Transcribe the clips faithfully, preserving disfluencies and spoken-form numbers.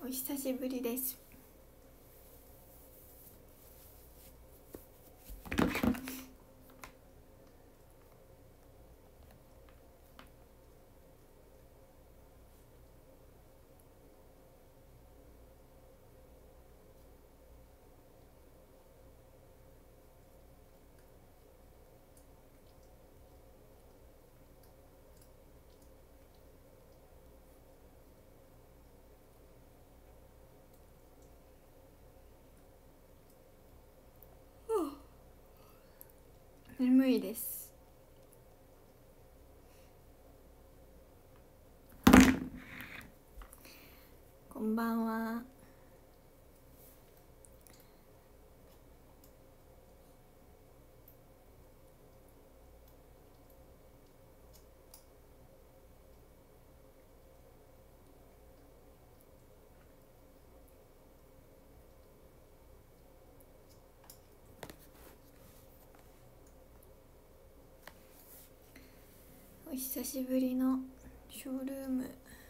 お久しぶりです。眠いです。こんばんは。お久しぶりのショールーム。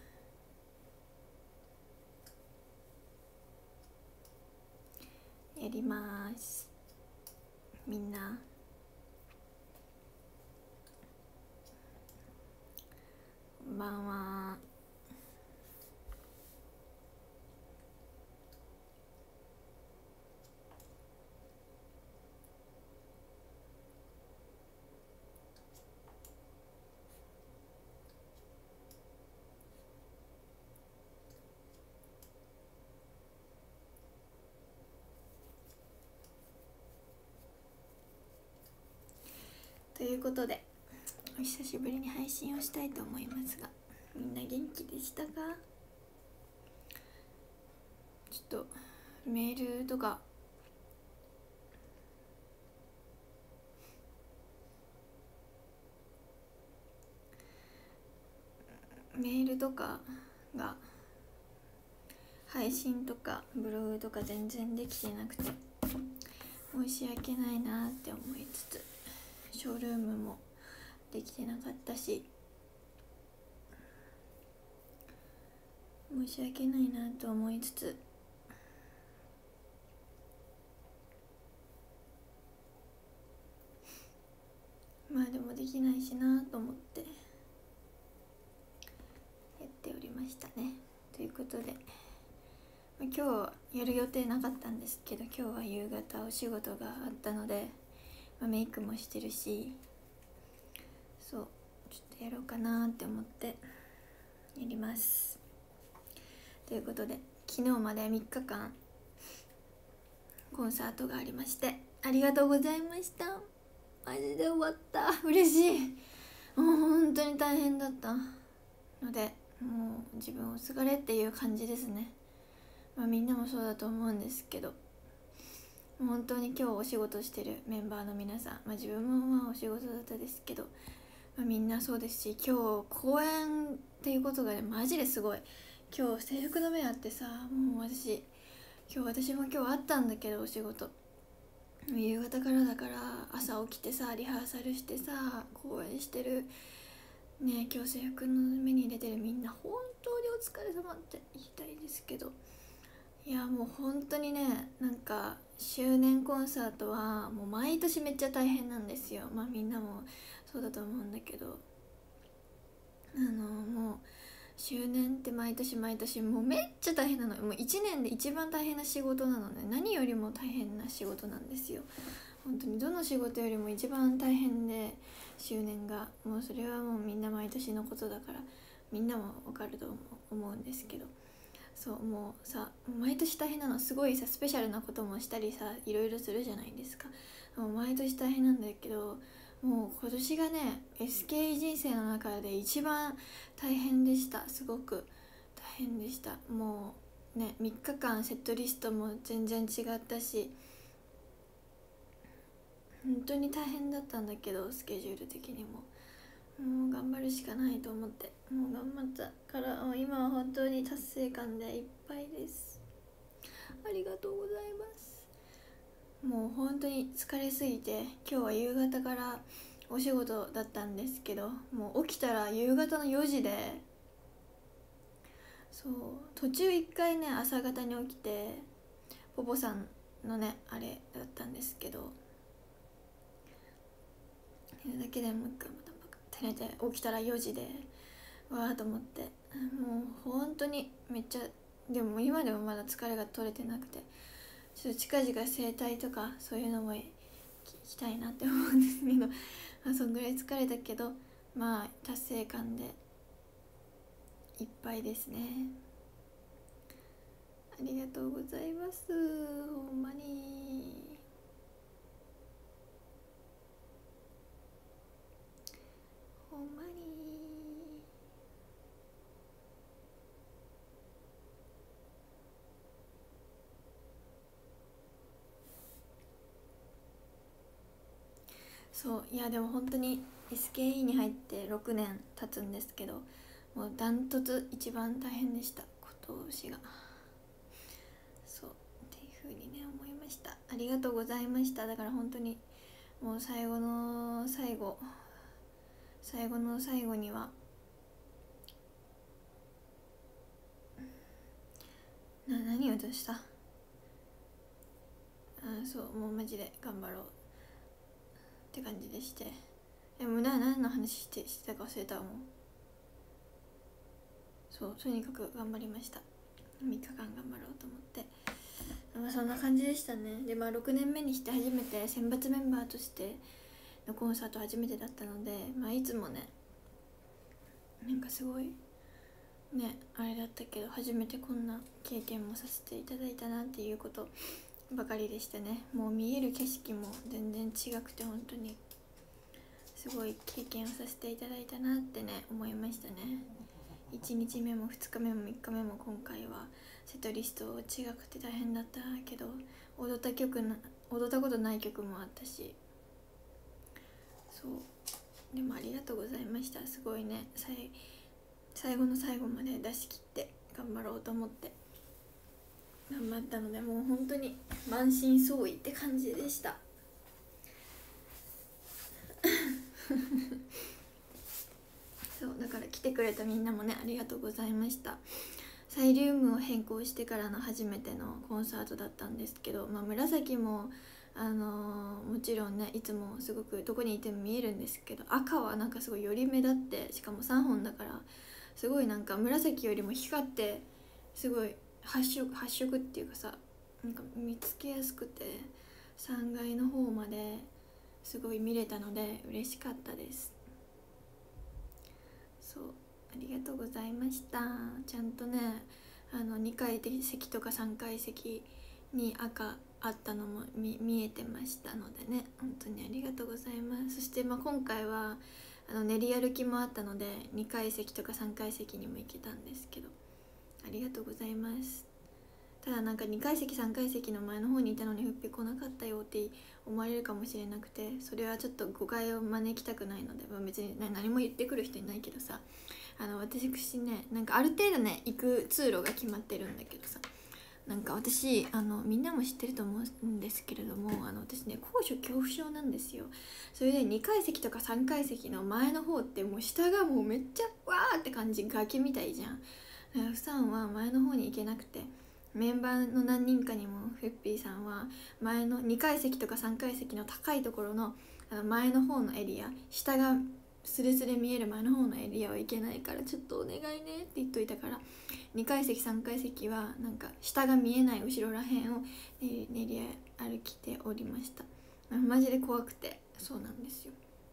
やります。みんなこんばんは。ということでお久しぶりに配信をしたいと思いますが、みんな元気でしたか？ちょっとメールとかメールとかが配信とかブログとか全然できてなくて申し訳ないなって思いつつ、ショールームもできてなかったし申し訳ないなと思いつつ、まあでもできないしなと思ってやっておりましたね。ということで、今日やる予定なかったんですけど、今日は夕方お仕事があったので、まあ、メイクもしてるし、そうちょっとやろうかなって思ってやります。ということで、昨日までみっかかんコンサートがありまして、ありがとうございました。マジで終わった。嬉しい。もう本当に大変だったので、もう自分をすがれっていう感じですね。まあみんなもそうだと思うんですけど、本当に今日お仕事してるメンバーの皆さん、まあ自分もまあお仕事だったですけど、まあ、みんなそうですし、今日公演っていうことがねマジですごい。今日制服の目あってさ、もう私今日私も今日あったんだけど、お仕事夕方からだから、朝起きてさリハーサルしてさ公演してるね。今日制服の目に出てるみんな本当にお疲れ様って言いたいですけど、いやもう本当にね、なんか周年コンサートはもう毎年めっちゃ大変なんですよ。まあみんなもそうだと思うんだけど、あのもう周年って毎年毎年もうめっちゃ大変なの。もういちねんで一番大変な仕事なのね。何よりも大変な仕事なんですよ。本当にどの仕事よりも一番大変で、周年がもうそれはもうみんな毎年のことだからみんなもわかると思うんですけど、そうもうさ毎年大変なの。すごいさスペシャルなこともしたりさいろいろするじゃないですか。もう毎年大変なんだけど、もう今年がね エスケー 人生の中で一番大変でした。すごく大変でした。もうねみっかかんセットリストも全然違ったし、本当に大変だったんだけど、スケジュール的にももう頑張るしかないと思って、もう頑張ったからもう今は本当に達成感でいっぱいです。ありがとうございます。もう本当に疲れすぎて、今日は夕方からお仕事だったんですけど、もう起きたら夕方のよじで、 そう途中一回ね朝方に起きてポポさんのねあれだったんですけど、それだけでもう一回また照れて起きたらよじでわーと思って、もう本当にめっちゃ、でも今でもまだ疲れが取れてなくて、ちょっと近々整体とかそういうのも行きたいなって思うんですけど、まあ、そんぐらい疲れたけど、まあ達成感でいっぱいですね。ありがとうございます、ほんまにほんまに。そういやでも本当に エスケーイー に入ってろくねん経つんですけど、もうダントツ一番大変でした、今年が。そうっていう風にね思いました。ありがとうございました。だから本当にもう最後の最後最後の最後にはな何をどうした、あそうもうマジで頑張ろうって感じでして、でもな何の話してしてたか忘れたもん。そうとにかく頑張りました。みっかかん頑張ろうと思って、まあ、そんな感じでしたね。でまあろくねんめにして初めて選抜メンバーとしてのコンサート初めてだったので、まあ、いつもねなんかすごいねあれだったけど、初めてこんな経験もさせていただいたなっていうことばかりでしたね。もう見える景色も全然違くて、本当にすごい経験をさせていただいたなってね思いましたね。いちにちめもふつかめもみっかめも今回はセットリスト違くて大変だったけど、踊った曲な踊ったことない曲もあったし、そうでもありがとうございました。すごいね最最後の最後まで出し切って頑張ろうと思って頑張ったので、もう本当に満身創痍って感じでしたそうだから来てくれたみんなもねありがとうございました。サイリウムを変更してからの初めてのコンサートだったんですけど、まあ、紫もあのー、もちろんねいつもすごくどこにいても見えるんですけど、赤はなんかすごいより目立って、しかもさんぼんだからすごいなんか紫よりも光って、すごい発色発色っていうかさ、なんか見つけやすくてさんがいの方まですごい見れたので嬉しかったです。そうありがとうございました。ちゃんとねあのにかい席とかさんかい席に赤あったのも 見, 見えてましたのでね、本当にありがとうございます。そしてまあ今回はあの練り歩きもあったのでにかい席とかさんかい席にも行けたんですけど、ありがとうございます。ただなんかにかい席さんかい席の前の方にいたのにふっぴ来なかったよって思われるかもしれなくて、それはちょっと誤解を招きたくないので、まあ、別に何も言ってくる人いないけどさ、あの私ねなんかある程度ね行く通路が決まってるんだけどさ、なんか私あのみんなも知ってると思うんですけれども、あの私ね高所恐怖症なんですよ。それでにかい席とかさんかい席の前の方ってもう下がもうめっちゃわーって感じ、崖みたいじゃん。ふさんは前の方に行けなくて、メンバーの何人かにもフッピーさんは前のにかい席とかさんかい席の高いところのあの前の方のエリア、下がスレスレ見える前の方のエリアは行けないからちょっとお願いねって言っといたから、にかい席さんかい席はなんか下が見えない後ろらへんを練り歩きておりました。マジで怖くて、そうなんですよ。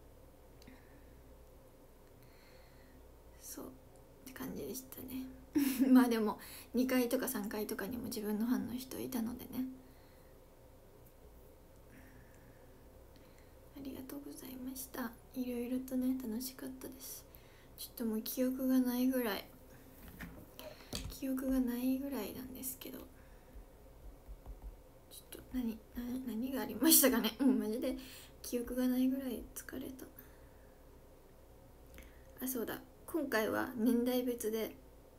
そうって感じでしたねまあでもにかいとかさんかいとかにも自分のファンの人いたのでね、ありがとうございました。いろいろとね楽しかったです。ちょっともう記憶がないぐらい記憶がないぐらいなんですけど、ちょっと何何がありましたかねもうマジで記憶がないぐらい疲れた。あ、そうだ、今回は年代別で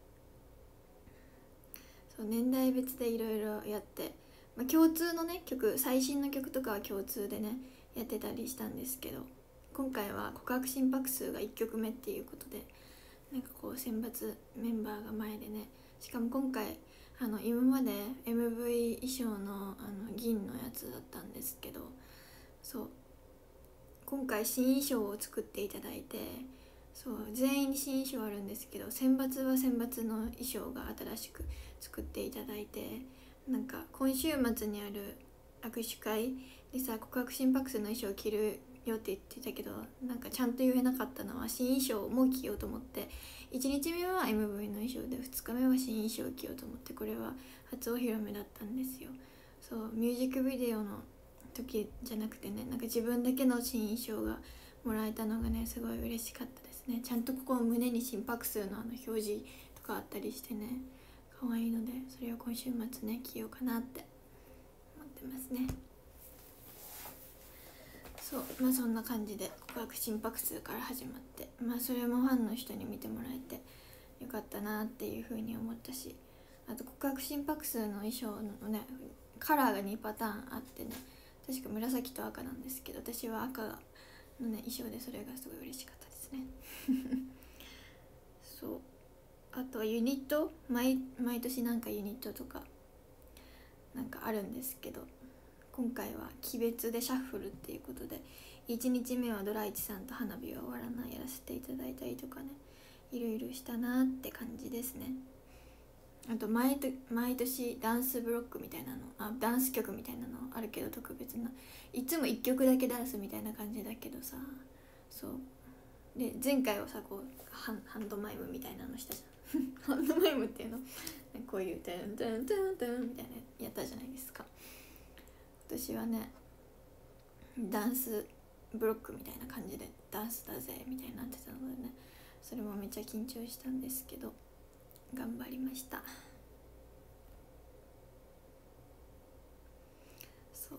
そう年代別でいろいろやって、まあ、共通のね曲、最新の曲とかは共通でねやってたりしたんですけど、今回は告白心拍数がいっきょくめっていうことで、なんかこう選抜メンバーが前でねしかも今回あの今まで エムブイ 衣装のあの銀のやつだったんですけど、そう今回新衣装を作っていただいて、そう全員に新衣装あるんですけど、選抜は選抜の衣装が新しく作っていただいて、なんか今週末にある握手会でさ、告白心拍数の衣装を着るよって言ってたけど、なんかちゃんと言えなかったのは、新衣装も着ようと思って、いちにちめは エムブイ の衣装でふつかめは新衣装を着ようと思って、これは初お披露目だったんですよ。そうミュージックビデオの時じゃなくてね、なんか自分だけの新衣装がもらえたのがね、すごい嬉しかったですね。ちゃんとここ胸に心拍数のあの表示とかあったりしてね、可愛いので、それを今週末ね着ようかなって思ってますね。そうまあそんな感じで告白心拍数から始まって、まあそれもファンの人に見てもらえてよかったなっていう風に思ったし、あと告白心拍数の衣装のねカラーがにパターンあってね、確か紫と赤なんですけど、私は赤のね衣装で、それがすごい嬉しかったですねそうあとはユニット 毎, 毎年なんかユニットとかなんかあるんですけど、今回は鬼別でシャッフルっていうことで、いちにちめはドライチさんと花火は終わらないやらせていただいたりとかね、いろいろしたなって感じですね。あと 毎, 毎年ダンスブロックみたいなのあダンス曲みたいなのあるけど、特別ないつもいっきょくだけダンスみたいな感じだけどさ、そうで前回はさこうハ ン, ハンドマイムみたいなのしたじゃんハンドマイムっていうのこういうトゥントゥントゥントゥンみたいなやったじゃないですか。私はねダンスブロックみたいな感じでダンスだぜみたいになってたのでね、それもめっちゃ緊張したんですけど頑張りました。そう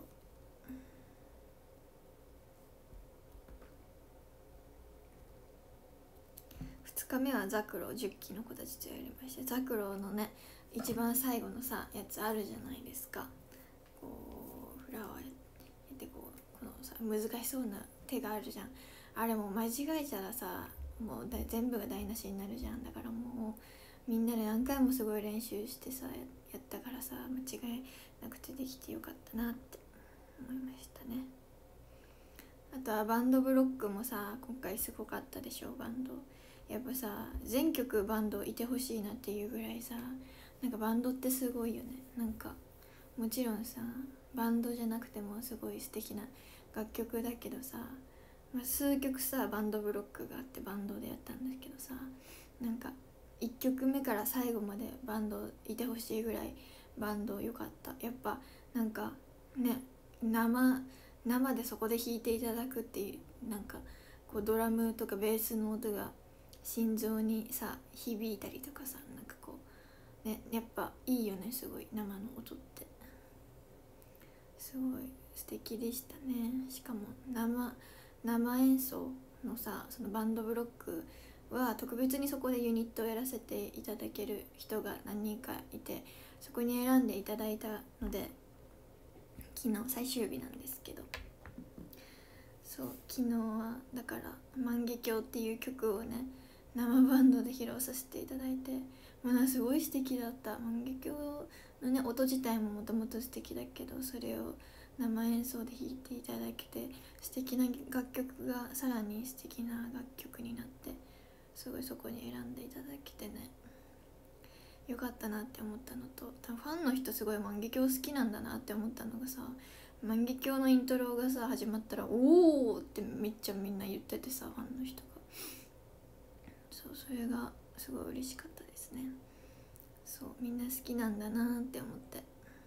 ふつかめはザクロじゅっきの子たちとやりました。ザクロのね一番最後のさやつあるじゃないですか、こうフラワーやってこうこのさ難しそうな手があるじゃん。あれもう間違えたらさもうだ全部が台無しになるじゃん。だからもうみんなで何回もすごい練習してさ や, やったからさ、間違えなくてできてよかったなって思いましたね。あとはバンドブロックもさ今回すごかったでしょ。バンドやっぱさ全曲バンドいてほしいなっていうぐらいさ、なんかバンドってすごいよね。なんかもちろんさバンドじゃなくてもすごい素敵な楽曲だけどさ、まあ、数曲さバンドブロックがあってバンドでやったんだけどさ、なんかいっきょくめから最後までバンドいてほしいぐらいバンド良かった。やっぱなんかね生生でそこで弾いていただくっていう、なんかこうドラムとかベースの音が心臓にさ響いたりとかさ、なんかこうねやっぱいいよね、すごい生の音ってすごい素敵でしたね。しかも生生演奏のさそのバンドブロックは特別にそこでユニットをやらせていただける人が何人かいて、そこに選んでいただいたので昨日最終日なんですけど、そう昨日はだから万華鏡っていう曲をね生バンドで披露させていただいて、まあすごい素敵だった。万華鏡のね音自体ももともと素敵だけど、それを生演奏で弾いていただけて素敵な楽曲がさらに素敵な楽曲になって、すごいそこに選んでいただけてねよかったなって思ったのと、多分ファンの人すごい万華鏡好きなんだなって思ったのがさ、万華鏡のイントロがさ始まったらおーってめっちゃみんな言っててさ、ファンの人がそうそれがすごい嬉しかったですね。そうみんな好きなんだなって思って、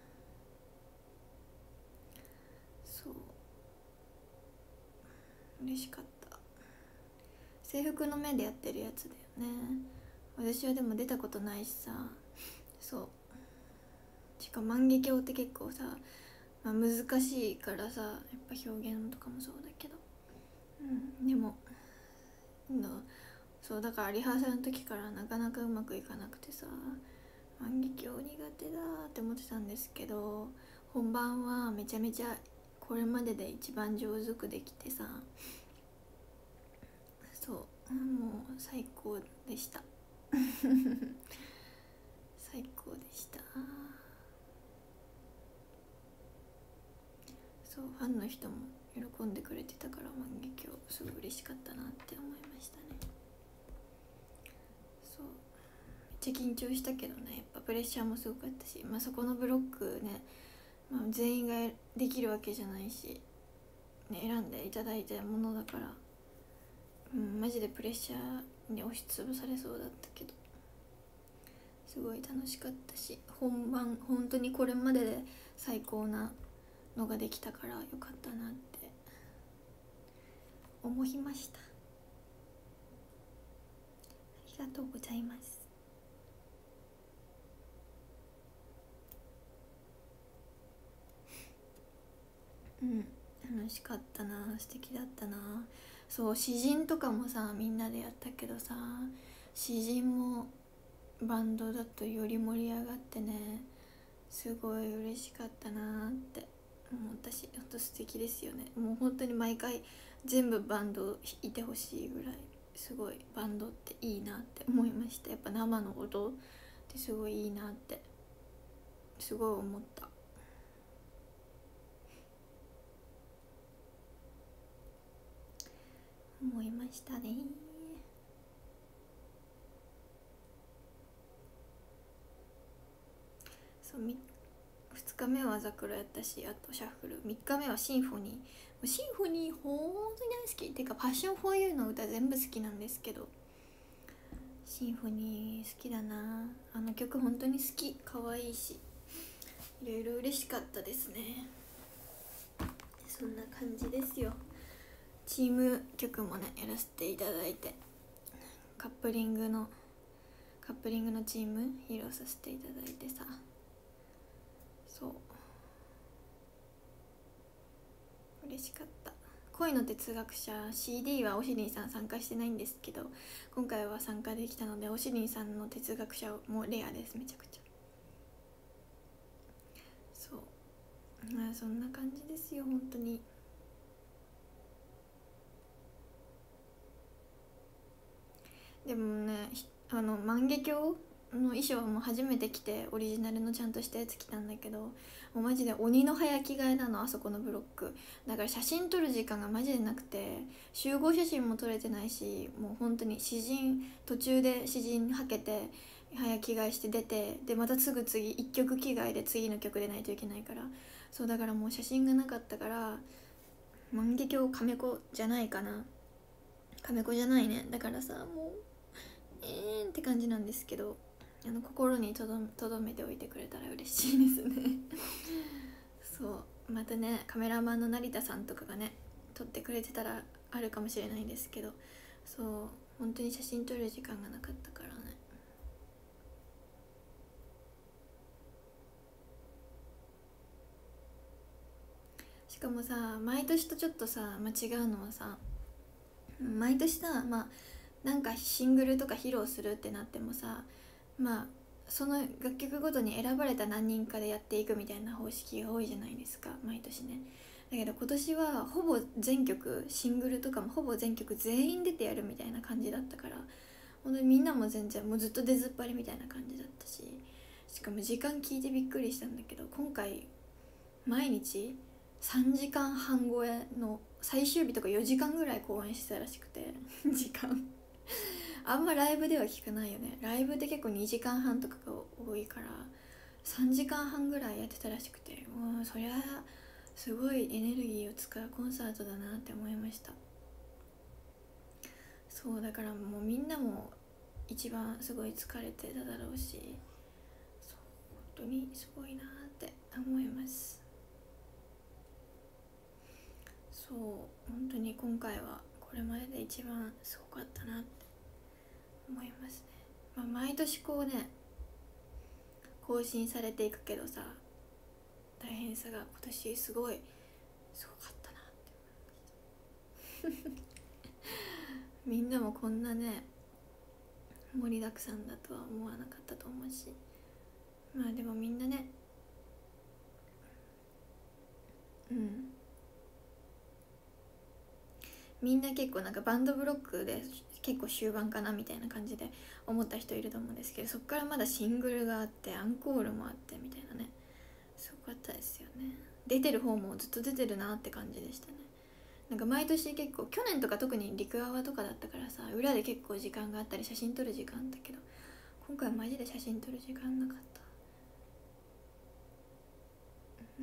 そう嬉しかった。制服の目でやってるやつだよね。私はでも出たことないしさ、そうしかも万華鏡って結構さ、まあ、難しいからさ、やっぱ表現とかもそうだけど、うんでものそうだからリハーサルの時からなかなかうまくいかなくてさ、万華鏡苦手だって思ってたんですけど、本番はめちゃめちゃこれまでで一番上手くできてさ、そうもう最高でした最高でした。そう、ファンの人も喜んでくれてたから万華鏡すごい嬉しかったなって思いましたね。そう、めっちゃ緊張したけどね、やっぱプレッシャーもすごかったし、まあ、そこのブロックね、まあ、全員ができるわけじゃないし、ね、選んでいただいたものだから、うん、マジでプレッシャーに押しつぶされそうだったけど、すごい楽しかったし、本番本当にこれまでで最高なのができたからよかったなって思いました。ありがとうございます。うん、楽しかったな、素敵だったな。そう、詩人とかもさ、みんなでやったけどさ、詩人もバンドだとより盛り上がってね、すごい嬉しかったなって思ったし、ほんと素敵ですよね。もう本当に毎回全部バンドいてほしいぐらい、すごいバンドっていいなって思いました。やっぱ生の音ってすごいいいなってすごい思った。思いましたね。そう、ふつかめはザクロやったし、あとシャッフル、みっかめはシンフォニー。シンフォニーほんとに大好きっていうか、パッションフォーユーの歌全部好きなんですけど、シンフォニー好きだな。あの曲本当に好き、可愛いし、いろいろ嬉しかったですね。そんな感じですよ。チーム曲もねやらせていただいて、カップリングのカップリングのチーム披露させていただいてさ、そう嬉しかった。恋の哲学者 シーディー はおしりんさん参加してないんですけど、今回は参加できたので、おしりんさんの哲学者もレアです。めちゃくちゃ。そう、まあそんな感じですよ本当に。でもね、あの万華鏡の衣装も初めて着て、オリジナルのちゃんとしたやつ着たんだけど、もうマジで鬼の早着替えなの、あそこのブロックだから。写真撮る時間がマジでなくて、集合写真も撮れてないし、もう本当に詩人途中で詩人はけて早着替えして出て、でまたすぐ次いっきょく着替えで次の曲出ないといけないから、そうだからもう写真がなかったから、万華鏡亀子じゃないかな、亀子じゃないね。だからさ、もうえーんって感じなんですけど、あの心にとどとどめておいてくれたら嬉しいですねそう、またねカメラマンの成田さんとかがね撮ってくれてたらあるかもしれないんですけど、そう本当に写真撮る時間がなかったからね。しかもさ、毎年とちょっとさ、まあ、違うのはさ、毎年さ、まあなんかシングルとか披露するってなってもさ、まあその楽曲ごとに選ばれた何人かでやっていくみたいな方式が多いじゃないですか、毎年ね。だけど今年はほぼ全曲、シングルとかもほぼ全曲全員出てやるみたいな感じだったから、本当にみんなも全然もうずっと出ずっぱりみたいな感じだったし、しかも時間聞いてびっくりしたんだけど、今回毎日さんじかんはん超えの、最終日とかよじかんぐらい公演してたらしくて時間あんまライブでは聞かないよね。ライブって結構にじかんはんとかが多いから、さんじかんはんぐらいやってたらしくて、もうそりゃすごいエネルギーを使うコンサートだなって思いました。そうだからもうみんなも一番すごい疲れてただろうし、そう本当にすごいなって思います。そう本当に今回はこれまでで一番すごかったなって思いますね。まあ、毎年こうね更新されていくけどさ、大変さが今年すごいすごかったなって思いましたみんなもこんなね盛りだくさんだとは思わなかったと思うし、まあでもみんなね、うんみんな結構なんかバンドブロックで結構終盤かなみたいな感じで思った人いると思うんですけど、そっからまだシングルがあってアンコールもあってみたいなね、すごかったですよね。出てる方もずっと出てるなって感じでしたね。なんか毎年結構、去年とか特に陸アワとかだったからさ、裏で結構時間があったり写真撮る時間あったけど、今回はマジで写真撮る時間なかった。うん、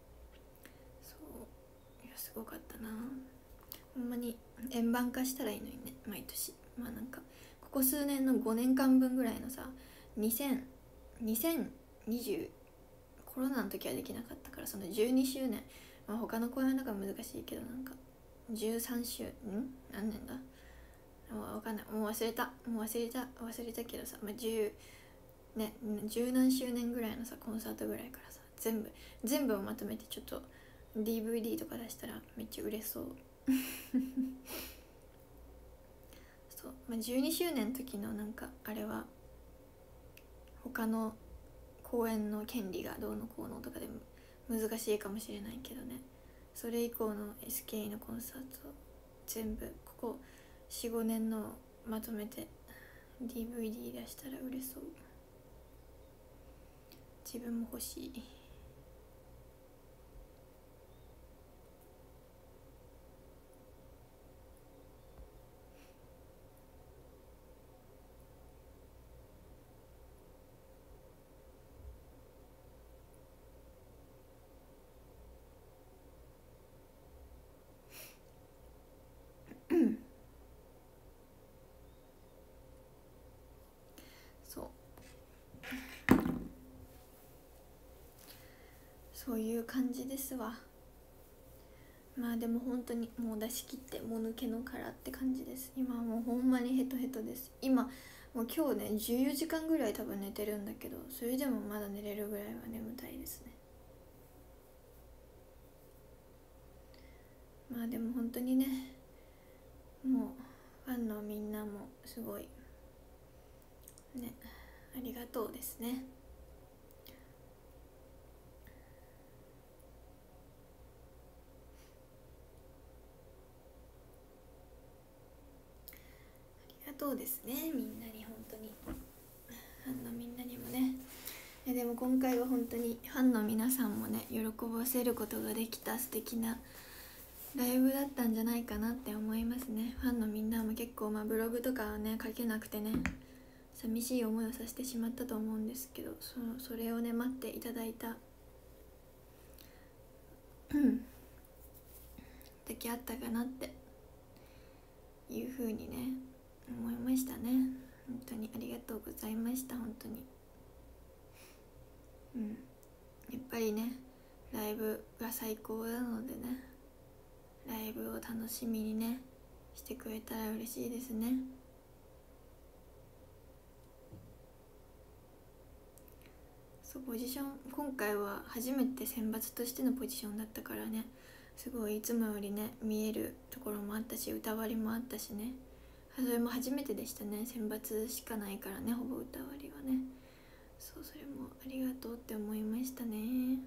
そういやすごかったな。ほんまに円盤化したらいいのにね、毎年。まあなんかここ数年のごねんかんぶんぐらいのさ、にせん にせんにじゅうコロナの時はできなかったから、そのじゅうにしゅうねん、まあ、他の公演なんか難しいけど、なんかじゅうさんしゅう、ん何年だ、もう分かんない、もう忘れたもう忘れた忘れたけどさ、まあ、じゅうねじゅう何周年ぐらいのさコンサートぐらいからさ、全部全部をまとめてちょっと ディーブイディー とか出したらめっちゃ売れそうそう、まあ、じゅうにしゅうねんの時のなんかあれは他の公演の権利がどうのこうのとかでも難しいかもしれないけどね、それ以降の エスケーイー のコンサート全部ここ よん,ご 年のまとめて ディーブイディー 出したら売れそう。自分も欲しい。そうそういう感じですわ。まあでも本当にもう出し切ってもぬけの殻って感じです。今はもうほんまにヘトヘトです。今もう今日ねじゅうよじかんぐらい多分寝てるんだけど、それでもまだ寝れるぐらいは眠たいですね。まあでも本当にね、もうファンのみんなもすごいね、ありがとうですね。ありがとうですね、みんなに。本当にファンのみんなにもね。えでも今回は本当にファンの皆さんもね喜ばせることができた素敵なライブだったんじゃないかなって思いますね。ファンのみんなも結構、まあ、ブログとかはね書けなくてね寂しい思いをさせてしまったと思うんですけど、そのそれをね待っていただいただけあったかなっていうふうにね思いましたね。本当にありがとうございました。本当にうんやっぱりねライブが最高なのでね、ライブを楽しみにねしてくれたら嬉しいですね。そうポジション、今回は初めて選抜としてのポジションだったからね、すごいいつもよりね見えるところもあったし、歌割りもあったしね、それも初めてでしたね。選抜しかないからね、ほぼ歌割りはね。そう、それもありがとうって思いましたね。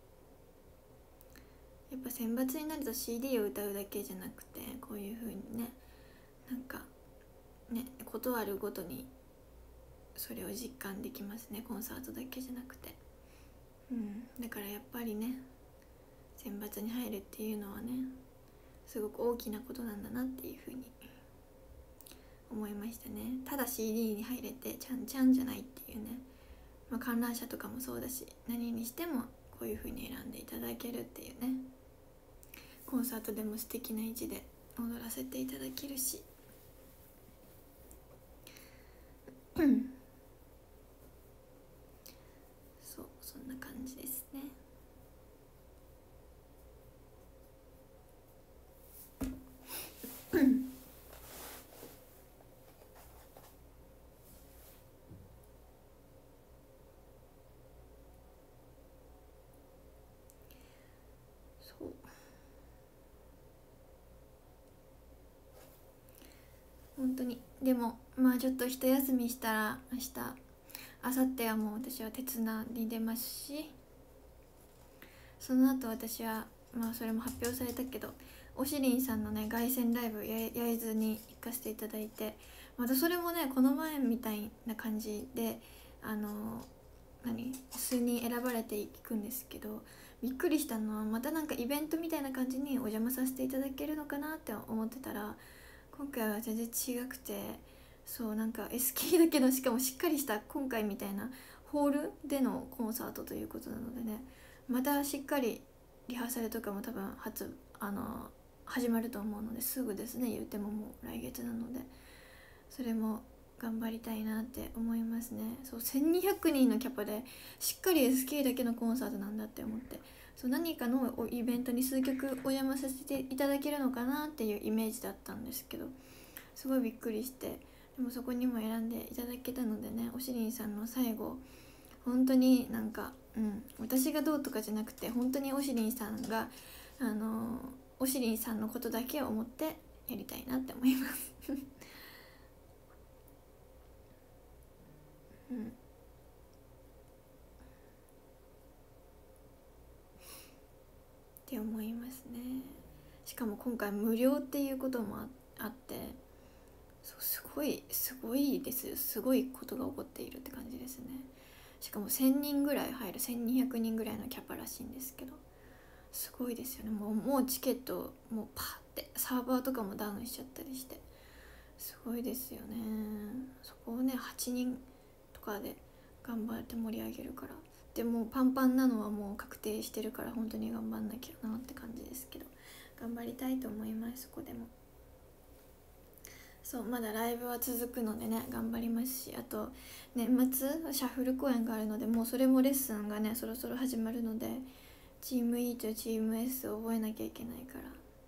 やっぱ選抜になると シーディー を歌うだけじゃなくて、こういう風にねなんかねことあるごとにそれを実感できますね、コンサートだけじゃなくて。うんだからやっぱりね選抜に入るっていうのはねすごく大きなことなんだなっていうふうに思いましたね。ただ シーディー に入れてちゃんちゃんじゃないっていうね、まあ、観覧車とかもそうだし、何にしてもこういうふうに選んでいただけるっていうね、コンサートでも素敵な位置で踊らせていただけるしそうそんな感じですね。そう本当に。でもまあちょっと一休みしたら明日明後日はもう私は鉄名に出ますし、その後私はまあそれも発表されたけどおしりんさんのね凱旋ライブや焼津に行かせていただいて、またそれもねこの前みたいな感じであの何数人選ばれていくんですけど、びっくりしたのはまたなんかイベントみたいな感じにお邪魔させていただけるのかなって思ってたら、今回は全然違くて、そうなんか エスケー だけどしかもしっかりした今回みたいなホールでのコンサートということなのでね、またしっかりリハーサルとかも多分初あの始まると思うので、すぐですね言うてももう来月なので、それも頑張りたいなって思いますね。そうせんにひゃくにんのキャパでしっかり エスケー だけのコンサートなんだって思って、そう何かのイベントに数曲お邪魔させていただけるのかなっていうイメージだったんですけど、すごいびっくりして、でもそこにも選んでいただけたのでね、おしりんさんの最後本当になんか、うん、私がどうとかじゃなくて本当におしりんさんがあのおしりんさんのことだけを思ってやりたいなって思いますうん、って思いますね。しかも今回無料っていうこともあって、そうすごいすごいですよ。すごいことが起こっているって感じですね。しかもせんにんぐらい入るせんにひゃくにんぐらいのキャパらしいんですけど、すごいですよね。もうもうチケットもうパーってサーバーとかもダウンしちゃったりして、すごいですよね。そこをねはちにんとかで頑張って盛り上げるから、でもパンパンなのはもう確定してるから本当に頑張んなきゃなって感じですけど、頑張りたいと思います。そこでもそうまだライブは続くのでね頑張りますし、あと年末シャッフル公演があるので、もうそれもレッスンがねそろそろ始まるので、チーム E とチーム S を覚えなきゃいけないから、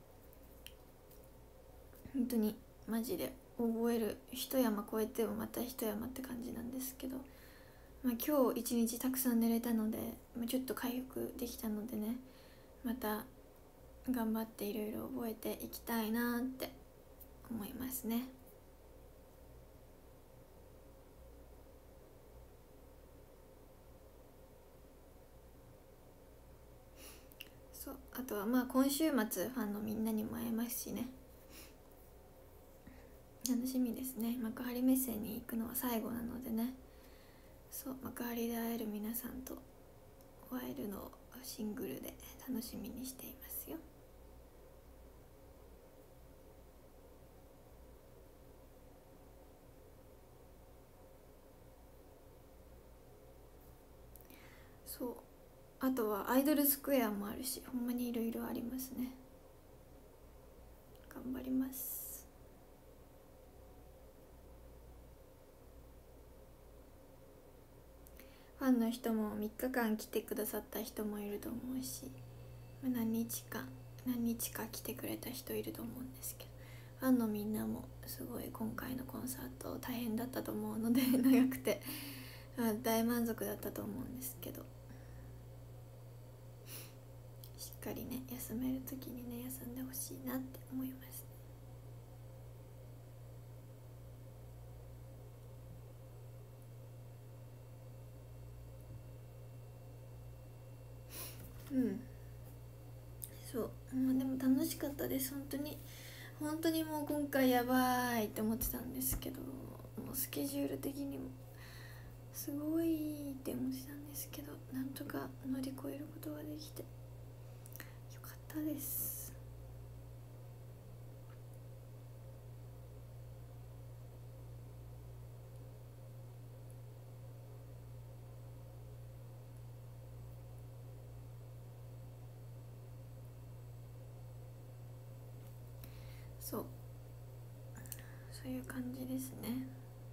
本当にマジで覚える一山越えてもまた一山って感じなんですけど、まあ、今日一日たくさん寝れたので、まあ、ちょっと回復できたのでね、また頑張っていろいろ覚えていきたいなって思いますね。そう、あとはまあ今週末ファンのみんなにも会えますしね、楽しみですね。幕張メッセに行くのは最後なのでね、そう幕張で会える皆さんと会えるのをシングルで楽しみにしていますよ。そう、あとはアイドルスクエアもあるし、ほんまにいろいろありますね。頑張ります。ファンの人もみっかかん来てくださった人もいると思うし、何日か何日か来てくれた人いると思うんですけど、ファンのみんなもすごい今回のコンサート大変だったと思うので長くて大満足だったと思うんですけど、しっかりね休める時にね休んでほしいなって思いますね。うん、そう、まあ、でも楽しかったです。本当に本当にもう今回やばいって思ってたんですけど、もうスケジュール的にもすごいって思ってたんですけど、なんとか乗り越えることができてよかったです。そう、そういう感じですね。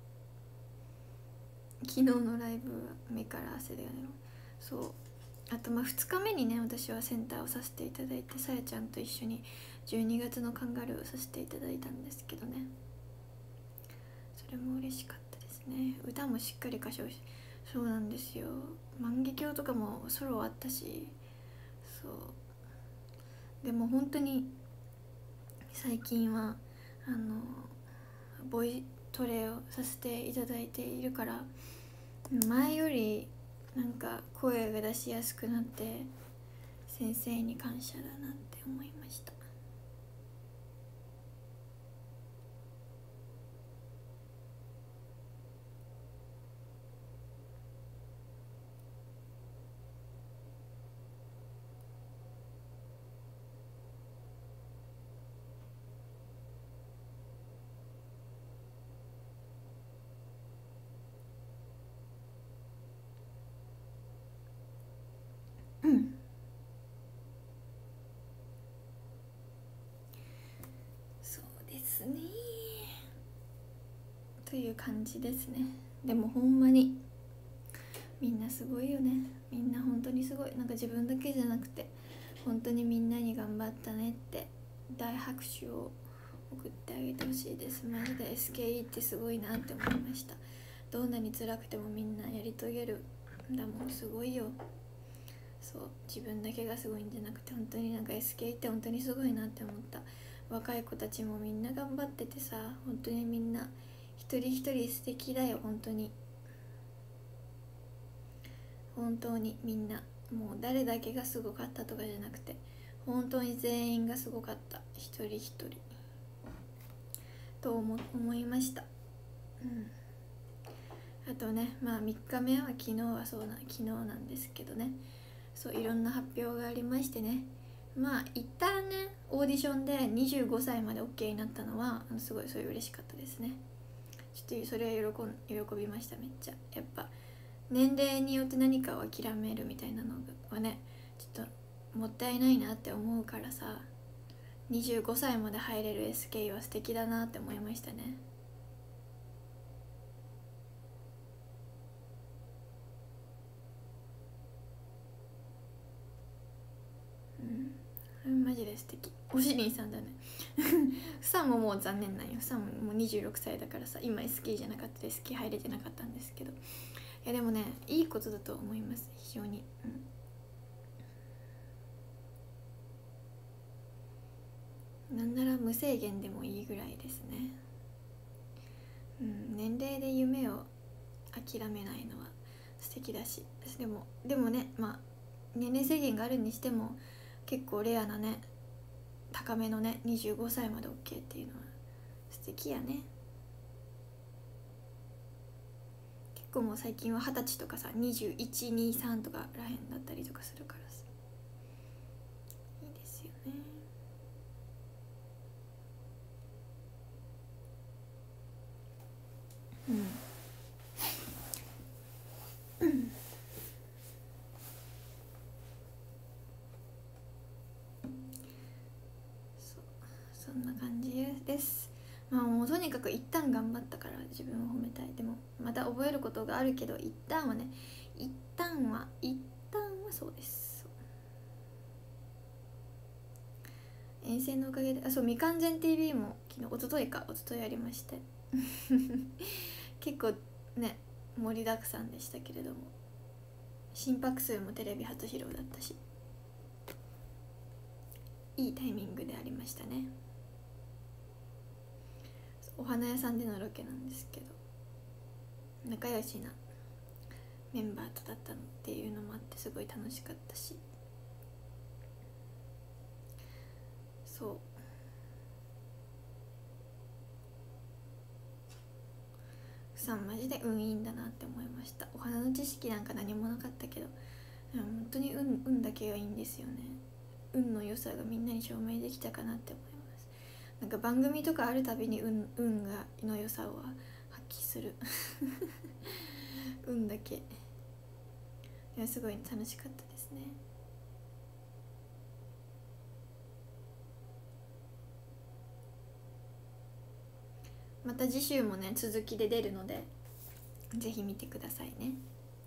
昨日のライブは目から汗で、そう、あとまあふつかめにね私はセンターをさせていただいて、さやちゃんと一緒にじゅうにがつのカンガルーをさせていただいたんですけどね、それも嬉しかったですね。歌もしっかり歌唱し、そうなんですよ、万華鏡とかもソロあったし、そうでも本当に最近はあのボイトレをさせていただいているから、前よりなんか声が出しやすくなって先生に感謝だなって思いました。 いう感じですね。でもほんまにみんなすごいよね。みんな本当にすごい。なんか自分だけじゃなくて本当にみんなに頑張ったねって大拍手を送ってあげてほしいです。マジで エスケーイー ってすごいなって思いました。どんなに辛くてもみんなやり遂げるんだもん。すごいよ。そう、自分だけがすごいんじゃなくて本当になんか エスケーイー って本当にすごいなって思った。若い子たちもみんな頑張っててさ、本当にみんな一人一人素敵だよ。本当に本当にみんな、もう誰だけがすごかったとかじゃなくて本当に全員がすごかった。一人一人と 思, 思いました。うん。あとね、まあみっかめは昨日はそうな昨日なんですけどね、そういろんな発表がありましてね、まあ一旦ねオーディションでにじゅうごさいまで OK になったのはすごいそれ嬉しかったですね。ちょっとそれは喜ん喜びました。めっちゃやっぱ年齢によって何かを諦めるみたいなのはねちょっともったいないなって思うからさ、にじゅうごさいまで入れる エスケーイー は素敵だなって思いましたね。うん、マジで素敵。おしりんさんだねふさんももう残念なんよ。ふさんももうにじゅうろくさいだからさ、今 エスケー じゃなかった エスケー 入れてなかったんですけど、いやでもねいいことだと思います。非常に、うん、なんなら無制限でもいいぐらいですね。うん、年齢で夢を諦めないのは素敵だし、でもでもね、まあ年齢制限があるにしても結構レアなね高めのねにじゅうごさいまで OK っていうのは素敵やね。結構もう最近ははたちとかさにじゅういち、に、さんとからへんだったりとかするからさ、いいですよね。うんそそんな感じです。まあもうとにかく一旦頑張ったから自分を褒めたい。でもまた覚えることがあるけど一旦はね一旦は一旦はそうです。遠征のおかげで、あ、そうみかんぜん ティーブイ も昨日一昨日か一昨日やりまして結構ね盛りだくさんでしたけれども、心拍数もテレビ初披露だったしいいタイミングでありましたね。お花屋さんでのロケなんですけど仲良しなメンバーとだったのっていうのもあってすごい楽しかったし、そうさんマジで運いいんだなって思いました。お花の知識なんか何もなかったけど本当に 運, 運だけがいいんですよね。運の良さがみんなに証明できたかなって思います。なんか番組とかあるたびに 運, 運がの良さを発揮する運だけ、いやすごい楽しかったですね。また次週もね続きで出るのでぜひ見てくださいね。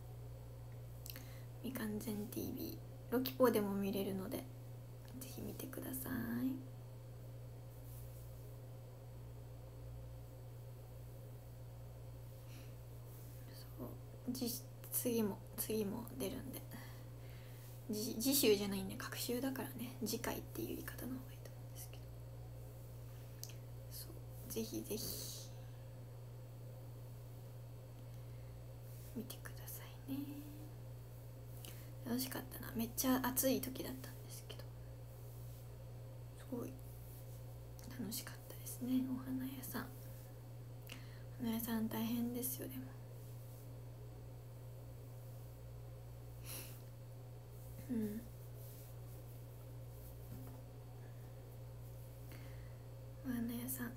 みかんぜん ティーブイ ロキポでも見れるのでぜひ見てください。そう次も次も出るんで、次, 次週じゃないんで隔週だからね次回っていう言い方の方がいいと思うんですけど、そうぜひぜひ見てくださいね。楽しかったな。めっちゃ暑い時だったんですけどすごい楽しかったですね。お花屋さんお花屋さん大変ですよ。でもうんお花屋さん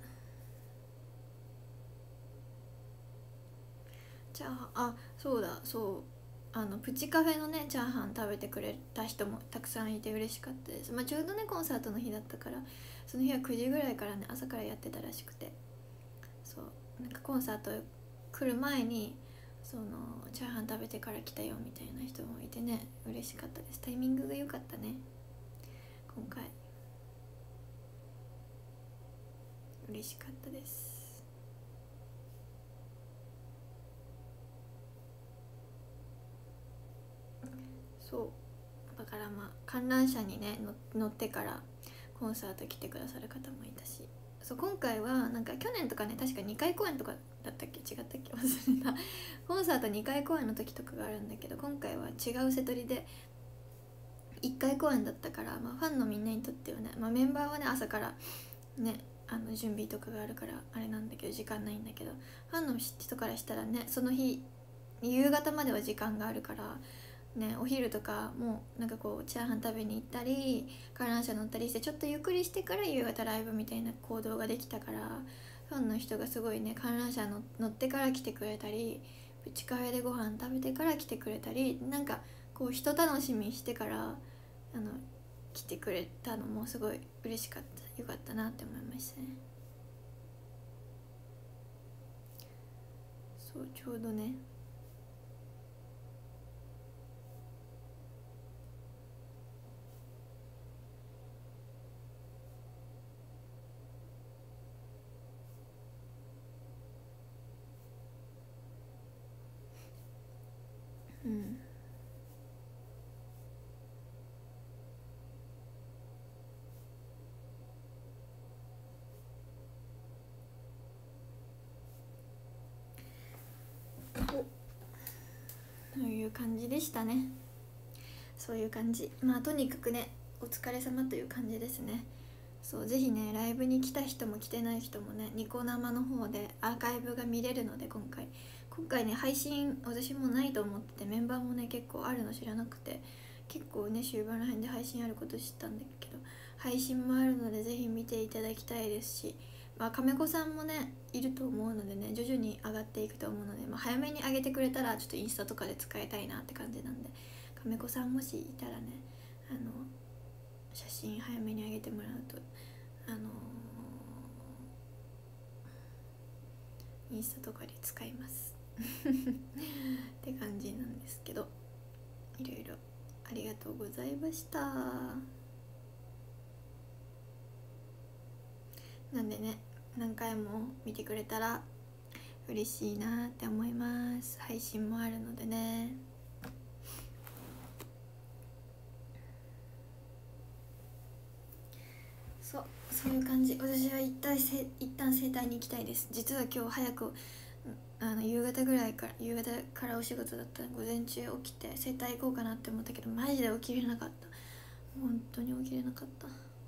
チャーハン、あそうだそうあのプチカフェのねチャーハン食べてくれた人もたくさんいて嬉しかったです。まあ、ちょうどねコンサートの日だったからその日はくじぐらいからね朝からやってたらしくて、そうなんかコンサート来る前にそのチャーハン食べてから来たよみたいな人もいてね、嬉しかったです。タイミングが良かったね今回。嬉しかったです。そうだからまあ観覧車にね乗ってからコンサート来てくださる方もいたし、そう今回はなんか去年とかね確かにかい公演とかだったっけ、違ったっけ忘れたコンサートにかい公演の時とかがあるんだけど、今回は違う瀬取りでいっかい公演だったから、まあ、ファンのみんなにとってはね、まあ、メンバーはね朝からねあの準備とかがあるからあれなんだけど時間ないんだけど、ファンの人からしたらねその日夕方までは時間があるからね、お昼とかもなんかこうチャーハン食べに行ったり観覧車乗ったりしてちょっとゆっくりしてから夕方ライブみたいな行動ができたから、ファンの人がすごいね観覧車の乗ってから来てくれたり、プチカフェでご飯食べてから来てくれたり、なんかこう人楽しみしてからあの来てくれたのもすごい嬉しかった、よかったなって思いましたね。そうちょうどねうんという感じでしたね。そういう感じ、まあとにかくねお疲れ様という感じですね。そうぜひねライブに来た人も来てない人もねニコ生の方でアーカイブが見れるので、今回今回ね配信私もないと思ってて、メンバーもね結構あるの知らなくて、結構ね終盤ら辺で配信あること知ったんだけど、配信もあるのでぜひ見ていただきたいですし、まあ、亀子さんもねいると思うのでね徐々に上がっていくと思うので、まあ、早めに上げてくれたらちょっとインスタとかで使いたいなって感じなんで、亀子さんもしいたらねあの写真早めに上げてもらうとあのー、インスタとかで使いますって感じなんですけど、いろいろありがとうございました。なんでね何回も見てくれたら嬉しいなって思います。配信もあるのでね。そうそういう感じ。私は一旦せ一旦整体に行きたいです。実は今日早くあの夕方ぐらいから夕方からお仕事だったら午前中起きて整体行こうかなって思ったけどマジで起きれなかった。本当に起きれなかった。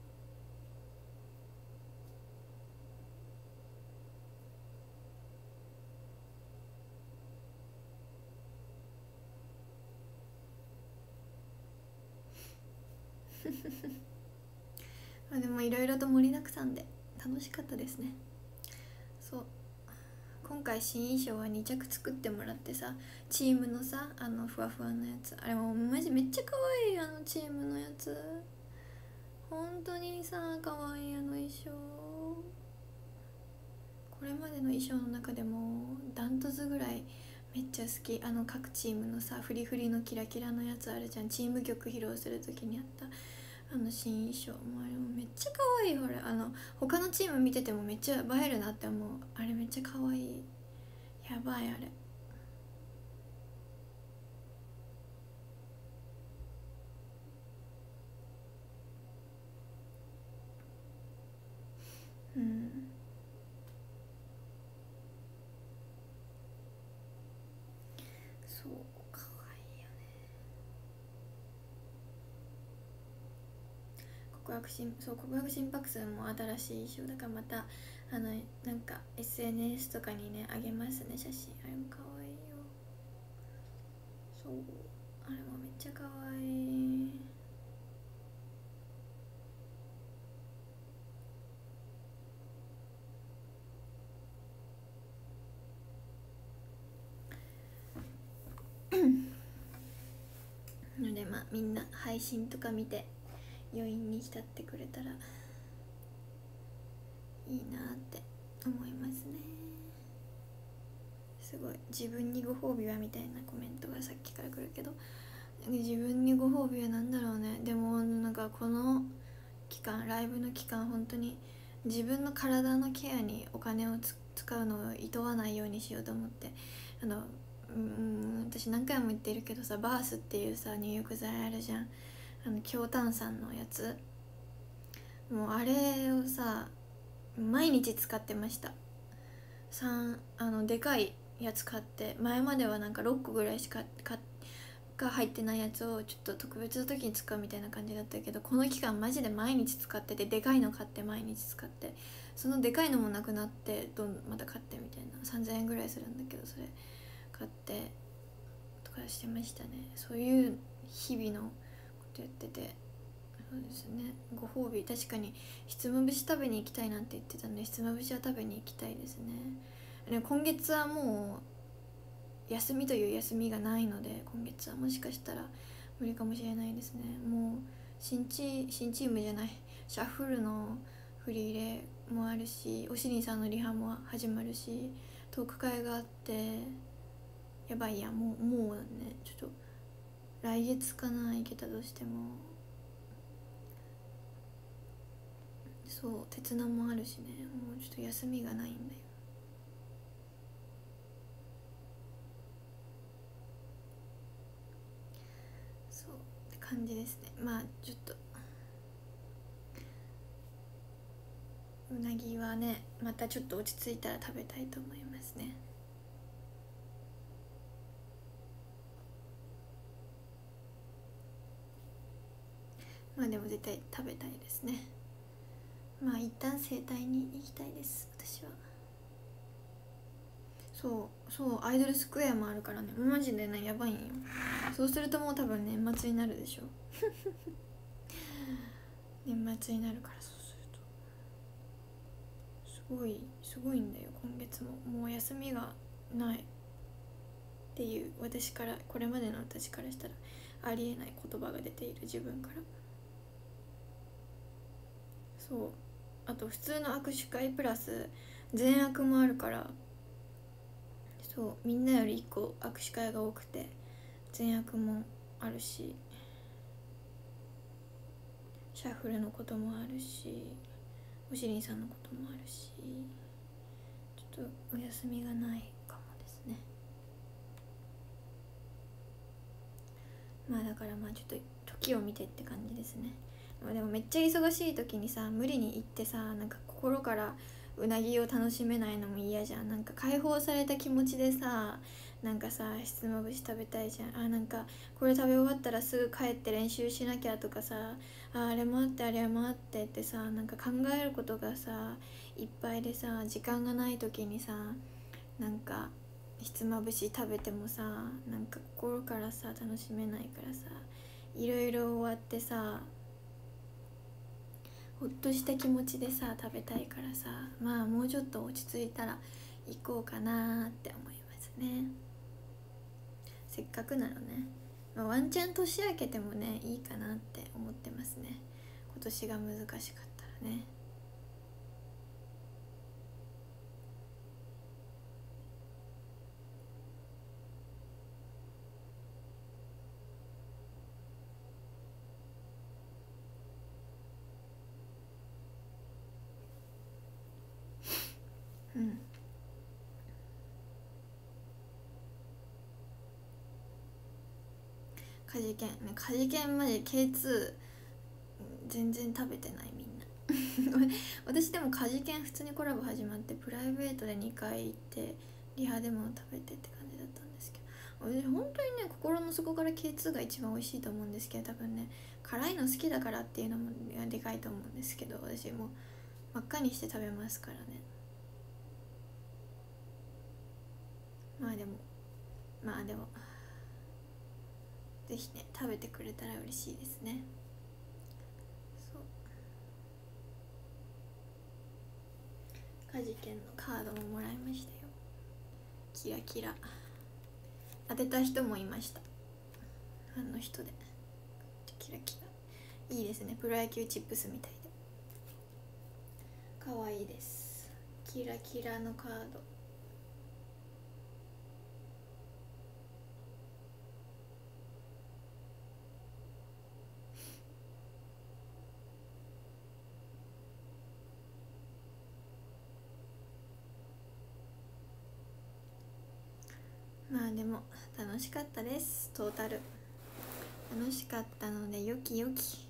まあでもいろいろと盛りだくさんで楽しかったですね。そう今回新衣装はに着作ってもらってさ、チームのさあのふわふわのやつ、あれもうマジめっちゃ可愛い、あのチームのやつ本当にさ可愛い。あの衣装これまでの衣装の中でもダントツぐらいめっちゃ好き。あの各チームのさフリフリのキラキラのやつあるじゃん、チーム曲披露する時にあったあの新衣装、もうあれもめっちゃ可愛い。ほらあの他のチーム見ててもめっちゃ映えるなって思う。あれめっちゃ可愛い、やばいあれ。うんそう可愛いよね。告白心そう告白心拍数も新しい衣装だから、またあのなんか エスエヌエス とかにねあげますね写真。あれも可愛いよ。そうあれもめっちゃ可愛い。のでまあみんな配信とか見て余韻に浸ってくれたらいいなって思いますね。 すごい自分にご褒美はみたいなコメントがさっきから来るけど、自分にご褒美は何だろうね。でもなんかこの期間、ライブの期間、本当に自分の体のケアにお金を使うのをいとわないようにしようと思って、あのうん私何回も言ってるけどさ、バースっていうさ入浴剤あるじゃん、あの強炭酸のやつ。もうあれをさ毎日使ってました。さんあのでかいやつ買って、前まではなんかろっこぐらいしか買が入ってないやつをちょっと特別の時に使うみたいな感じだったけど、この期間マジで毎日使ってて、でかいの買って毎日使って、そのでかいのもなくなってどんまた買ってみたいな、さんぜんえんぐらいするんだけど、それ買ってとかしてましたね。そういう日々のことやってて、そうですね、ご褒美、確かにひつまぶし食べに行きたいなんて言ってたので、ひつまぶしは食べに行きたいですね。で今月はもう休みという休みがないので、今月はもしかしたら無理かもしれないですね。もう新チ新チームじゃないシャッフルの振り入れもあるし、おしりんさんのリハも始まるし、トーク会があって、やばいや、もうもうね、ちょっと来月かな、行けたとしても。そう鉄難もあるしね、もうちょっと休みがないんだよ。そうって感じですね。まあちょっとうなぎはね、またちょっと落ち着いたら食べたいと思いますね。まあでも絶対食べたいですね。まあ一旦整体に行きたいです、私は。そうそうアイドルスクエアもあるからね、マジでねやばいんよ。そうするともう多分年末になるでしょ年末になるから、そうするとすごいすごいんだよ。今月ももう休みがないっていう、私からこれまでの私からしたらありえない言葉が出ている自分から。そうあと普通の握手会プラス全握もあるから、そうみんなよりいっこ握手会が多くて全握もあるし、シャッフルのこともあるし、おしりんさんのこともあるし、ちょっとお休みがないかもですね。まあだからまあちょっと時を見てって感じですね。でもめっちゃ忙しい時にさ無理に行ってさ、なんか心からうなぎを楽しめないのも嫌じゃん。なんか解放された気持ちでさ、なんかさひつまぶし食べたいじゃん。あなんかこれ食べ終わったらすぐ帰って練習しなきゃとかさ、ああれもあってあれもあってってさ、なんか考えることがさいっぱいでさ、時間がない時にさ、なんかひつまぶし食べてもさ、なんか心からさ楽しめないからさ、いろいろ終わってさほっとした気持ちでさ食べたいからさ、まあもうちょっと落ち着いたら行こうかなって思いますね。せっかくなのね、まあ、ワンチャン年明けてもねいいかなって思ってますね。今年が難しかったらね。うんカジケンね、カジケンマジ ケーツー 全然食べてないみんな私でもカジケン普通にコラボ始まってプライベートでにかい行ってリハでも食べてって感じだったんですけど、私本当にね心の底から ケーツー が一番美味しいと思うんですけど、多分ね辛いの好きだからっていうのもでかいと思うんですけど、私も真っ赤にして食べますからね。まあでもまあでもぜひね食べてくれたら嬉しいですね。そうカジケンのカードももらいましたよ。キラキラ当てた人もいました。あの人でキラキラいいですね、プロ野球チップスみたいで可愛いです。キラキラのカードまあでも楽しかったです。トータル楽しかったのでよきよき。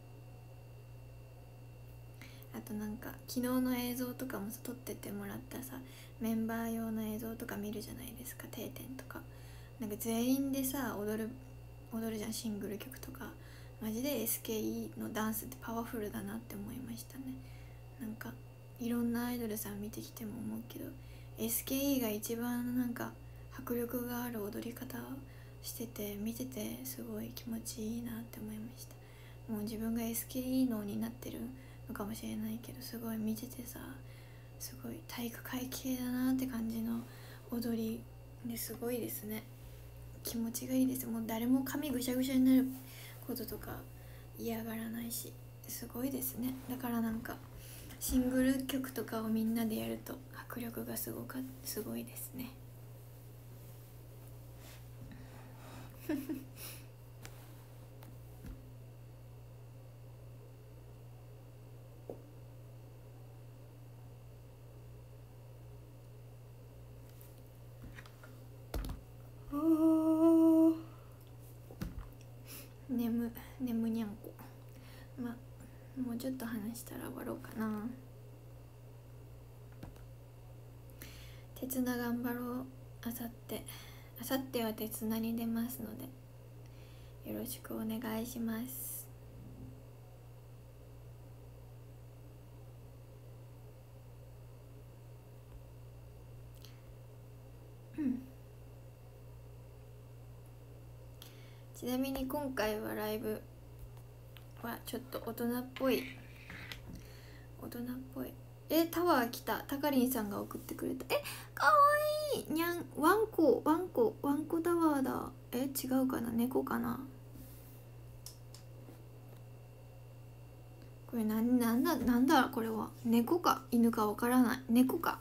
あとなんか昨日の映像とかも撮っててもらったさ、メンバー用の映像とか見るじゃないですか。定点とかなんか全員でさ踊る踊るじゃん、シングル曲とか。マジで エスケーイー のダンスってパワフルだなって思いましたね。なんかいろんなアイドルさん見てきても思うけど エスケーイー が一番なんか迫力がある踊り方してて、見ててすごい気持ちいいなって思いました。もう自分が エスケーイー 脳になってるのかもしれないけど、すごい見ててさ、すごい体育会系だなって感じの踊りですごいですね。気持ちがいいです。もう誰も髪ぐしゃぐしゃになることとか嫌がらないし、すごいですね。だからなんかシングル曲とかをみんなでやると迫力がすごかすごいですね。おー眠眠にゃんこ。まあもうちょっと話したら終わろうかな。鉄菜頑張ろう。あさってあさっては鉄菜に出ますのでよろしくお願いします。うんちなみに今回はライブはちょっと大人っぽい大人っぽいえタワー来た。たかりんさんが送ってくれた。えかわいいにゃん。ワンコワンコワンコタワーだ。え違うかな、猫かな。これなんなんだなんだこれは。猫か犬かわからない。猫か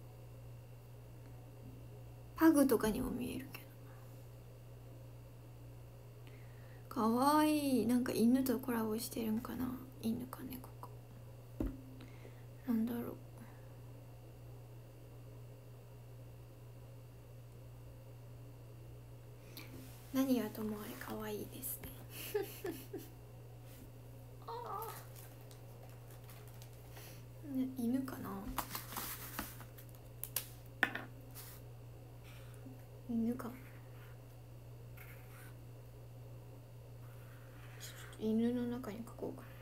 パグとかにも見えるけど、かわいい。なんか犬とコラボしてるんかな。犬か猫かなんだろう。何はともあれ可愛いですね。あね、犬かな。犬か。犬の中に書こうか。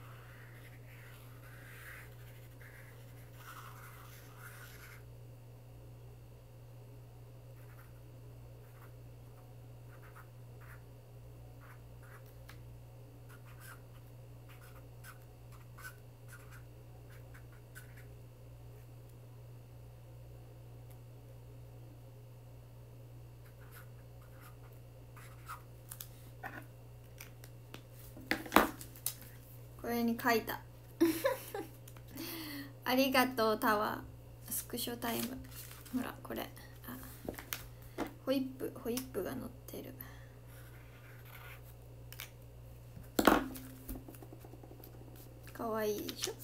これに書いた。ありがとうタワー。スクショタイム。ほらこれ、あホイップホイップが乗ってる。かわいいでしょ。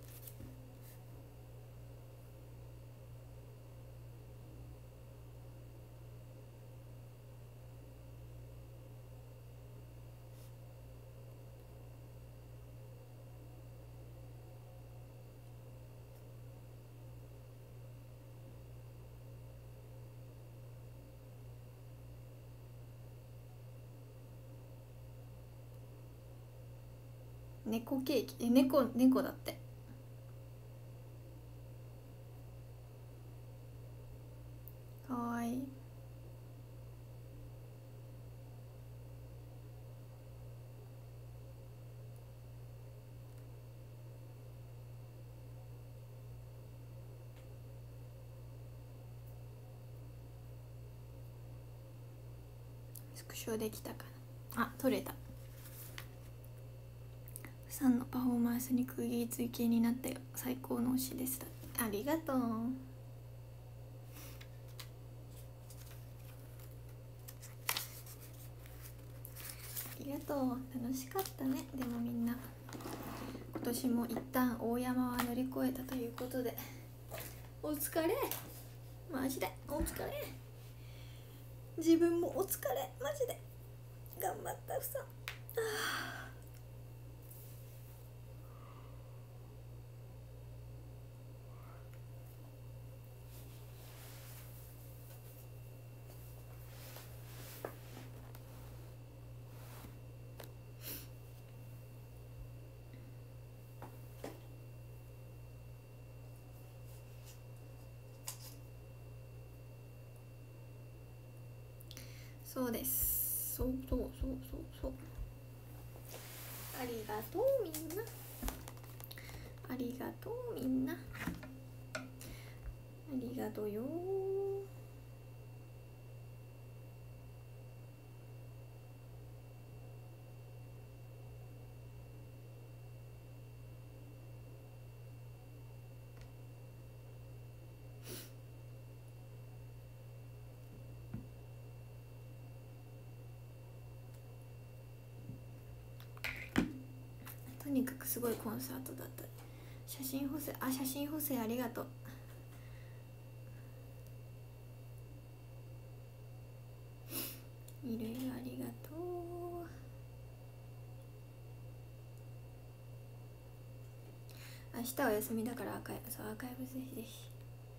猫ケーキ。え猫猫だって。かわいい。スクショできたかな。あ撮れた。さんのパフォーマンスに釘付けになったよ。最高の推しです。ありがとう。ありがとう。楽しかったね。でもみんな今年も一旦大山は乗り越えたということで、お疲れマジでお疲れ。 自分もお疲れ、マジで頑張ったさ。そうです、そうそうそうそうそう、ありがとうみんな、ありがとうみんな、ありがとうよ。とにかくすごいコンサートだった。写真補正、あ、写真補正ありがとう。いろいろありがとう。明日は休みだからアーカイブ、そうアーカイブぜひぜひ。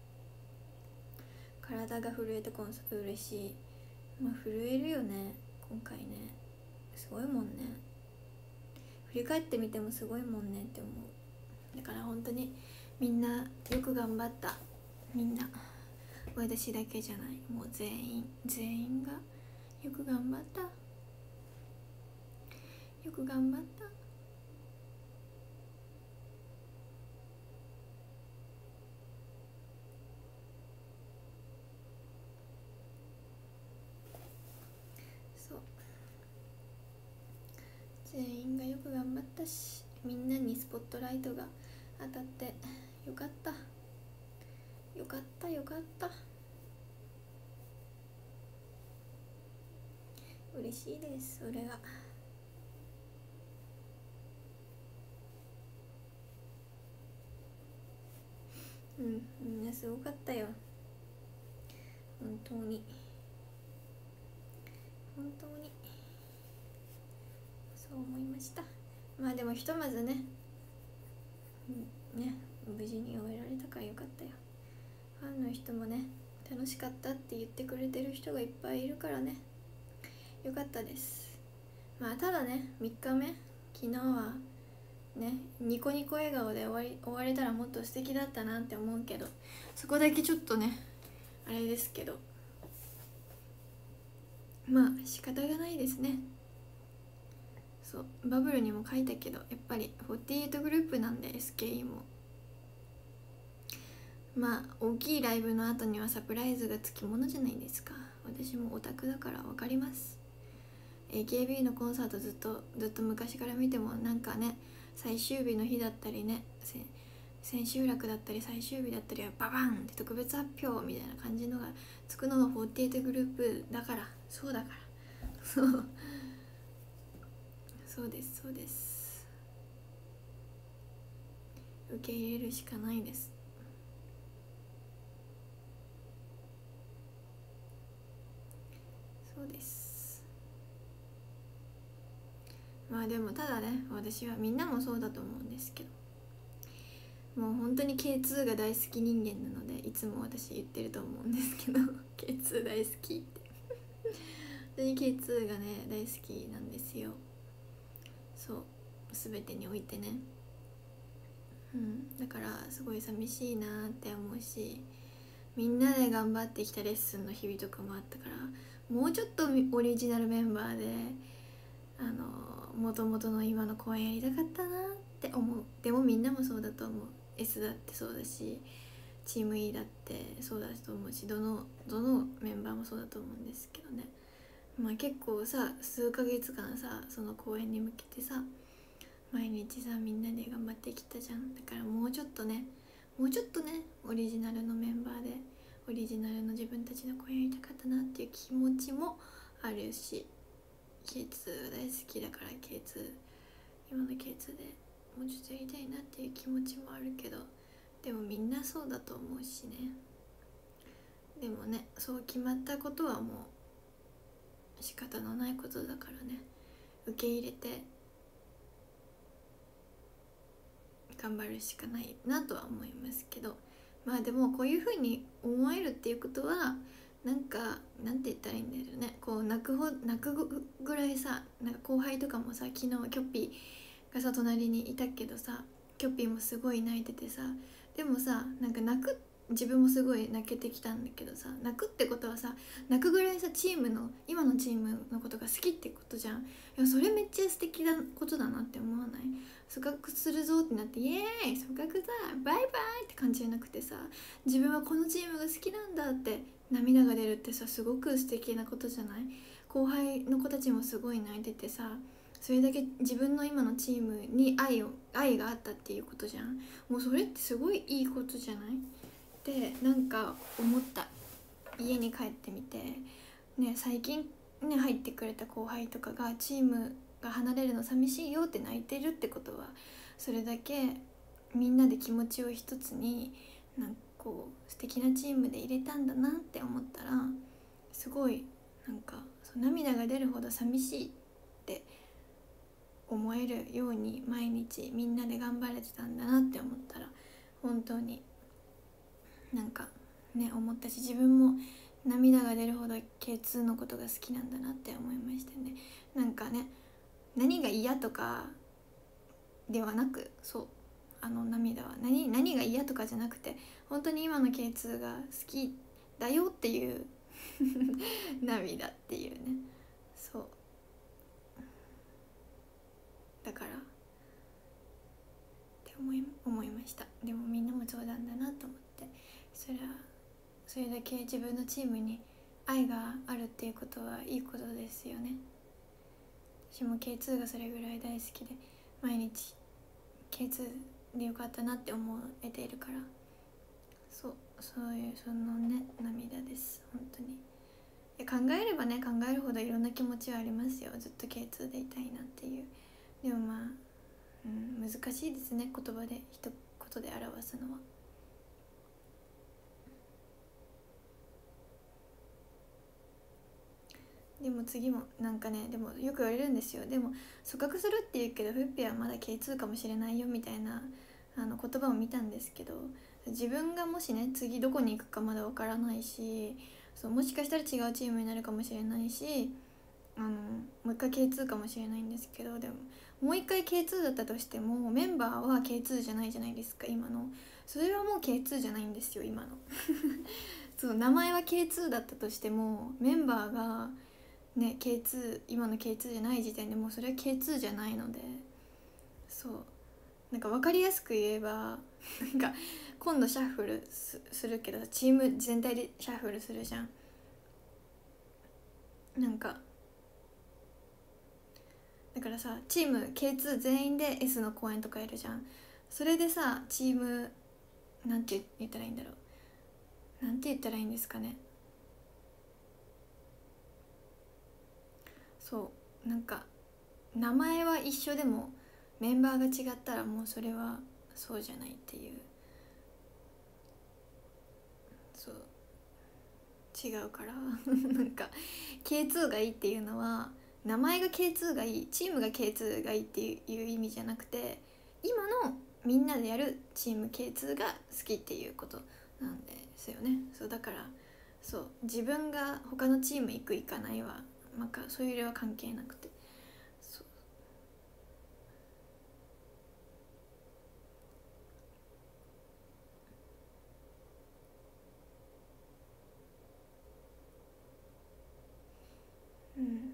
体が震えてコンサート嬉しい。まあ震えるよね今回ね、すごいもんね。振り返ってみてもすごいもんねって思う。だから本当にみんなよく頑張った。みんな、私だけじゃない、もう全員全員がよく頑張った、よく頑張った。そう、全員がよく頑張ったし、みんなにスポットライトが当たってよかった、よかったよかった。嬉しいです、それが。うん、みんなすごかったよ本当に、本当にそう思いました。まあでもひとまずね、ね、無事に終えられたからよかったよ。ファンの人もね、楽しかったって言ってくれてる人がいっぱいいるからね、よかったです。まあただね、みっかめ昨日はね、ニコニコ笑顔で終わり終われたらもっと素敵だったなって思うけど、そこだけちょっとねあれですけど、まあ仕方がないですね。そうバブルにも書いたけど、やっぱりフォーティーエイトグループなんで エスケーイー もまあ大きいライブの後にはサプライズがつきものじゃないですか。私もオタクだから分かります。 エーケービー のコンサートずっとずっと昔から見ても、なんかね、最終日の日だったりね、千秋楽だったり最終日だったりはババンって特別発表みたいな感じのがつくのがフォーティーエイトグループだから、そうだからそうそうですそうです、受け入れるしかないです。そうです。まあでもただね、私はみんなもそうだと思うんですけど、もう本当に ケーツー が大好き人間なので、いつも私言ってると思うんですけどケーツー 大好きって本当に ケーツー がね大好きなんですよ。そう、全てにおいてね。うん、だからすごい寂しいなって思うし、みんなで頑張ってきたレッスンの日々とかもあったから、もうちょっとオリジナルメンバーであの元々の今の公演やりたかったなって思う。でもみんなもそうだと思う。 S だってそうだし、チーム E だってそうだと思うし、どのどのメンバーもそうだと思うんですけどね。まあ結構さ、数ヶ月間さ、その公演に向けてさ毎日さみんなで頑張ってきたじゃん。だからもうちょっとね、もうちょっとねオリジナルのメンバーでオリジナルの自分たちの声やりたかったなっていう気持ちもあるし、 ケーツー 大好きだから ケーツー 今の ケーツー でもうちょっとやりたいなっていう気持ちもあるけど、でもみんなそうだと思うしね。でもね、そう決まったことはも仕方のないことだからね、受け入れて頑張るしかないなとは思いますけど、まあでもこういうふうに思えるっていうことはなんかなんて言ったらいいんだろうね、こう泣くほ泣くぐらいさ、なんか後輩とかもさ、昨日キョッピーがさ隣にいたけどさ、キョッピーもすごい泣いててさ、でもさなんか泣く、自分もすごい泣けてきたんだけどさ、泣くってことはさ、泣くぐらいさチームの今のチームのことが好きってことじゃん。いやそれめっちゃ素敵なことだなって思わない？組閣するぞってなってイエーイ組閣だバイバイって感じじゃなくてさ、自分はこのチームが好きなんだって涙が出るってさ、すごく素敵なことじゃない？後輩の子たちもすごい泣いててさ、それだけ自分の今のチームに愛を愛があったっていうことじゃん。もうそれってすごいいいことじゃないってなんか思った。家に帰ってみてね、最近ね入ってくれた後輩とかがチームが離れるの寂しいよって泣いてるってことは、それだけみんなで気持ちを一つになんかこう素敵なチームで入れたんだなって思ったら、すごいなんかそう涙が出るほど寂しいって思えるように毎日みんなで頑張れてたんだなって思ったら、本当になんかね思ったし、自分も涙が出るほど ケーツー のことが好きなんだなって思いましたね。なんかね、何が嫌とかではなく、そうあの涙は 何, 何が嫌とかじゃなくて、本当に今の ケーツー が好きだよっていう涙っていうね、そうだからって思い思いました。でもみんなもそうなんだなと思って、それはそれだけ自分のチームに愛があるっていうことはいいことですよね。私も ケーツー がそれぐらい大好きで、毎日 ケーツー でよかったなって思えているから、そうそういうそのね涙です。本当にいや考えればね考えるほどいろんな気持ちはありますよ。ずっと ケーツー でいたいなっていう。でもまあ、うん、難しいですね、言葉で一言で表すのは。でも次もなんかね、でもよく言われるんですよ。でも組閣するって言うけどフッピはまだ ケーツー かもしれないよみたいなあの言葉を見たんですけど、自分がもしね次どこに行くかまだわからないし、そうもしかしたら違うチームになるかもしれないし、あのもう一回 ケーツー かもしれないんですけど、でももう一回 ケーツー だったとしてもメンバーは ケーツー じゃないじゃないですか今の。それはもう ケーツー じゃないんですよ今のそう名前は ケーツー だったとしてもメンバーがね ケーツー 今の ケーツー じゃない時点でもうそれは ケーツー じゃないので、そうなんか分かりやすく言えばなんか今度シャッフル す, するけどチーム全体でシャッフルするじゃん。なんかだからさチーム ケーツー 全員で エス の公演とかやるじゃん。それでさチームなんて言ったらいいんだろう、なんて言ったらいいんですかね。そうなんか名前は一緒でもメンバーが違ったらもうそれはそうじゃないっていう、そう違うからなんか ケーツー がいいっていうのは名前が ケーツー がいい、チームが ケーツー がいいっていう意味じゃなくて、今のみんなでやるチーム ケーツー が好きっていうことなんですよね。そうだからそう自分が他のチーム行く行かないはなんかそういうよりは関係なくて、そううん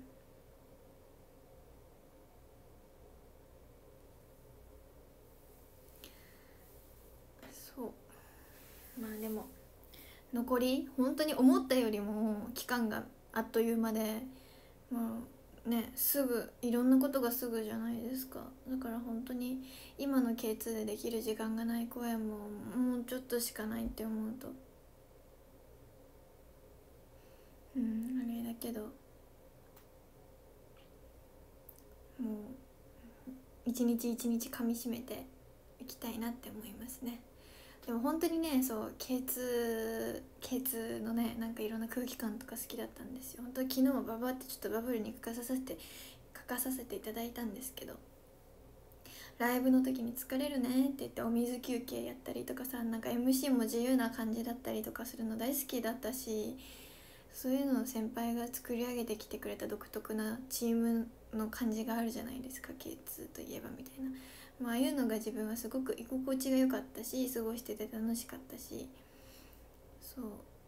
そうまあでも残り本当に思ったよりも期間があっという間で、まあねすぐいろんなことがすぐじゃないですか。だから本当に今の ケーツー でできる時間がない子やももうちょっとしかないって思うと、うんあれだけどもう一日一日噛みしめていきたいなって思いますね。 でも本当にね、そう ケーツー ケーツー のねなんかいろんな空気感とか好きだったんですよ。本当昨日もババってちょっとバブルに書かさせて書かさせていただいたんですけど、ライブの時に疲れるねって言ってお水休憩やったりとかさ、なんか エムシー も自由な感じだったりとかするの大好きだったし、そういうのを先輩が作り上げてきてくれた独特なチームの感じがあるじゃないですか、 ケーツー といえばみたいな。まあああいうのが自分はすごく居心地が良かったし、過ごしてて楽しかったし、そう、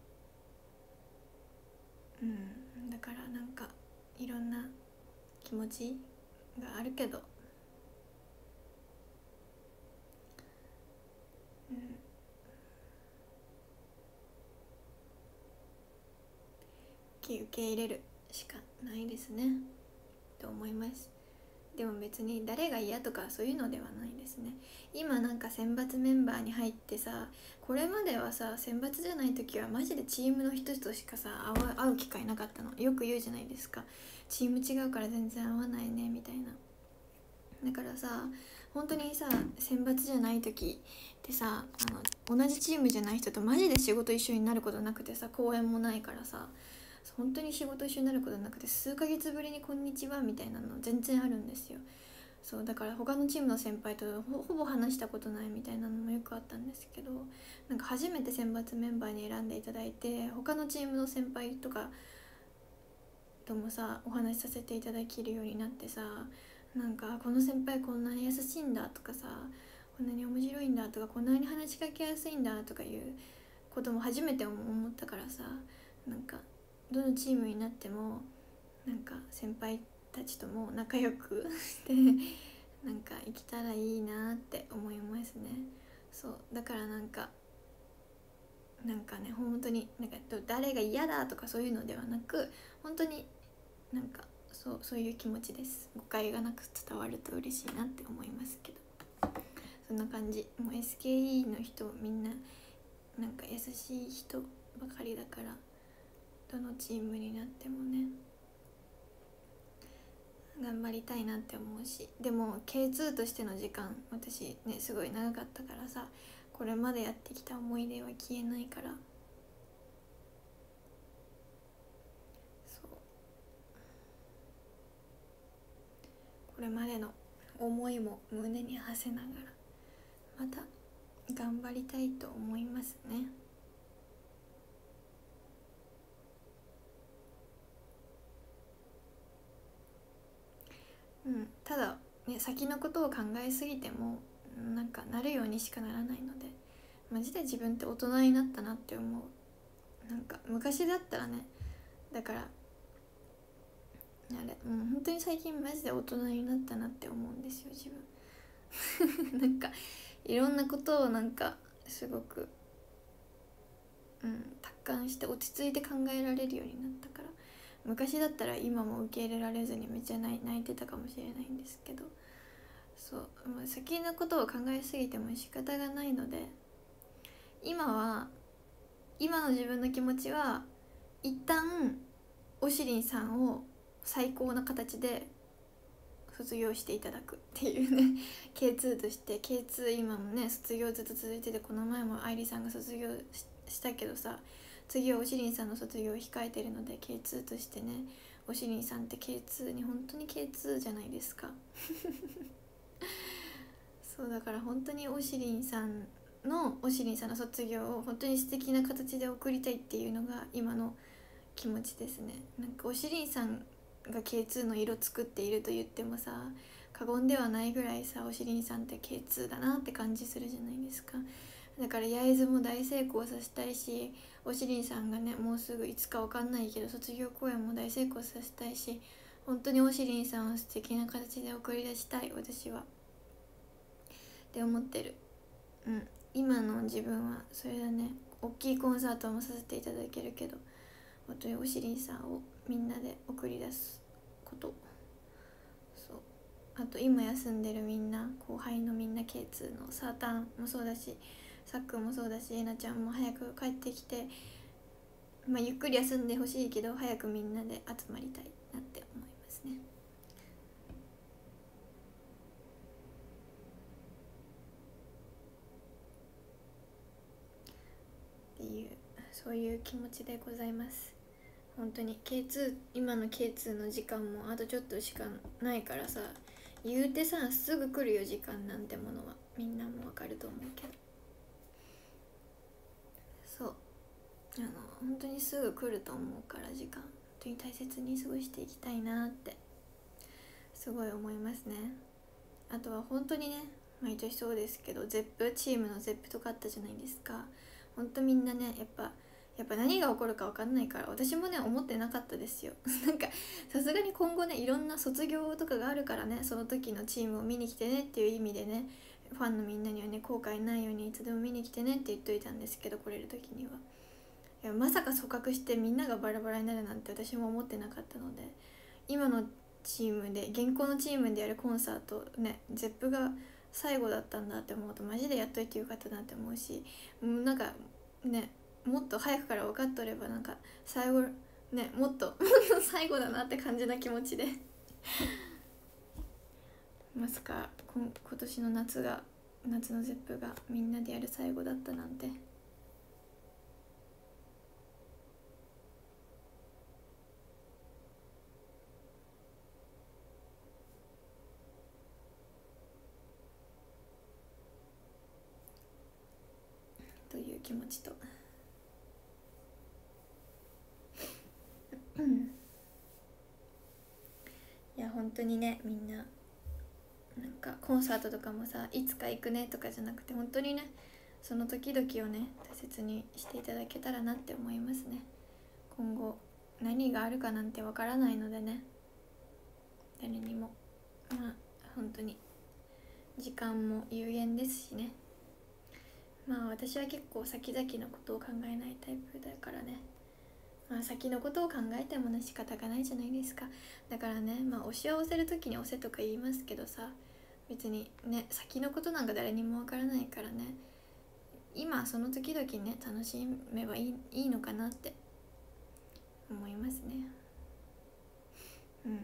うんだからなんかいろんな気持ちがあるけど、うん受け入れるしかないですねと思います。でも別に誰が嫌とかそういうのではないですね。今なんか選抜メンバーに入ってさ、これまではさ選抜じゃない時はマジでチームの人としかさ会う、会う機会なかったの。よく言うじゃないですか、チーム違うから全然合わないねみたいな。だからさ本当にさ選抜じゃない時ってさ、あの同じチームじゃない人とマジで仕事一緒になることなくてさ、公演もないからさ、本当に仕事一緒になることなくて数ヶ月ぶりにこんにちはみたいなの全然あるんですよ。そうだから他のチームの先輩と ほ, ほぼ話したことないみたいなのもよくあったんですけど、なんか初めて選抜メンバーに選んでいただいて、他のチームの先輩とかともさお話しさせていただけるようになってさ、なんかこの先輩こんなに優しいんだとかさ、こんなに面白いんだとか、こんなに話しかけやすいんだとかいうことも初めて思ったからさ、なんかどのチームになってもなんか先輩たちとも仲良くしてなんか生きたらいいなって思いますね。そうだからなんかなんかね本当になんか誰が嫌だとかそういうのではなく、本当になんかそうそういう気持ちです。誤解がなく伝わると嬉しいなって思いますけど、そんな感じ。もう エスケーイー の人みんななんか優しい人ばかりだから、どのチームになってもね頑張りたいなって思うし、でも ケーツー としての時間私ねすごい長かったからさ、これまでやってきた思い出は消えないから、そうこれまでの思いも胸に馳せながらまた頑張りたいと思いますね。うん、ただ、ね、先のことを考えすぎてもなんかなるようにしかならないので、マジで自分って大人になったなって思う。なんか昔だったらね、だからあれ、うん、本当に最近マジで大人になったなって思うんですよ自分なんかいろんなことをなんかすごく、うん、達観して落ち着いて考えられるようになったから、昔だったら今も受け入れられずにめっちゃ泣いてたかもしれないんですけど、そう、まあ、先のことを考えすぎても仕方がないので、今は今の自分の気持ちは一旦おしりんさんを最高な形で卒業していただくっていうねケーツー として。 ケーツー 今もね卒業ずっと続いてて、この前も愛理さんが卒業 し, したけどさ、次はおしりんさんの卒業を控えてるので ケーツー としてね、おしりんさんって ケーツー に本当に ケーツー じゃないですかそうだから本当におしりんさんのおしりんさんの卒業を本当に素敵な形で送りたいっていうのが今の気持ちですね。なんかおしりんさんが ケーツー の色作っていると言ってもさ過言ではないぐらいさ、おしりんさんって ケーツー だなって感じするじゃないですか。だから焼津も大成功させたいし、おしりんさんがねもうすぐいつかわかんないけど卒業公演も大成功させたいし、本当におしりんさんを素敵な形で送り出したい私はって思ってる。うん、今の自分はそれだね。大きいコンサートもさせていただけるけど、本当におしりんさんをみんなで送り出すこと、そう、あと今休んでるみんな、後輩のみんな、 ケーツー のサータンもそうだし、さっくんもそうだし、えなちゃんも早く帰ってきて、まあ、ゆっくり休んでほしいけど早くみんなで集まりたいなって思いますね。 そういう気持ちでございます。本当に ケーツー 今の ケーツー の時間もあとちょっとしかないからさ、言うてさすぐ来るよ時間なんてものは。みんなもわかると思うけど、そうあの本当にすぐ来ると思うから、時間本当に大切に過ごしていきたいなってすごい思いますね。あとは本当にね、毎年そうですけど、ゼップチームのゼップとかあったじゃないですか。本当みんなね、やっぱやっぱ何が起こるか分かんないから、私もね思ってなかったですよなんかさすがに今後ねいろんな卒業とかがあるからね、その時のチームを見に来てねっていう意味でね、ファンのみんなにはね後悔ないようにいつでも見に来てねって言っといたんですけど、来れる時には。いやまさか組閣してみんながバラバラになるなんて私も思ってなかったので、今のチームで現行のチームでやるコンサートね、ゼップが最後だったんだって思うとマジでやっといてよかったなって思うし、なんかねもっと早くから分かっとれば、なんか最後ねもっともっと最後だなって感じな気持ちでまさか今年の夏が夏のゼップがみんなでやる最後だったなんて。という気持ちといや本当にね、みんななんかコンサートとかもさ、いつか行くねとかじゃなくて、本当にねその時々をね大切にしていただけたらなって思いますね。今後何があるかなんてわからないのでね、誰にも。まあ本当に時間も有限ですしね。まあ私は結構先々のことを考えないタイプだからね、まあ先のことを考えてもね仕方がないじゃないですか。だからね、まあ推しを押せる時に押せとか言いますけどさ、別にね先のことなんか誰にもわからないからね、今その時々ね楽しめばいい、いいのかなって思いますね。うん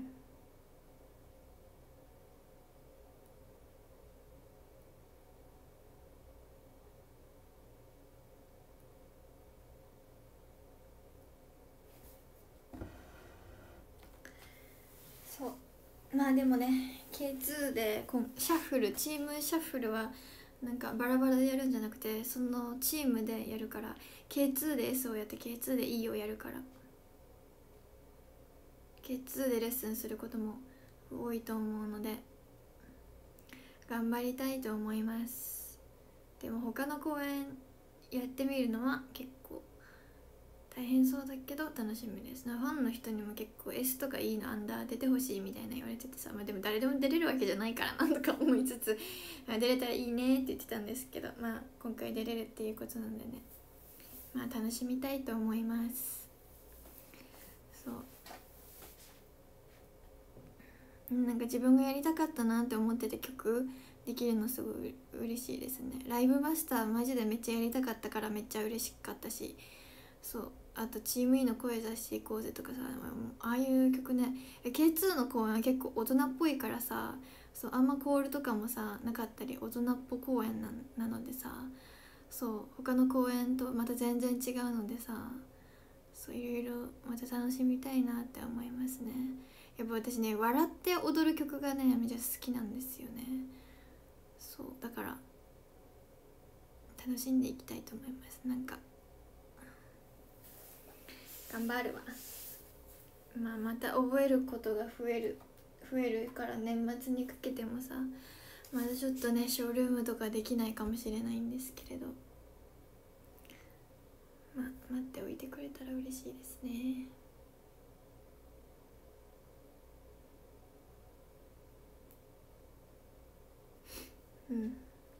そうまあでもね ケーツー でこんシャッフルチームシャッフルはなんかバラバラでやるんじゃなくて、そのチームでやるから、 ケーツー で エス をやって ケーツー で イー をやるから、 ケーツー でレッスンすることも多いと思うので頑張りたいと思います。でも他の公演やってみるのは結構大変そうだけど楽しみです。ファンの人にも結構 エス とか イー のアンダー出てほしいみたいな言われててさ、まあ、でも誰でも出れるわけじゃないからなんとか思いつつ、まあ、出れたらいいねって言ってたんですけど、まあ今回出れるっていうことなんでね、まあ楽しみたいと思います。そうなんか自分がやりたかったなって思ってて曲できるのすごい嬉しいですね。ライブマスターマジでめっちゃやりたかったからめっちゃ嬉しかったし、そうあとチーム E の声出していこうぜとかさ、ああいう曲ね、 ケーツー の公演は結構大人っぽいからさ、そうあんまコールとかもさなかったり大人っぽ公演ななのでさ、そう他の公演とまた全然違うのでさ、そういろいろまた楽しみたいなって思いますね。やっぱ私ね笑って踊る曲がねめちゃ好きなんですよね。そうだから楽しんでいきたいと思います。なんか頑張るわ。まあまた覚えることが増える増えるから年末にかけてもさ、まだちょっとねショールームとかできないかもしれないんですけれど、まあ待っておいてくれたら嬉しいですね。うん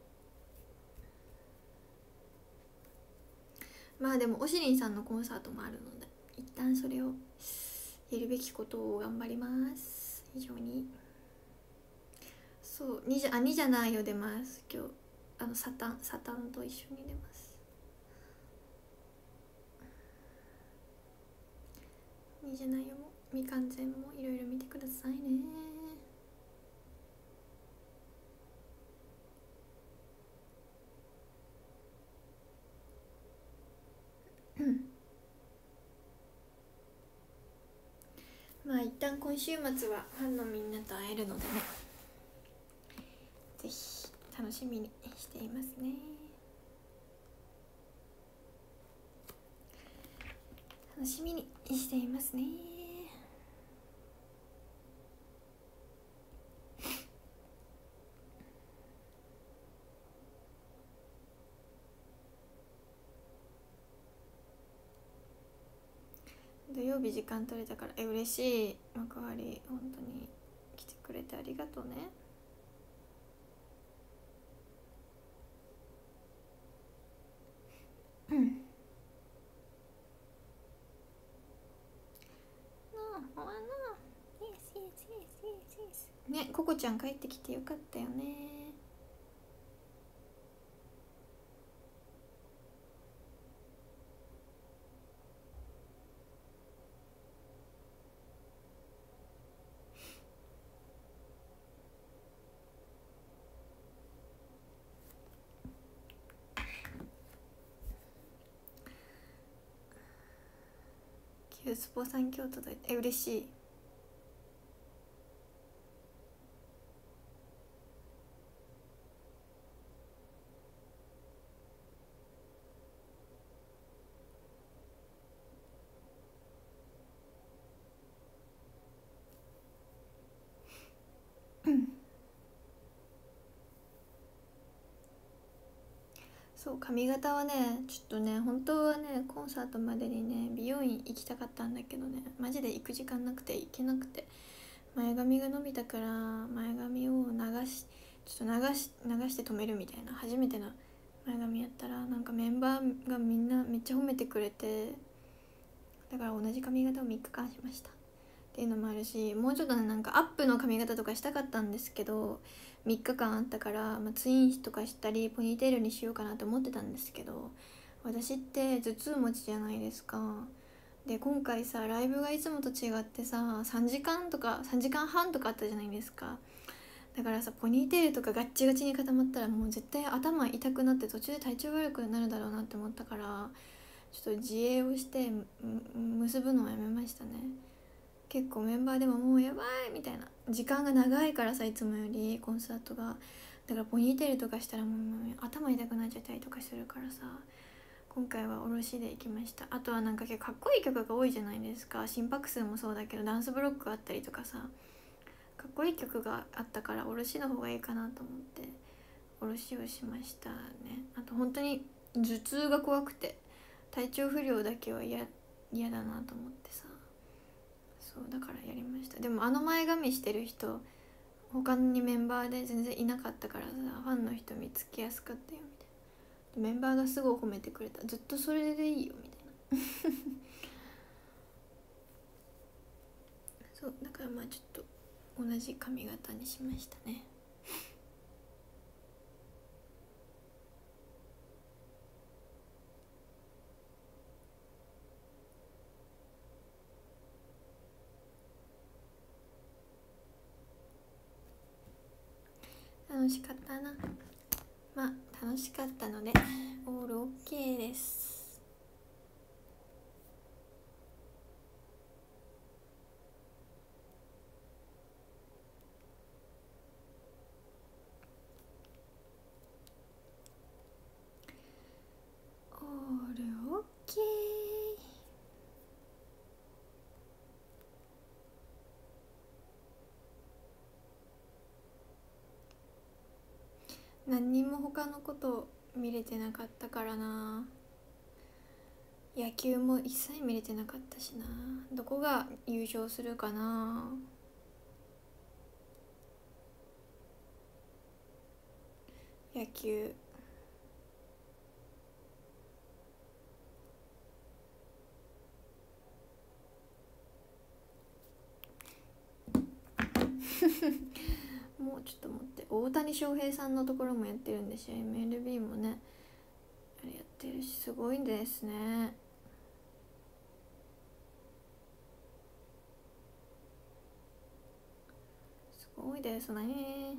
まあでもおしりんさんのコンサートもあるので、一旦それをやるべきことを頑張ります。非常にそうにじゃあにじゃないよ出ます今日、あのサタンサタンと一緒に出ます。にじゃないよも未完全もいろいろ見てくださいね。うん旦今週末はファンのみんなと会えるのでね、ぜひ楽しみにしていますね。楽しみにしていますね。土曜日時間取れたからえ嬉しい。幕張本当に来てくれてありがとうね。うんなあほらなイエスイエスイエスイエスイエスね、ココちゃん帰ってきてよかったよね。キュースポさん今日届いてえ嬉しい。そう髪型はねちょっとね本当はねコンサートまでにね美容院行きたかったんだけどねマジで行く時間なくて行けなくて、前髪が伸びたから前髪を流しちょっと流し流して止めるみたいな初めての前髪やったらなんかメンバーがみんなめっちゃ褒めてくれて、だから同じ髪型をみっかかんしましたっていうのもあるし、もうちょっとねなんかアップの髪型とかしたかったんですけどみっかかんあったから、まあ、ツインとかしたりポニーテールにしようかなと思ってたんですけど、私って頭痛持ちじゃないですか。で今回さライブがいつもと違ってささんじかんとかさんじかんはんとかあったじゃないですか。だからさポニーテールとかガッチガチに固まったらもう絶対頭痛くなって途中で体調悪くなるだろうなって思ったから、ちょっと自衛をして結ぶのをやめましたね。結構メンバーでももうやばいみたいな、時間が長いからさいつもよりコンサートが、だからポニーテールとかしたらもう頭痛くなっちゃったりとかするからさ、今回はおろしで行きました。あとはなんか結構かっこいい曲が多いじゃないですか。心拍数もそうだけどダンスブロックあったりとかさ、かっこいい曲があったからおろしの方がいいかなと思っておろしをしましたね。あと本当に頭痛が怖くて体調不良だけは嫌嫌だなと思ってさ、そうだからやりました。でもあの前髪してる人他にメンバーで全然いなかったからさ、ファンの人見つけやすかったよみたいな。メンバーがすごい褒めてくれた。ずっとそれでいいよみたいなそうだからまあちょっと同じ髪型にしましたね。楽しかったな。まあ楽しかったのでオールオッケーです。オールオッケー。何にも他のこと見れてなかったからな。野球も一切見れてなかったしな。どこが優勝するかな。野球もうちょっと待って、大谷翔平さんのところもやってるんでしょ。 エムエルビー もねあれやってるし、すごいですね。すごいですね。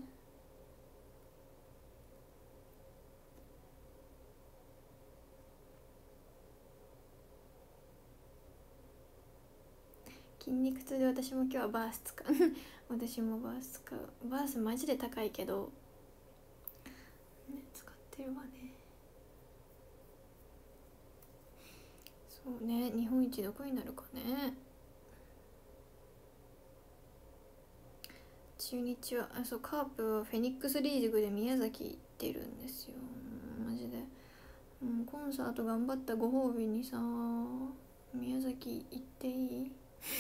筋肉痛で私も今日はバース使う私もバース使う。バースマジで高いけどね、使ってるわね。そうね、日本一どこになるかね。中日はあそうカープはフェニックスリーグで宮崎行ってるんですよマジで。もうコンサート頑張ったご褒美にさ宮崎行っていい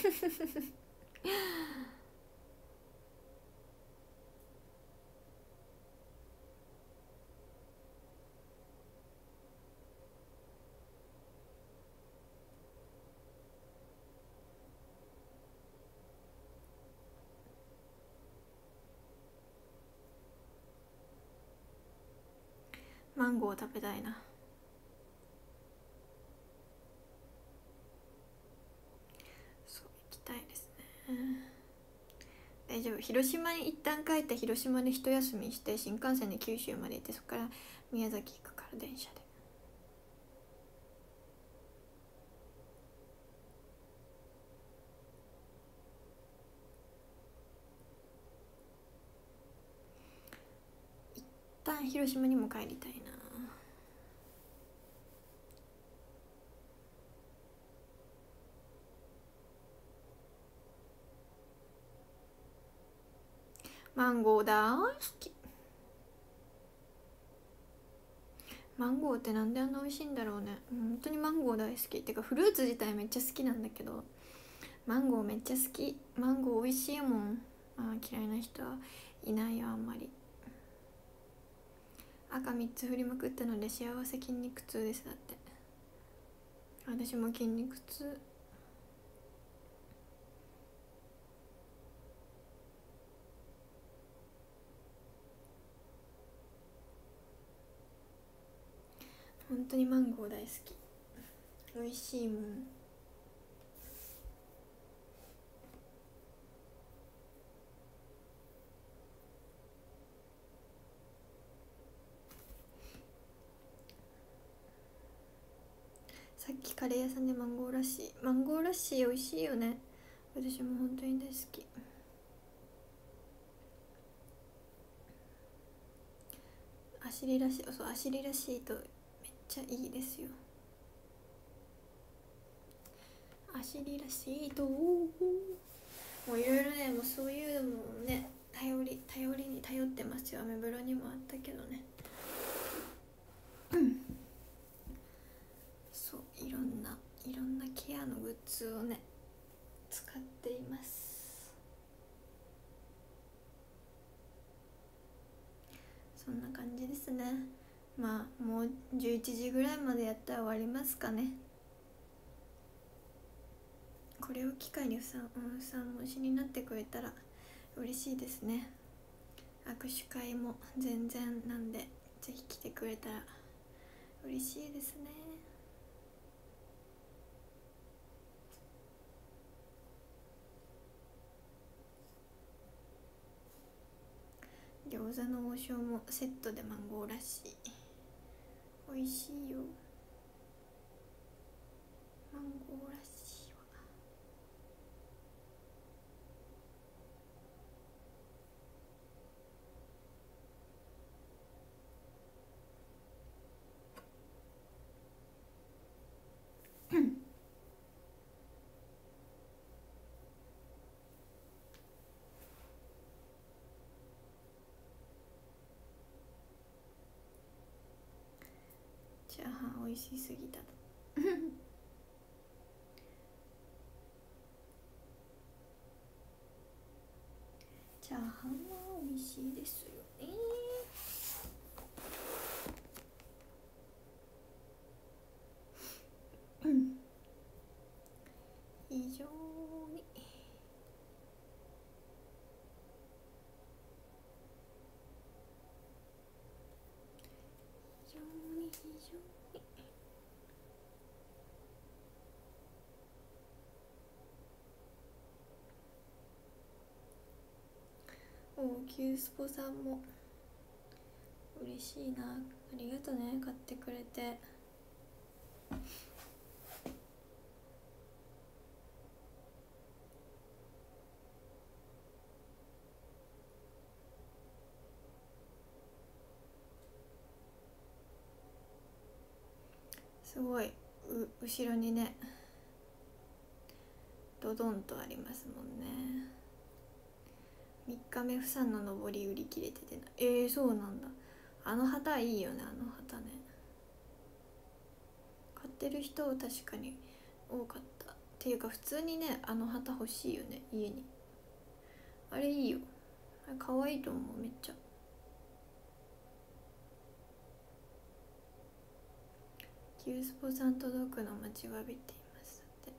マンゴー食べたいな。そう行きたいですね。大丈夫、広島に一旦帰って広島で一休みして新幹線で九州まで行ってそこから宮崎行くから電車で。一旦広島にも帰りたいな。マンゴー大好き。マンゴーってなんであんな美味しいんだろうね。本当にマンゴー大好き。てかフルーツ自体めっちゃ好きなんだけどマンゴーめっちゃ好き。マンゴー美味しいもん。あ嫌いな人はいないよあんまり。赤みっつ振りまくったので幸せ筋肉痛です。だって私も筋肉痛。本当にマンゴー大好き。美味しいもん。さっきカレー屋さんでマンゴーラッシーマンゴーラッシー美味しいよね。私も本当に大好き。アシリラシーそうアシリラシーとめっちゃいいですよ。アシリラシーともういろいろねもうそういうのもね頼り頼りに頼ってますよ。アメブロにもあったけどねそういろんないろんなケアのグッズをね使っています。そんな感じですね。まあもうじゅういちじぐらいまでやったら終わりますかね。これを機会にふさん推しになってくれたら嬉しいですね。握手会も全然なんでぜひ来てくれたら嬉しいですね。餃子の王将もセットでマンゴーらしい。美味しいよマンゴーらしいわ。チャーハン美味しすぎたチャーハンは美味しいですよね。うん非常に非常に非常におキュースポさんも嬉しいな。ありがとね買ってくれて。 すごいう後ろにねドドンとありますもんね。みっかめ釜山の上り売り切れててな、えー、そうなんだ。あの旗いいよね、あの旗ね。買ってる人確かに多かったっていうか、普通にねあの旗欲しいよね、家に。あれいいよ、あれ可愛いと思う、めっちゃ。キュースポさん届くの待ちわびていますって。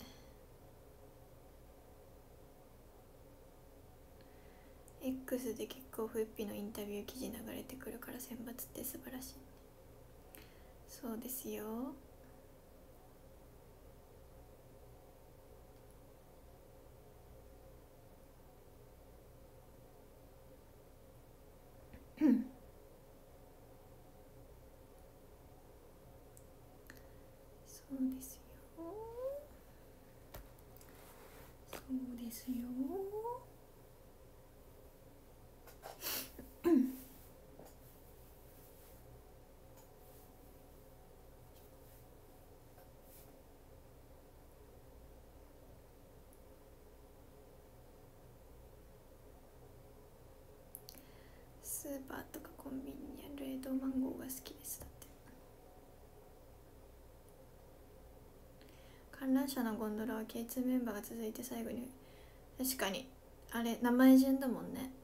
X で結構フッピのインタビュー記事流れてくるから選抜って素晴らしいね。そうですよ。そうですよ、そうですよ。スーパーとかコンビニにある冷凍マンゴーが好きです。だって観覧車のゴンドラは ケーツー メンバーが続いて最後に、確かにあれ名前順だもんね。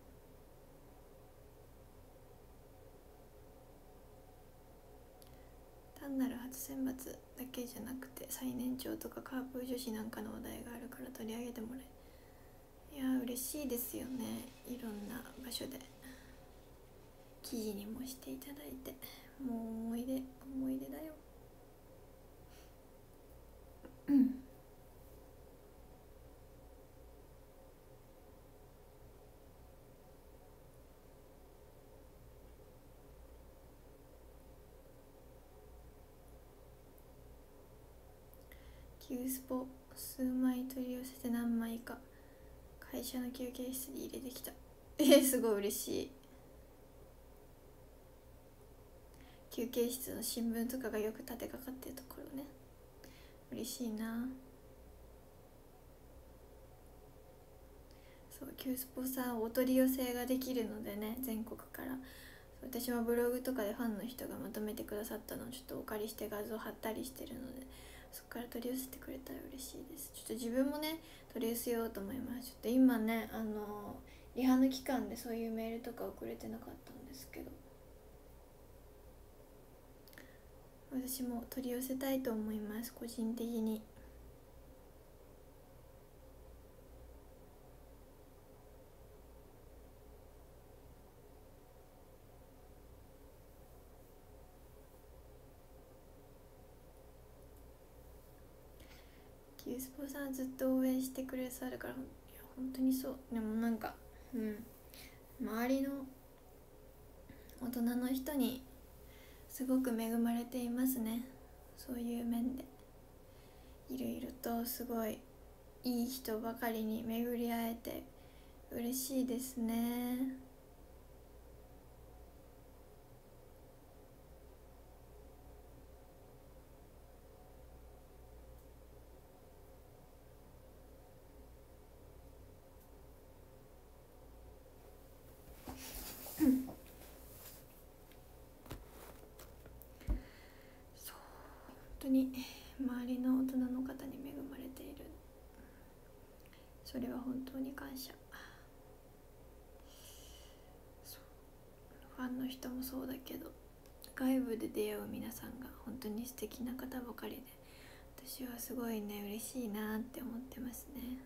単なる初選抜だけじゃなくて最年長とかカープ女子なんかの話題があるから取り上げてもらえ、いや嬉しいですよね。いろんな場所で記事にもしていただいて、もう思い出思い出だよ。うんキュースポ数枚取り寄せて何枚か会社の休憩室に入れてきた。えー、すごい嬉しい。休憩室の新聞とかがよく立てかかってるところね、嬉しいな。そう、キュースポさんお取り寄せができるのでね、全国から。私もブログとかでファンの人がまとめてくださったのをちょっとお借りして画像貼ったりしてるので、そこから取り寄せてくれたら嬉しいです。ちょっと自分もね取り寄せようと思います。ちょっと今ねあのリハの期間でそういうメールとか送れてなかったんですけど、私も取り寄せたいと思います、個人的に。キュースポさんずっと応援してくれさるから、いや本当にそう。でもなんかうん周りの大人の人にすごく恵まれていますね。そういう面でいろいろとすごいいい人ばかりに巡り会えて嬉しいですね。そう本当に周りの大人の方に恵まれている、それは本当に感謝。そうファンの人もそうだけど外部で出会う皆さんが本当に素敵な方ばかりで、私はすごいね嬉しいなって思ってますね。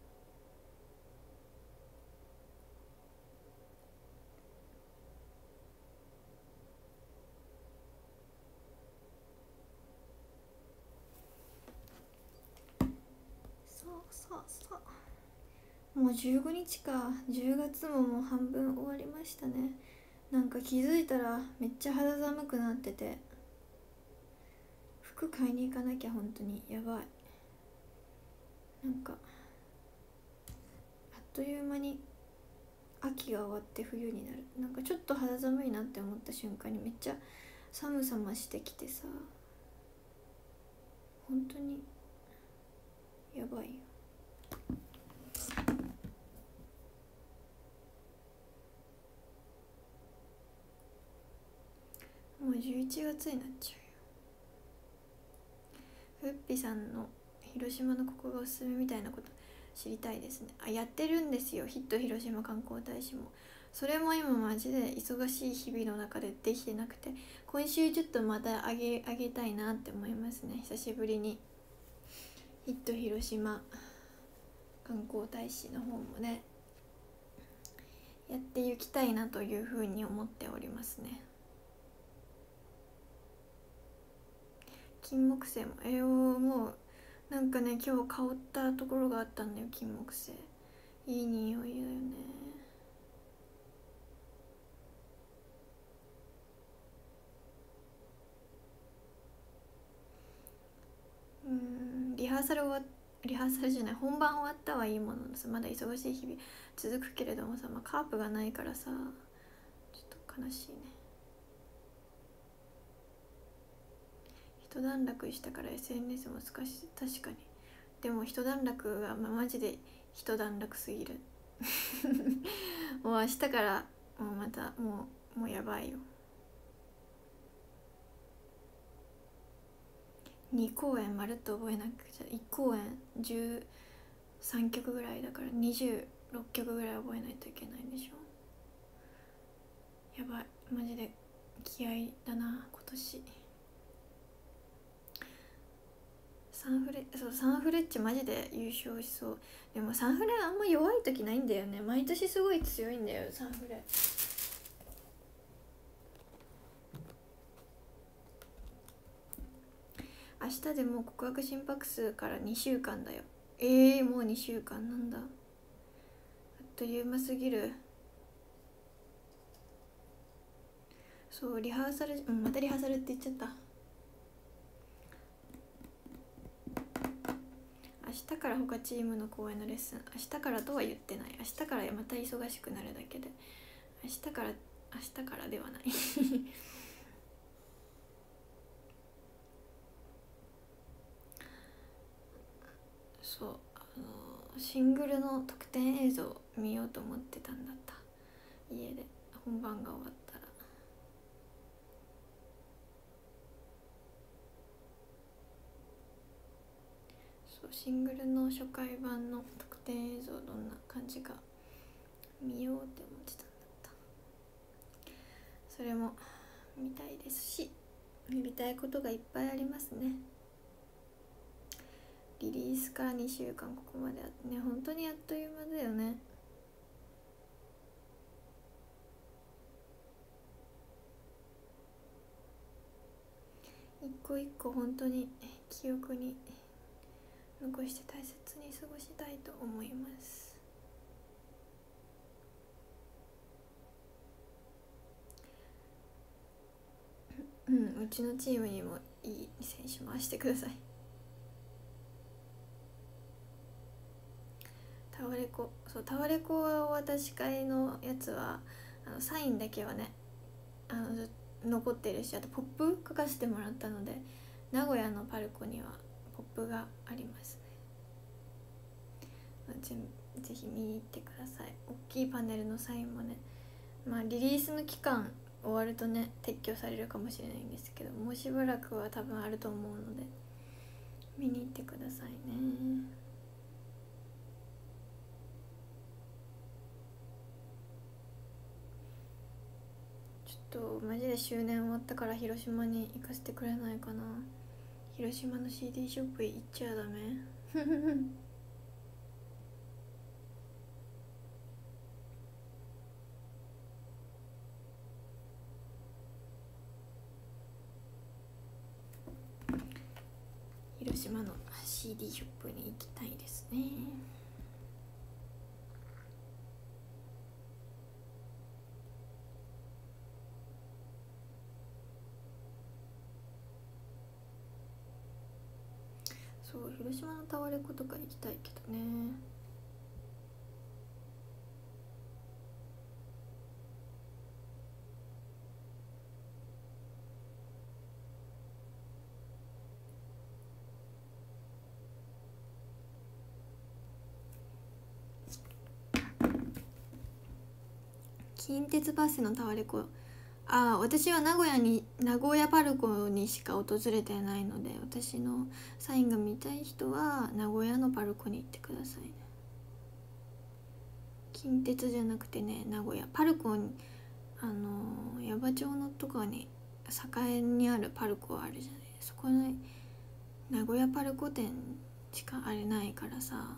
そうそうそう、もうじゅうごにちか。じゅうがつももう半分終わりましたね。なんか気づいたらめっちゃ肌寒くなってて、服買いに行かなきゃ。本当にやばい。なんかあっという間に秋が終わって冬になる。なんかちょっと肌寒いなって思った瞬間にめっちゃ寒さ増してきてさ、 本当にやばいよ。もうじゅういちがつになっちゃうよ。ふっぴさんの広島のここがおすすめみたいなこと知りたいですね。あ、やってるんですよ、ヒット広島観光大使も。それも今マジで忙しい日々の中でできてなくて、今週ちょっとまたあげあげたいなって思いますね。久しぶりにヒット広島観光大使の方もねやっていきたいなというふうに思っておりますね。金木犀もえー、もうなんかね今日香ったところがあったんだよ。金木犀いい匂いだよね。うーんリハーサル終わリハーサルじゃない本番終わったはいいもののさ、まだ忙しい日々続くけれどもさ、まあ、カープがないからさちょっと悲しいね。一段落したから エスエヌエス も少し確かに。でも一段落が、まあ、マジで一段落すぎるもう明日からもうまたもうもうやばいよ。に公演まるっと覚えなくちゃ。いち公演じゅうさんきょくぐらいだからにじゅうろっきょくぐらい覚えないといけないんでしょ。やばいマジで気合いだな今年。サンフレそうサンフレッチェマジで優勝しそう。でもサンフレあんま弱い時ないんだよね。毎年すごい強いんだよサンフレ。明日でもう告白心拍数からにしゅうかんだよ。えー、もうにしゅうかんなんだ。あっという間すぎる。そうリハーサル、うん、またリハーサルって言っちゃった。明日から他チームの公演のレッスン。明日からとは言ってない。明日からまた忙しくなるだけで、明日から明日からではないそうあのシングルの特典映像見ようと思ってたんだった。家で本番が終わったら。そうシングルの初回版の特典映像どんな感じか見ようって思ってたんだった。それも見たいですし、見たいことがいっぱいありますね。リリースからにしゅうかん、ここまであってね、本当にあっという間だよね。一個一個本当に記憶に残して大切に過ごしたいと思います。うん、うちのチームにもいい選手回してください。タワレコ、そうタワレコお渡し会のやつはあのサインだけはねあのず残ってるし、あとポップ書かせてもらったので名古屋のパルコにはポップがありますね。ぜぜひ見に行ってください。大きいパネルのサインもね、まあリリースの期間終わるとね撤去されるかもしれないんですけど、もうしばらくは多分あると思うので見に行ってくださいね。ちょっとマジで周年終わったから広島に行かせてくれないかな。広島の シーディー ショップ行っちゃダメ広島の シーディー ショップに行きたいですね。そう広島のタワレコとか行きたいけどね。 近鉄バスのタワレコ、ああ私は名古屋に名古屋パルコにしか訪れてないので、私のサインが見たい人は名古屋のパルコに行ってくださいね。近鉄じゃなくてね、名古屋パルコに、あの矢場町のとかに栄にあるパルコあるじゃない、そこの名古屋パルコ店しかあれないからさ。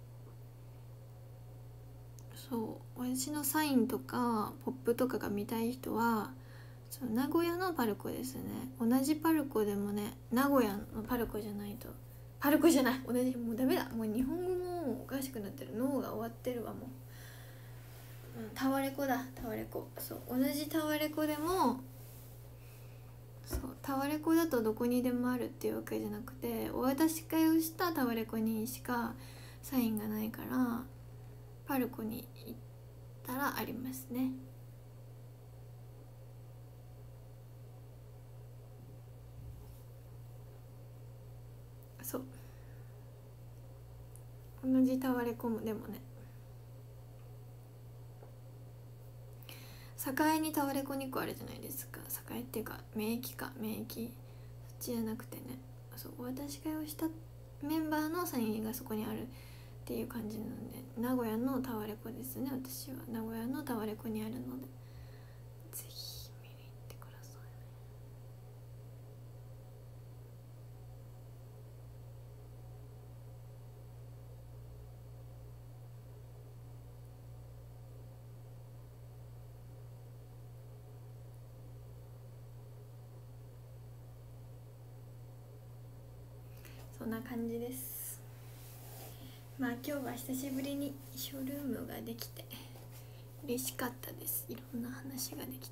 そう私のサインとかポップとかが見たい人はそう名古屋のパルコですね。同じパルコでもね、名古屋のパルコじゃないと、パルコじゃない、同じ、もうダメだ、もう日本語もおかしくなってる、脳が終わってるわもう、うん、タワレコだ、タワレコ。そう同じタワレコでも、そうタワレコだとどこにでもあるっていうわけじゃなくて、お渡し会をしたタワレコにしかサインがないから、パルコに行ったらありますね。そう同じタワレコもでもね、栄にタワレコにこあるじゃないですか。栄っていうか免疫か、免疫そっちじゃなくてね、そうお渡し会をしたメンバーのサインがそこにあるっていう感じなので、名古屋のタワレコですね。私は名古屋のタワレコにあるので、ぜひ見に行ってください。そんな感じです。まあ今日は久しぶりにショールームができて嬉しかったです。いろんな話ができて、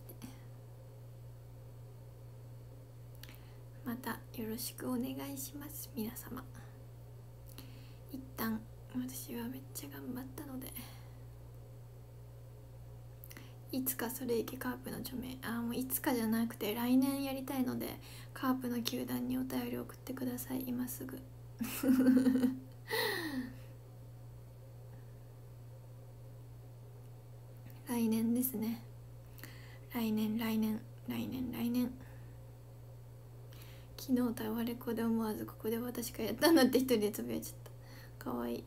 またよろしくお願いします皆様。一旦私はめっちゃ頑張ったので、いつかそれいけカープの著名、あもういつかじゃなくて来年やりたいので、カープの球団にお便り送ってください今すぐ来年ですね。来年来年来年来年。昨日タワレコで思わずここで私がやったんだって一人でつぶやいちゃった。かわいい。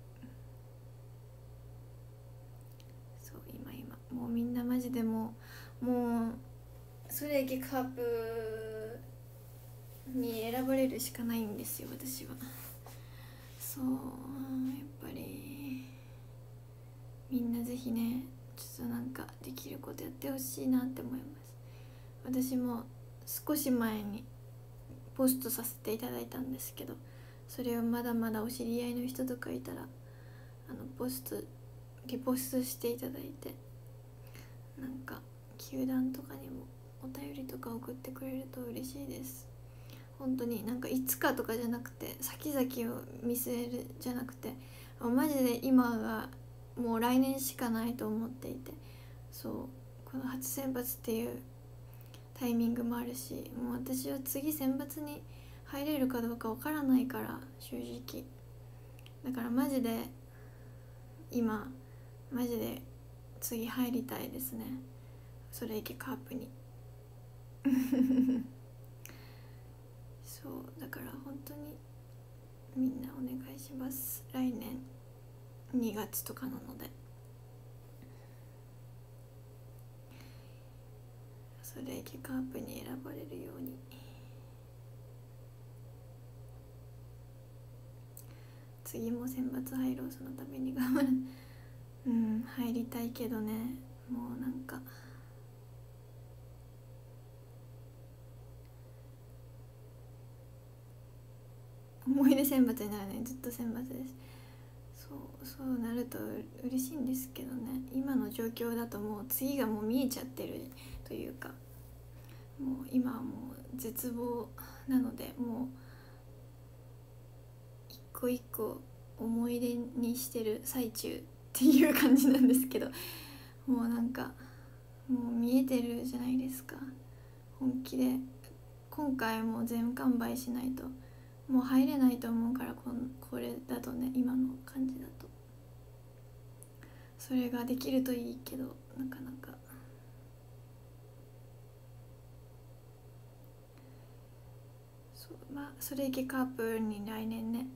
そう今今もうみんなマジでもうもうそれだけカープに選ばれるしかないんですよ私は。そうやっぱりみんなぜひね、ちょっとなんかできることやってほしいなって思います。私も少し前にポストさせていただいたんですけど、それをまだまだお知り合いの人とかいたら、あのポストリポストしていただいて、なんか球団とかにもお便りとか送ってくれると嬉しいです。本当になんかいつかとかじゃなくて、先々を見据えるじゃなくて、マジで今がもう来年しかないと思っていて、そうこの初選抜っていうタイミングもあるし、もう私は次選抜に入れるかどうかわからないから、正直だからマジで今マジで次入りたいですね。それいけカープにそうだから本当にみんなお願いします。来年にがつとかなので、それいけカープに選ばれるように。次も選抜入ろう、そのために頑張るうん入りたいけどね、もうなんか思い出選抜になるね。ずっと選抜です。そうそうなると嬉しいんですけどね、今の状況だともう次がもう見えちゃってるというか、もう今はもう絶望なので、もう一個一個思い出にしてる最中っていう感じなんですけど、もうなんかもう見えてるじゃないですか。本気で今回も全完売しないともう入れないと思うから、こんこれだとね、今の感じだとそれができるといいけど、 なかなかそうまあそれいけカープに来年ね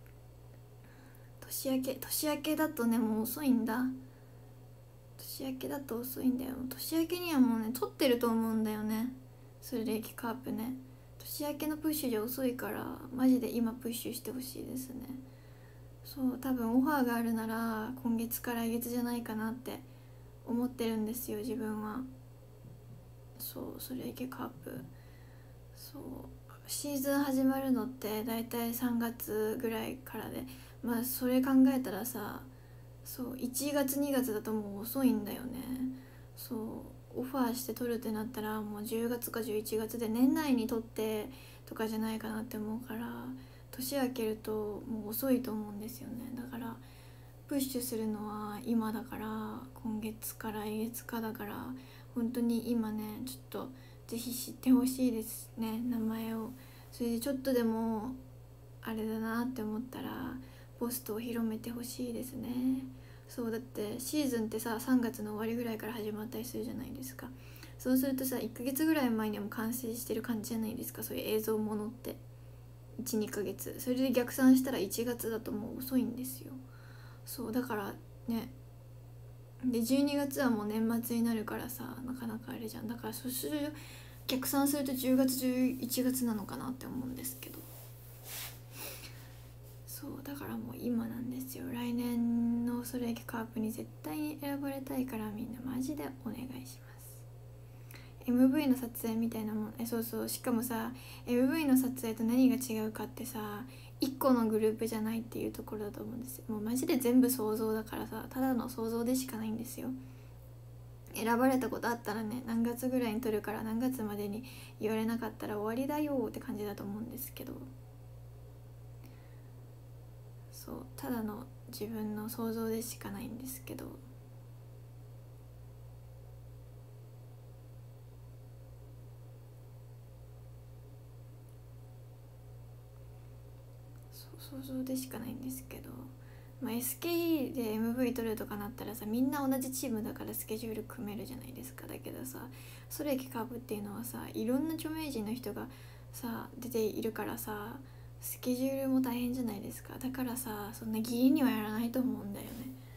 年明け年明けだとねもう遅いんだ。年明けだと遅いんだよ。年明けにはもうね取ってると思うんだよねそれでいけカープね。年明けのプッシュじゃ遅いからマジで今プッシュしてほしいですね。そう多分オファーがあるなら今月か来月じゃないかなって思ってるんですよ自分は。そうそれいけカープそうシーズン始まるのってだいたいさんがつぐらいからでまあそれ考えたらさそういちがつにがつだともう遅いんだよね。そうオファーして取るってなったらもうじゅうがつかじゅういちがつで年内に取ってとかじゃないかなって思うから年明けるともう遅いと思うんですよね。だからプッシュするのは今だから今月か来月かだから本当に今ねちょっとぜひ知ってほしいですね名前を。それでちょっとでもあれだなって思ったらポストを広めてほしいですね。そうだってシーズンってささんがつの終わりぐらいから始まったりするじゃないですか。そうするとさいっかげつぐらい前にはもう完成してる感じじゃないですかそういう映像ものって。 いち,に ヶ月それで逆算したらいちがつだともう遅いんですよ。そうだからねでじゅうにがつはもう年末になるからさなかなかあれじゃん。だからそする逆算するとじゅうがつじゅういちがつなのかなって思うんですけどそうだからもう今なんですよ。来年のそれだけカープに絶対に選ばれたいからみんなマジでお願いします。 エムブイ の撮影みたいなもんえそうそうしかもさ エムブイ の撮影と何が違うかってさいっこのグループじゃないっていうところだと思うんですよ。もうマジで全部想像だからさただの想像でしかないんですよ。選ばれたことあったらね何月ぐらいに撮るから何月までに言われなかったら終わりだよって感じだと思うんですけどそうただの自分の想像でしかないんですけどそう想像でしかないんですけど、まあ、エスケーイー で エムブイ 撮るとかなったらさみんな同じチームだからスケジュール組めるじゃないですか。だけどさそれきカーブっていうのはさいろんな著名人の人がさ出ているからさスケジュールも大変じゃないですか。だからさそんなギリにはやらないと思うんだよね。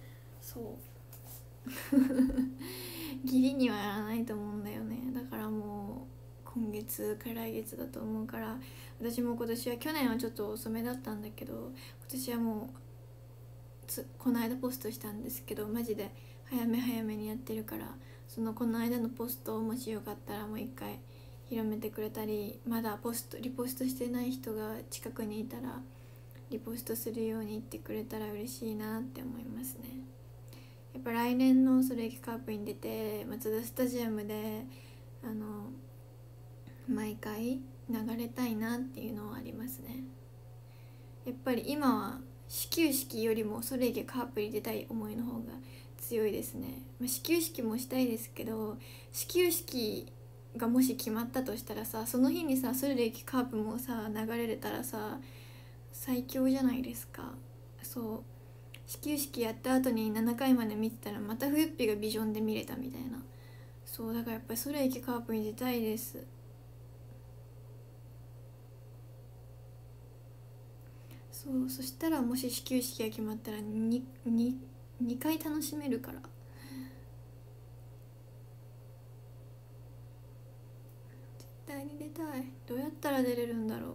そうギリにはやらないと思うんだよね。だからもう今月か来月だと思うから私も今年は去年はちょっと遅めだったんだけど今年はもうつこの間ポストしたんですけどマジで早め早めにやってるからそのこの間のポストをもしよかったらもう一回広めてくれたりまだポストリポストしてない人が近くにいたらリポストするように言ってくれたら嬉しいなって思いますね。やっぱ来年のそれカープに出てマツダスタジアムであの毎回流れたいなっていうのはありますね。やっぱり今は始球式よりもそれ以外カープに出たい思いの方が強いですね。まあ、始球式もしたいですけど始球式がもし決まったとしたらさその日にさそれでカープもさ流れれたらさ最強じゃないですか。そう始球式やった後にななかいまで見てたらまた冬っぴがビジョンで見れたみたいな。そうだからやっぱりそれ以外カープに出たいです。そうそしたらもし始球式が決まったら 2, 2, 2回楽しめるから絶対に出たい。どうやったら出れるんだろう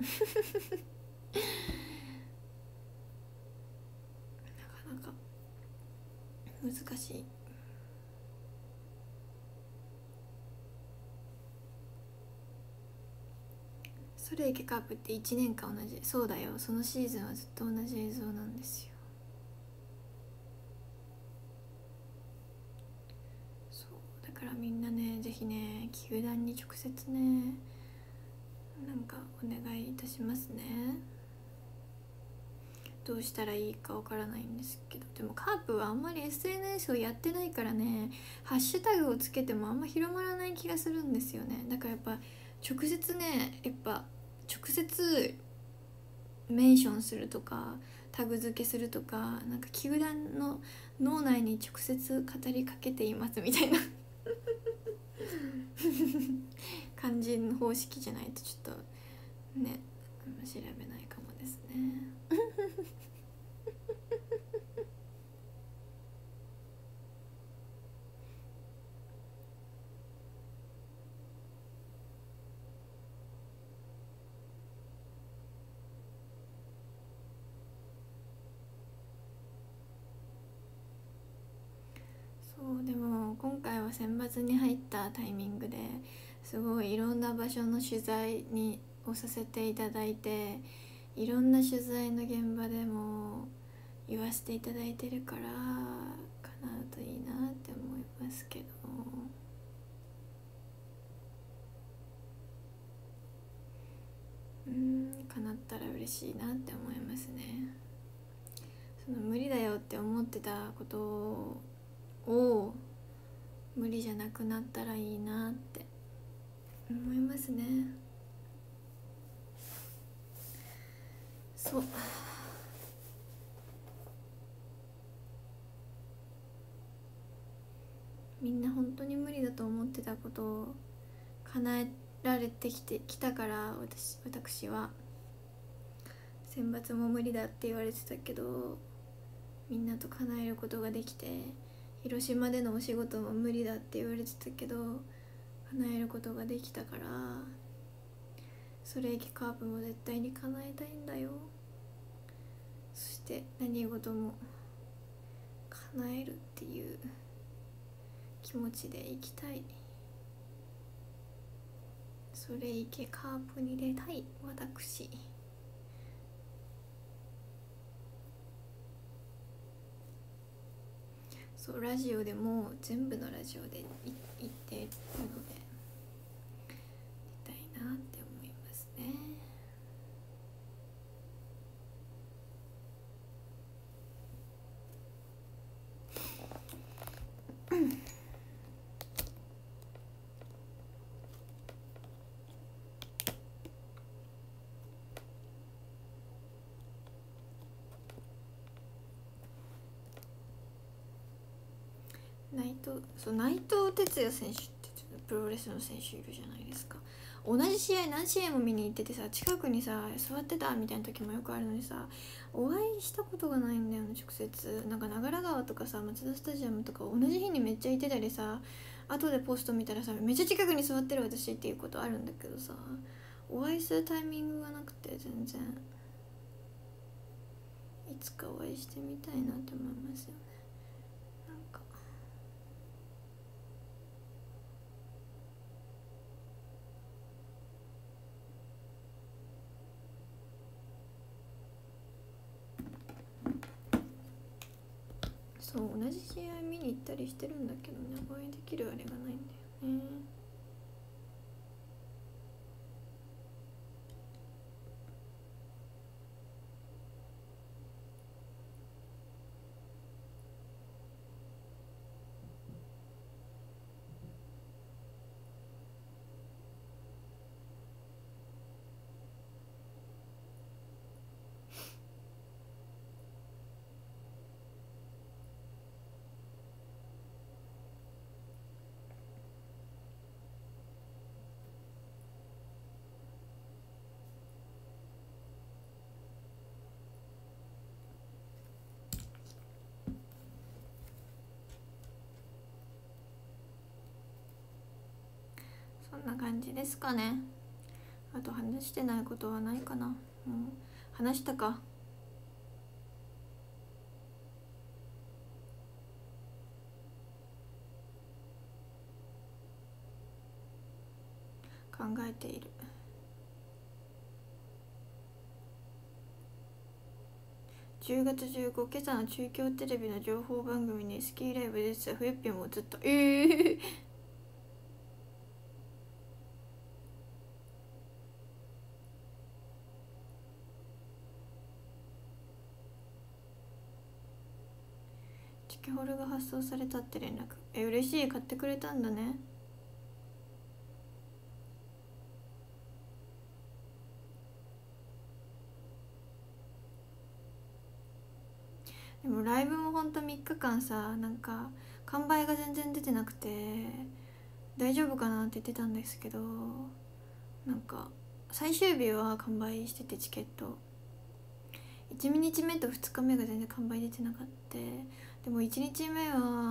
なかなか難しい。それいけカープっていちねんかん同じ。そうだよそのシーズンはずっと同じ映像なんですよ。そうだからみんなねぜひね球団に直接ねなんかお願いいたしますね。どうしたらいいかわからないんですけどでもカープはあんまり エスエヌエス をやってないからねハッシュタグをつけてもあんま広まらない気がするんですよね。だからやっぱ直接ねやっぱ直接メンションするとかタグ付けするとか、なんか球団の脳内に直接語りかけていますみたいな感じの方式じゃないとちょっとね調べないかもですねそうでも今回は選抜に入ったタイミングですごいいろんな場所の取材にをさせていただいて、いろんな取材の現場でも言わせていただいてるから叶うといいなって思いますけど、うーん叶ったら嬉しいなって思いますね。その無理だよって思ってたことを無理じゃなくなったらいいなって思いますね。そうみんな本当に無理だと思ってたことを叶えられてきてきたから、私私は選抜も無理だって言われてたけどみんなと叶えることができて、広島でのお仕事も無理だって言われてたけど叶えることができたから、それ駅カープも絶対に叶えたいんだよ。そして何事も叶えるっていう気持ちでいきたい。それいけカープに出たい私。そうラジオでも全部のラジオで言ってるので出たいなって思いますね。内藤そう内藤哲也選手ってプロレスの選手いるじゃないですか。同じ試合何試合も見に行っててさ、近くにさ座ってたみたいな時もよくあるのにさ、お会いしたことがないんだよね直接。なんか長良川とかさマツダスタジアムとか同じ日にめっちゃ行ってたりさ、後でポスト見たらさめっちゃ近くに座ってる私っていうことあるんだけどさ、お会いするタイミングがなくて全然。いつかお会いしてみたいなって思いますよね。なんかそう同じ試合見に行ったりしてるんだけどね、お会いできるあれがないんだよね。そんな感じですかね。あと話してないことはないかな。もう話したか。考えている。じゅうがつじゅうごにち、今朝の中京テレビの情報番組にスキーライブでした。ふゆっぴも映った。えーチキホルが発送されたって連絡。え嬉しい、買ってくれたんだね。 でもライブもほんとみっかかんさ、なんか完売が全然出てなくて大丈夫かなって言ってたんですけど、なんか最終日は完売しててチケットいちにちめとふつかめが全然完売出てなかった。でもいちにちめ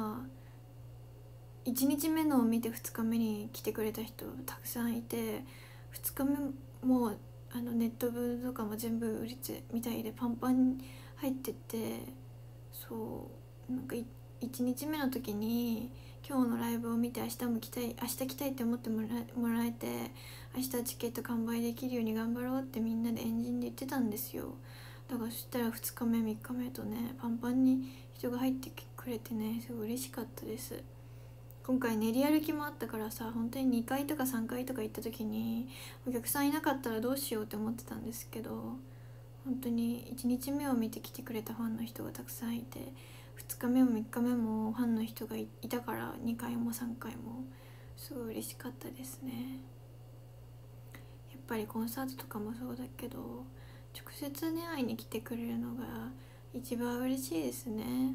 はいちにちめのを見てふつかめに来てくれた人たくさんいて、ふつかめもあのネット部とかも全部売りつみたいでパンパンに入ってて、そうなんかいちにちめの時に今日のライブを見て明日も来たい明日来たいって思ってもらえ、もらえて、明日チケット完売できるように頑張ろうってみんなでエンジンで言ってたんですよ。だからそしたらふつかめみっかめとねパンパンに人が入ってくれてね、すごい嬉しかったです。今回練り歩きもあったからさ、本当ににかいとかさんかいとか行った時にお客さんいなかったらどうしようって思ってたんですけど、本当にいちにちめを見て来てくれたファンの人がたくさんいて、ふつかめもみっかめもファンの人が い, いたからにかいもさんかいもすごい嬉しかったですね。やっぱりコンサートとかもそうだけど直接ね会いに来てくれるのが一番嬉しいですね。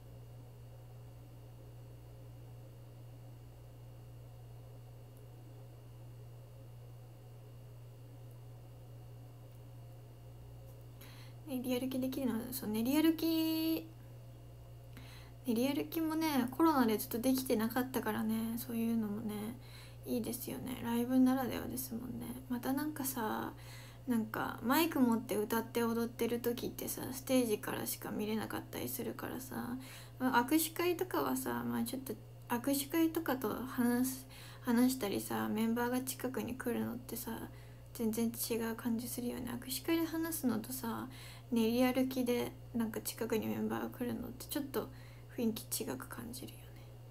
練り歩きできるのはそう練り歩き練り歩きもねコロナでずっとできてなかったからね、そういうのもねいいですよね。ライブならではですもんね。またなんかさ、なんかマイク持って歌って踊ってる時ってさステージからしか見れなかったりするからさ、まあ、握手会とかはさ、まあ、ちょっと握手会とかと話す話したりさ、メンバーが近くに来るのってさ全然違う感じするよね。握手会で話すのとさ練り歩きでなんか近くにメンバーが来るのってちょっと雰囲気違く感じるよね。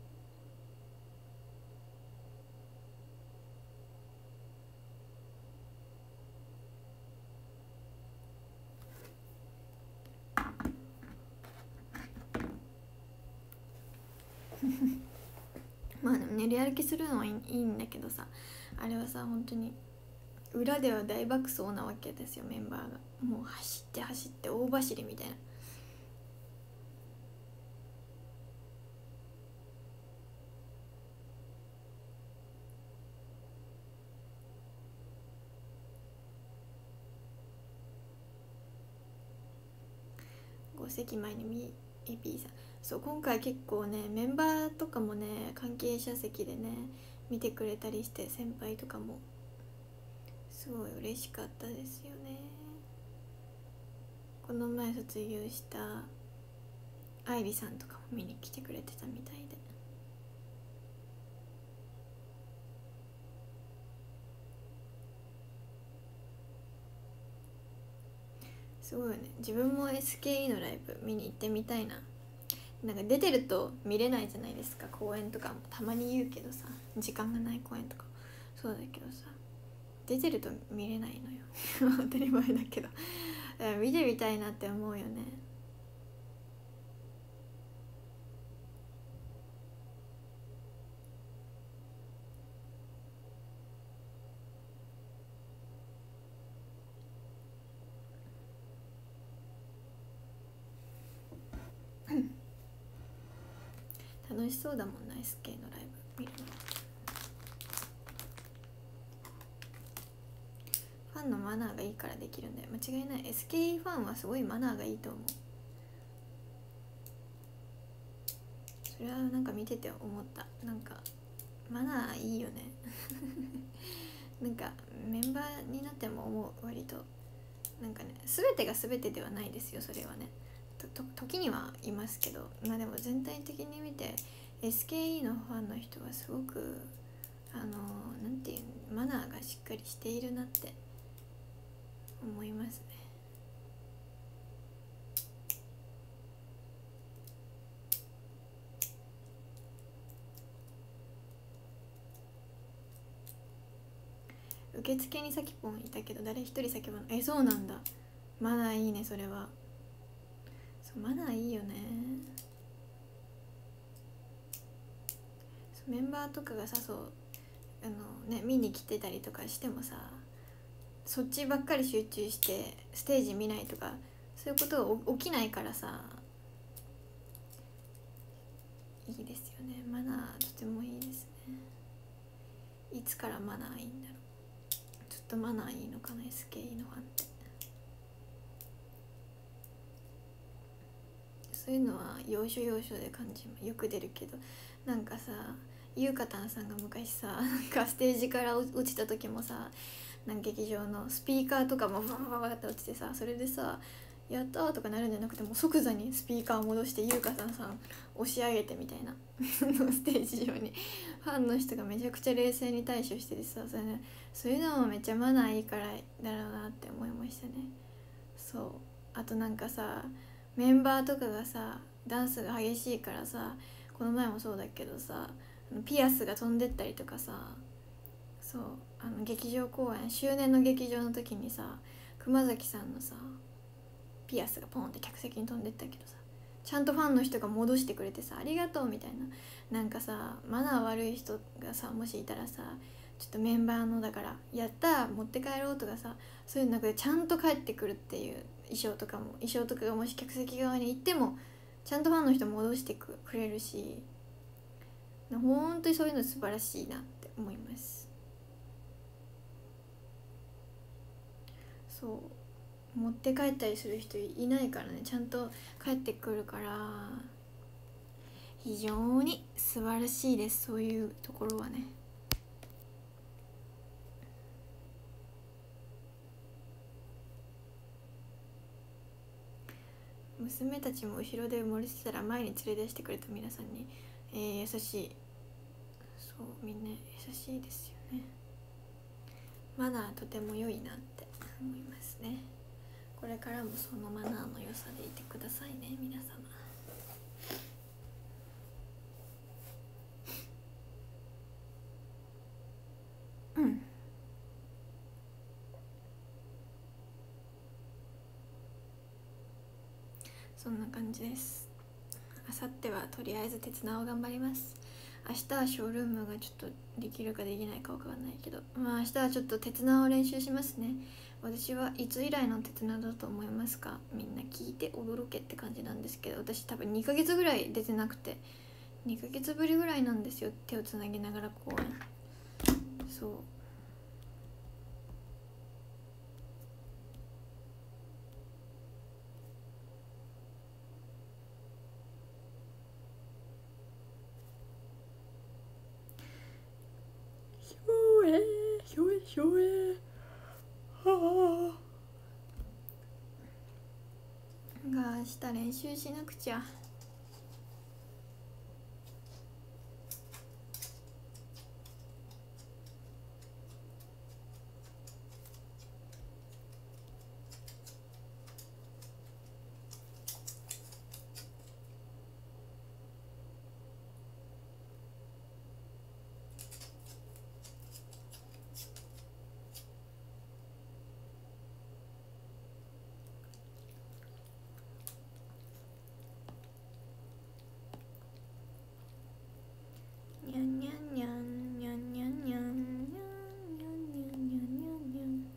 まあでも練り歩きするのはいい、いいんだけどさ、あれはさ本当に裏では大爆走なわけですよ。メンバーがもう走って走って大走りみたいな。ご席前にみ エーピー さん、そう今回結構ねメンバーとかもね関係者席でね見てくれたりして、先輩とかもすごい嬉しかったですよね。この前卒業した愛理さんとかも見に来てくれてたみたいで、すごいよね。自分も エスケーイー のライブ見に行ってみたいな。なんか出てると見れないじゃないですか、公演とかもたまに言うけどさ、時間がない公演とかそうだけどさ、出てると見れないのよ当たり前だけど見てみたいなって思うよね。楽しそうだもんな エスケー のライブ見るの。ファンのマナーがいいからできるんだよ、間違いない。 エスケーイー ファンはすごいマナーがいいと思う。それはなんか見てて思った。なんかマナーいいよねなんかメンバーになっても思う。割となんかね、全てが全てではないですよ、それはね。とと時にはいますけど、まあでも全体的に見て エスケーイー のファンの人はすごくあのなんていうマナーがしっかりしているなって思いますね。受付にさきぽんいたけど誰一人叫ばない。え、そうなんだ。マナーいいね、それは。そうマナーいいよね。メンバーとかがさ、そうあのね見に来てたりとかしてもさ、そっちばっかり集中してステージ見ないとかそういうことが起きないからさ、 いいですよね。マナーとてもいいですね。いつからマナーいいんだろう。ちょっとマナーいいのかな エスケーイー のファンって。そういうのは要所要所で感じよく出るけど、なんかさゆうかたんさんが昔さなんかステージから落ちた時もさ、なんか劇場のスピーカーとかもババババって落ちてさ、それでさやったーとかなるんじゃなくて、もう即座にスピーカーを戻してゆうかさんさん押し上げてみたいなステージ上にファンの人がめちゃくちゃ冷静に対処しててさ、それ、ね、そういうのもめっちゃマナーいいからだろうなって思いましたね。そう、あとなんかさメンバーとかがさダンスが激しいからさ、この前もそうだけどさピアスが飛んでったりとかさ、そうあの劇場公演周年の劇場の時にさ熊崎さんのさピアスがポンって客席に飛んでったけどさ、ちゃんとファンの人が戻してくれてさ、ありがとうみたいな。なんかさマナー悪い人がさもしいたらさ、ちょっとメンバーのだからやった持って帰ろうとかさ、そういうのでちゃんと帰ってくるっていう、衣装とかも衣装とかがもし客席側に行ってもちゃんとファンの人戻してくれるし、本当にそういうの素晴らしいなって思います。そう持って帰ったりする人いないからね、ちゃんと帰ってくるから非常に素晴らしいです、そういうところはね。娘たちも後ろで埋もれてたら前に連れ出してくれた皆さんに、えー、優しい。そうみんな優しいですよね。マナーとても良いなって思いますね。これからもそのマナーの良さでいてくださいね皆様。うんそんな感じです。あさってはとりあえず鉄縄を頑張ります。明日はショールームがちょっとできるかできないかわかんないけど、まあ明日はちょっと鉄縄を練習しますね。私はいつ以来の鉄縄だと思いますか？みんな聞いて驚けって感じなんですけど、私多分にかげつぐらい出てなくて、にかげつぶりぐらいなんですよ、手をつなぎながら公演。そうひょえひょえひょえはあが明日練習しなくちゃ。にゃんにゃんにゃんにゃんにゃんにゃんにゃんにゃんにゃんにゃんにゃんにゃん。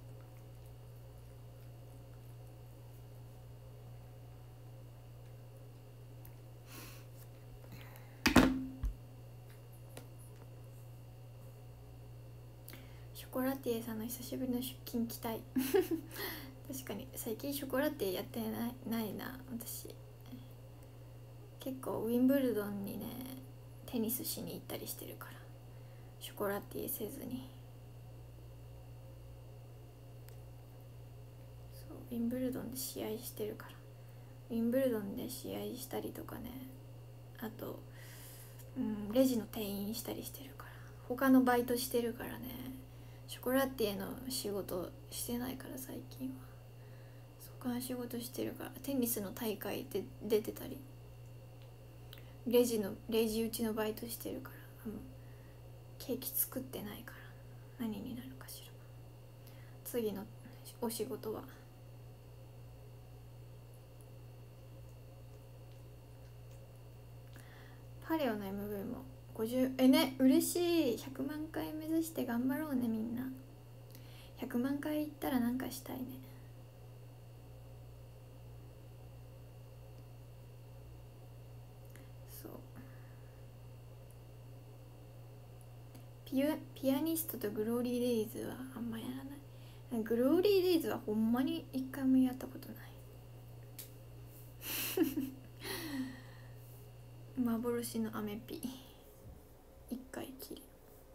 ショコラティエさんの久しぶりの出勤期待確かに最近ショコラティエやってないないな私。結構ウィンブルドンにねテニスしに行ったりしてるから、ショコラティエせずに。そうウィンブルドンで試合してるから、ウィンブルドンで試合したりとかね、あと、うん、レジの店員したりしてるから、他のバイトしてるからね、ショコラティエの仕事してないから最近は。他の仕事してるから、テニスの大会で出てたり、レジのレジ打ちのバイトしてるから、うん、ケーキ作ってないから何になるかしら。次のお仕事はパレオの エムブイ もごじゅうえね嬉しい。ひゃくまん回目指して頑張ろうねみんな。ひゃくまん回いったらなんかしたいね。そうピアピアニストとグローリー・デイズはあんまやらない。グローリー・デイズはほんまに一回もやったことない幻のアメピ一回きり。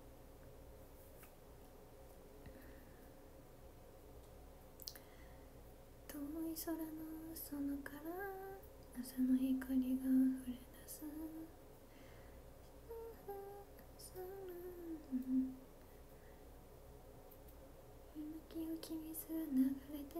遠い空の園から朝の光が溢れ出す。息をき水が流れて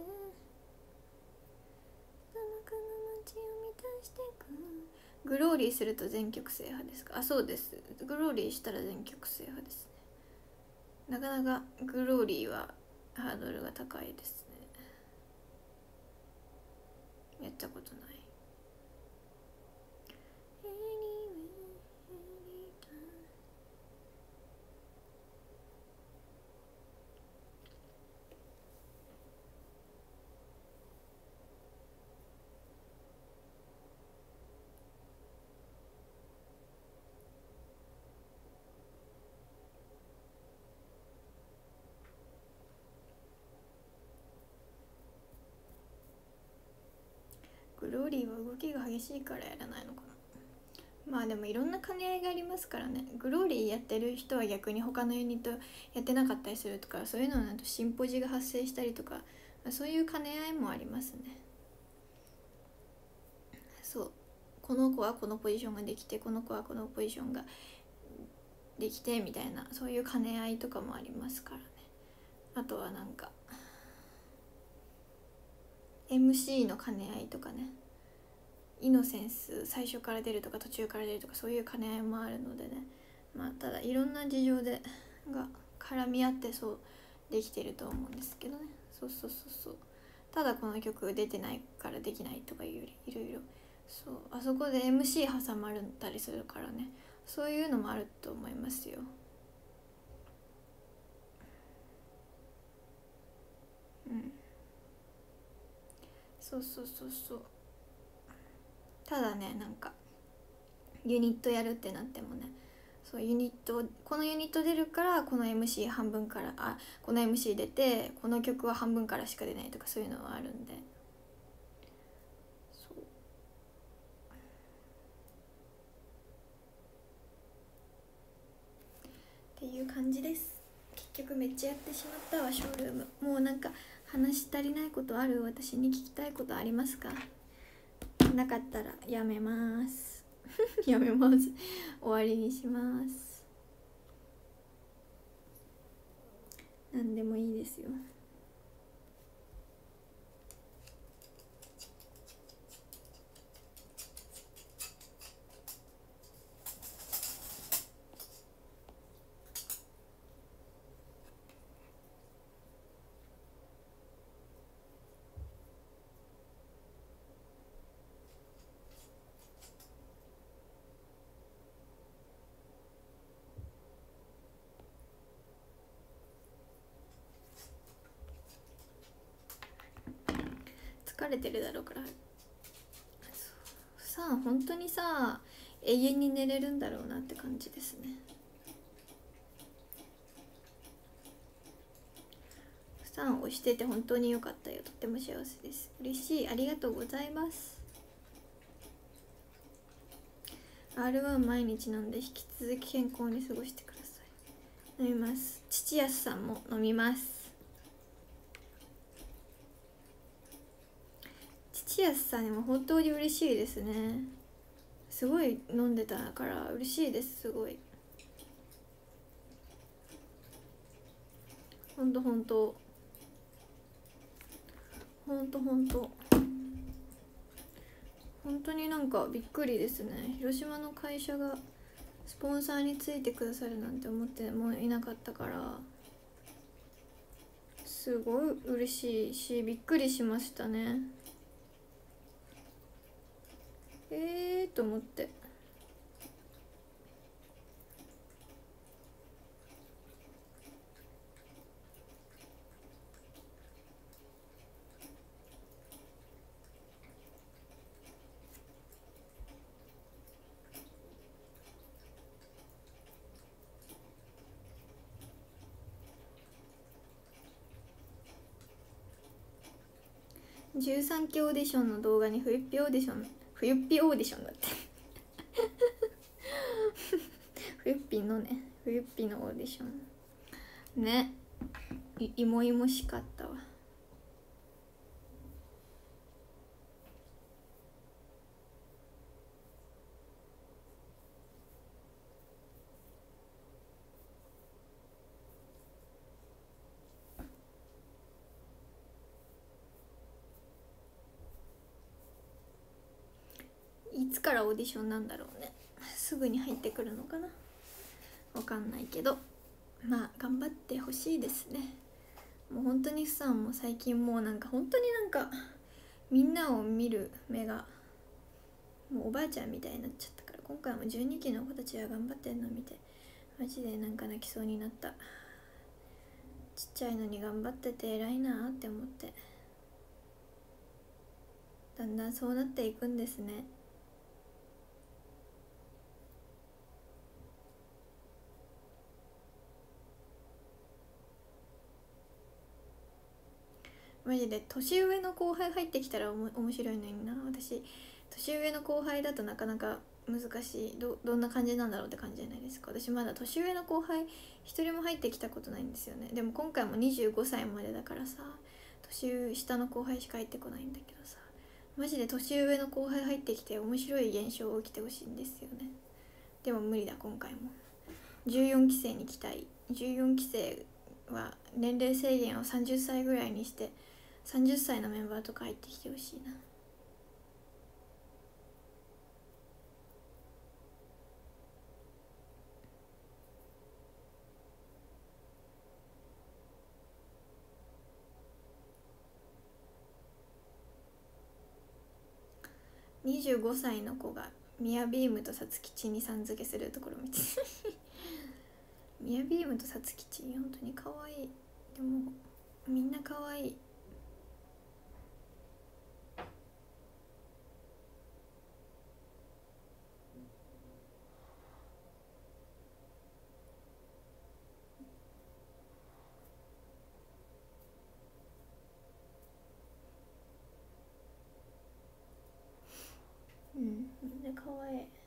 砂漠の街を満たしてく。グローリーすると全曲制覇ですか？あ、そうです。グローリーしたら全曲制覇ですね。なかなかグローリーはハードルが高いですね。やったことない。グローリーは動きが激しいからやらないのかな。まあでもいろんな兼ね合いがありますからね。グローリーやってる人は逆に他のユニットやってなかったりするとか、そういうのなんとシンポジが発生したりとか、そういう兼ね合いもありますね。そう、この子はこのポジションができて、この子はこのポジションができてみたいな、そういう兼ね合いとかもありますからね。あとはなんか エムシー の兼ね合いとかね、イノセンス最初から出るとか途中から出るとか、そういう兼ね合いもあるのでね。まあただいろんな事情でが絡み合ってそうできてると思うんですけどね。そうそうそうそう。ただこの曲出てないからできないとかいうよりいろいろ、そう、あそこで エムシー 挟まれたりするからね、そういうのもあると思いますよ。うん、そうそうそうそう。ただね、なんかユニットやるってなってもね、そうユニットこのユニット出るからこの エムシー 半分から、あこの エムシー 出てこの曲は半分からしか出ないとか、そういうのはあるんで、そうっていう感じです。結局めっちゃやってしまったわ、ショールーム。もうなんか話し足りないことある？私に聞きたいことありますか？なかったらやめますやめます。終わりにします。何でもいいですよ。疲れてるだろうから。さあ本当にさ、永遠に寝れるんだろうなって感じですね。さん押してて本当に良かったよ。とっても幸せです。嬉しい。ありがとうございます。 アールワン 毎日飲んで引き続き健康に過ごしてください。飲みます。父安さんも飲みます。父安さんにも本当に嬉しいですね。すごい飲んでたから嬉しいです。すごいほんとほんとほんとほんと本当になんかびっくりですね。広島の会社がスポンサーについてくださるなんて思ってもいなかったから、すごい嬉しいしびっくりしましたね。えーと思って。 じゅうさんきオーディションの動画に冬っぴオーディション冬っぴオーディションだって冬っぴのね冬っぴのオーディションね、いいもいもしかったわ。いつからオーディションなんだろうね。すぐに入ってくるのかな、わかんないけど、まあ頑張ってほしいですね。もう本当にさ、もう最近もうなんか本当になんかみんなを見る目がもうおばあちゃんみたいになっちゃったから、今回もじゅうにきの子たちが頑張ってんの見てマジでなんか泣きそうになった。ちっちゃいのに頑張ってて偉いなって思って、だんだんそうなっていくんですね。マジで年上の後輩入ってきたらおも面白いのにな。私年上の後輩だとなかなか難しい。 ど, どんな感じなんだろうって感じじゃないですか。私まだ年上の後輩一人も入ってきたことないんですよね。でも今回もにじゅうごさいまでだからさ、年下の後輩しか入ってこないんだけどさ、マジで年上の後輩入ってきて面白い現象起きてほしいんですよね。でも無理だ、今回もじゅうよんきせいに期待。じゅうよんきせいは年齢制限をさんじゅっさいぐらいにしてさんじゅっさいのメンバーとか入ってきてほしいな。にじゅうごさいの子がミヤビームとサツキチにさん付けするところ見てミヤビームとサツキチ本当に可愛い。でもみんな可愛い。うん、みんな可愛い。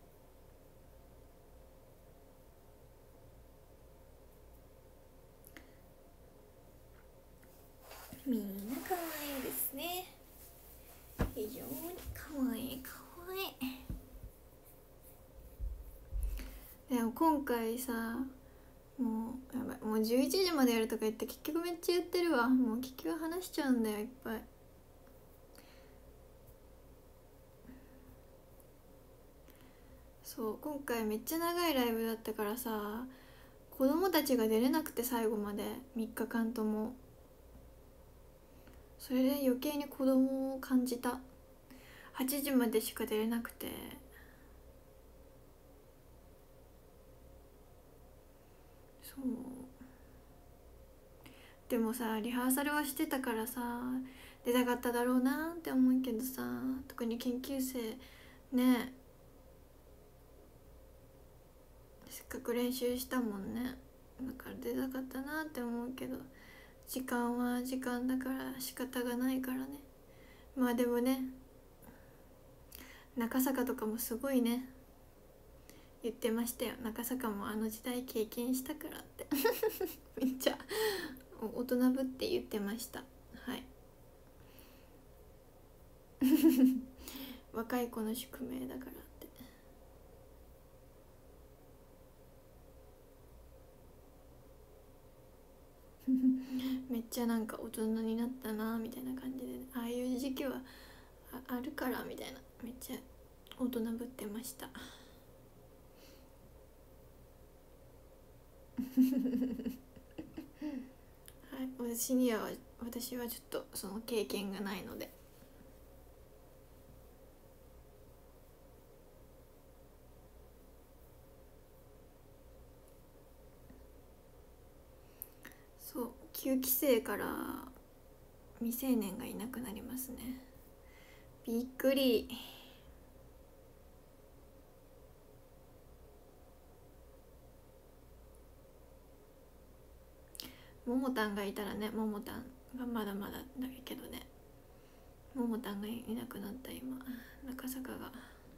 みんな可愛いですね。非常に可愛い可愛い。でも今回さ、もうやばい、もうじゅういちじまでやるとか言って結局めっちゃ言ってるわ。もう結局話しちゃうんだよいっぱい。そう、今回めっちゃ長いライブだったからさ、子供たちが出れなくて最後までみっかかんとも。それで余計に子供を感じた。はちじまでしか出れなくて。そうでもさ、リハーサルはしてたからさ出たかっただろうなって思うけどさ、特に研究生ね、せっかく練習したもんね。だから出たかったなって思うけど、時間は時間だから仕方がないからね。まあでもね、中坂とかもすごいね言ってましたよ。中坂もあの時代経験したからってめっちゃ大人ぶって言ってました。はい若い子の宿命だからって。めっちゃなんか大人になったなみたいな感じで、ああいう時期は あ, あるからみたいな、めっちゃ大人ぶってましたはい、私には私はちょっとその経験がないので。そう、きゅうきせいから未成年がいなくなりますね。びっくり。ももたんがいたらね、ももたんがまだまだだけどね。 ももたんがいなくなった。今中坂が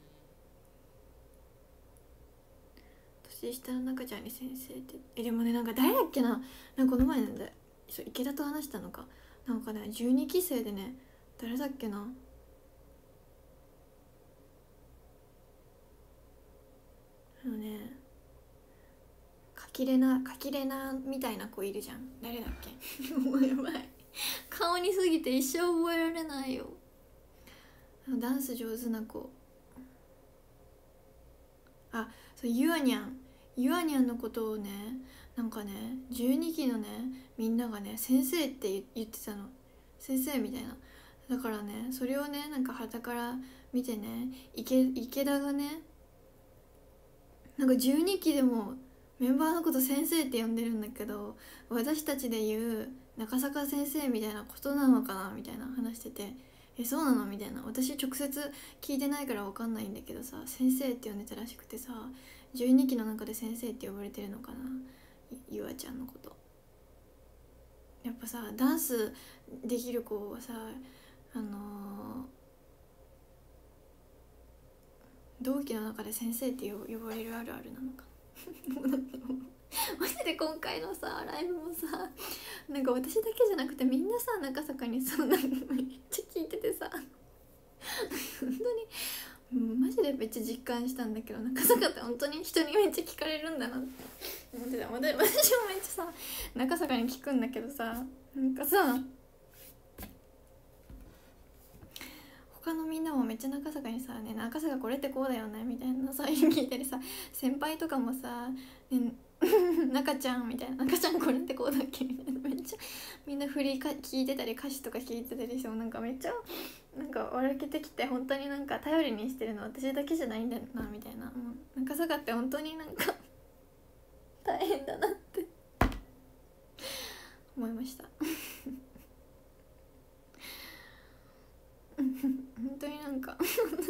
年下の中ちゃんに先生ってえでもね、なんか誰だっけな、なんかこの前なんだ、そう池田と話したのかなんかね、じゅうにき生でね、誰だっけな、あのね、かきれなかきれなみたいな子いるじゃん、誰だっけもうやばい、顔にすぎて一生覚えられないよ。ダンス上手な子、あ、そう、ゆあにゃんゆあにゃんのことをね、なんかねじゅうにきのねみんながね先生って言ってたの、先生みたいな。だからねそれをねなんか傍から見てね、池池田がねなんかじゅうにきでもメンバーのこと先生って呼んでるんだけど、私たちで言う中坂先生みたいなことなのかなみたいな話してて、えそうなのみたいな、私直接聞いてないから分かんないんだけどさ、先生って呼んでたらしくてさ、じゅうにきの中で先生って呼ばれてるのかな、ゆあちゃんのこと。やっぱさダンスできる子はさ、あのー、同期の中で先生って呼ばれるあるあるなのかマジで今回のさライブもさ、なんか私だけじゃなくてみんなさ中坂にさ、なんかめっちゃ聞いててさ本当に、うん、マジでめっちゃ実感したんだけど、中坂って本当に人にめっちゃ聞かれるんだなって思ってた。私もめっちゃさ中坂に聞くんだけどさ、なんかさ他のみんなもめっちゃ中坂にさ、ね、中坂これってこうだよねみたいなさ聞いたりさ、先輩とかもさ、ね、中ちゃんみたいな、中ちゃんこれってこうだっけみたいな、めっちゃみんな振りか聞いてたり歌詞とか聞いてたりして、なんかめっちゃなんか笑けてきて、本当になんか頼りにしてるの私だけじゃないんだなみたいな、もう中坂って本当になんか大変だなって思いました本当になんか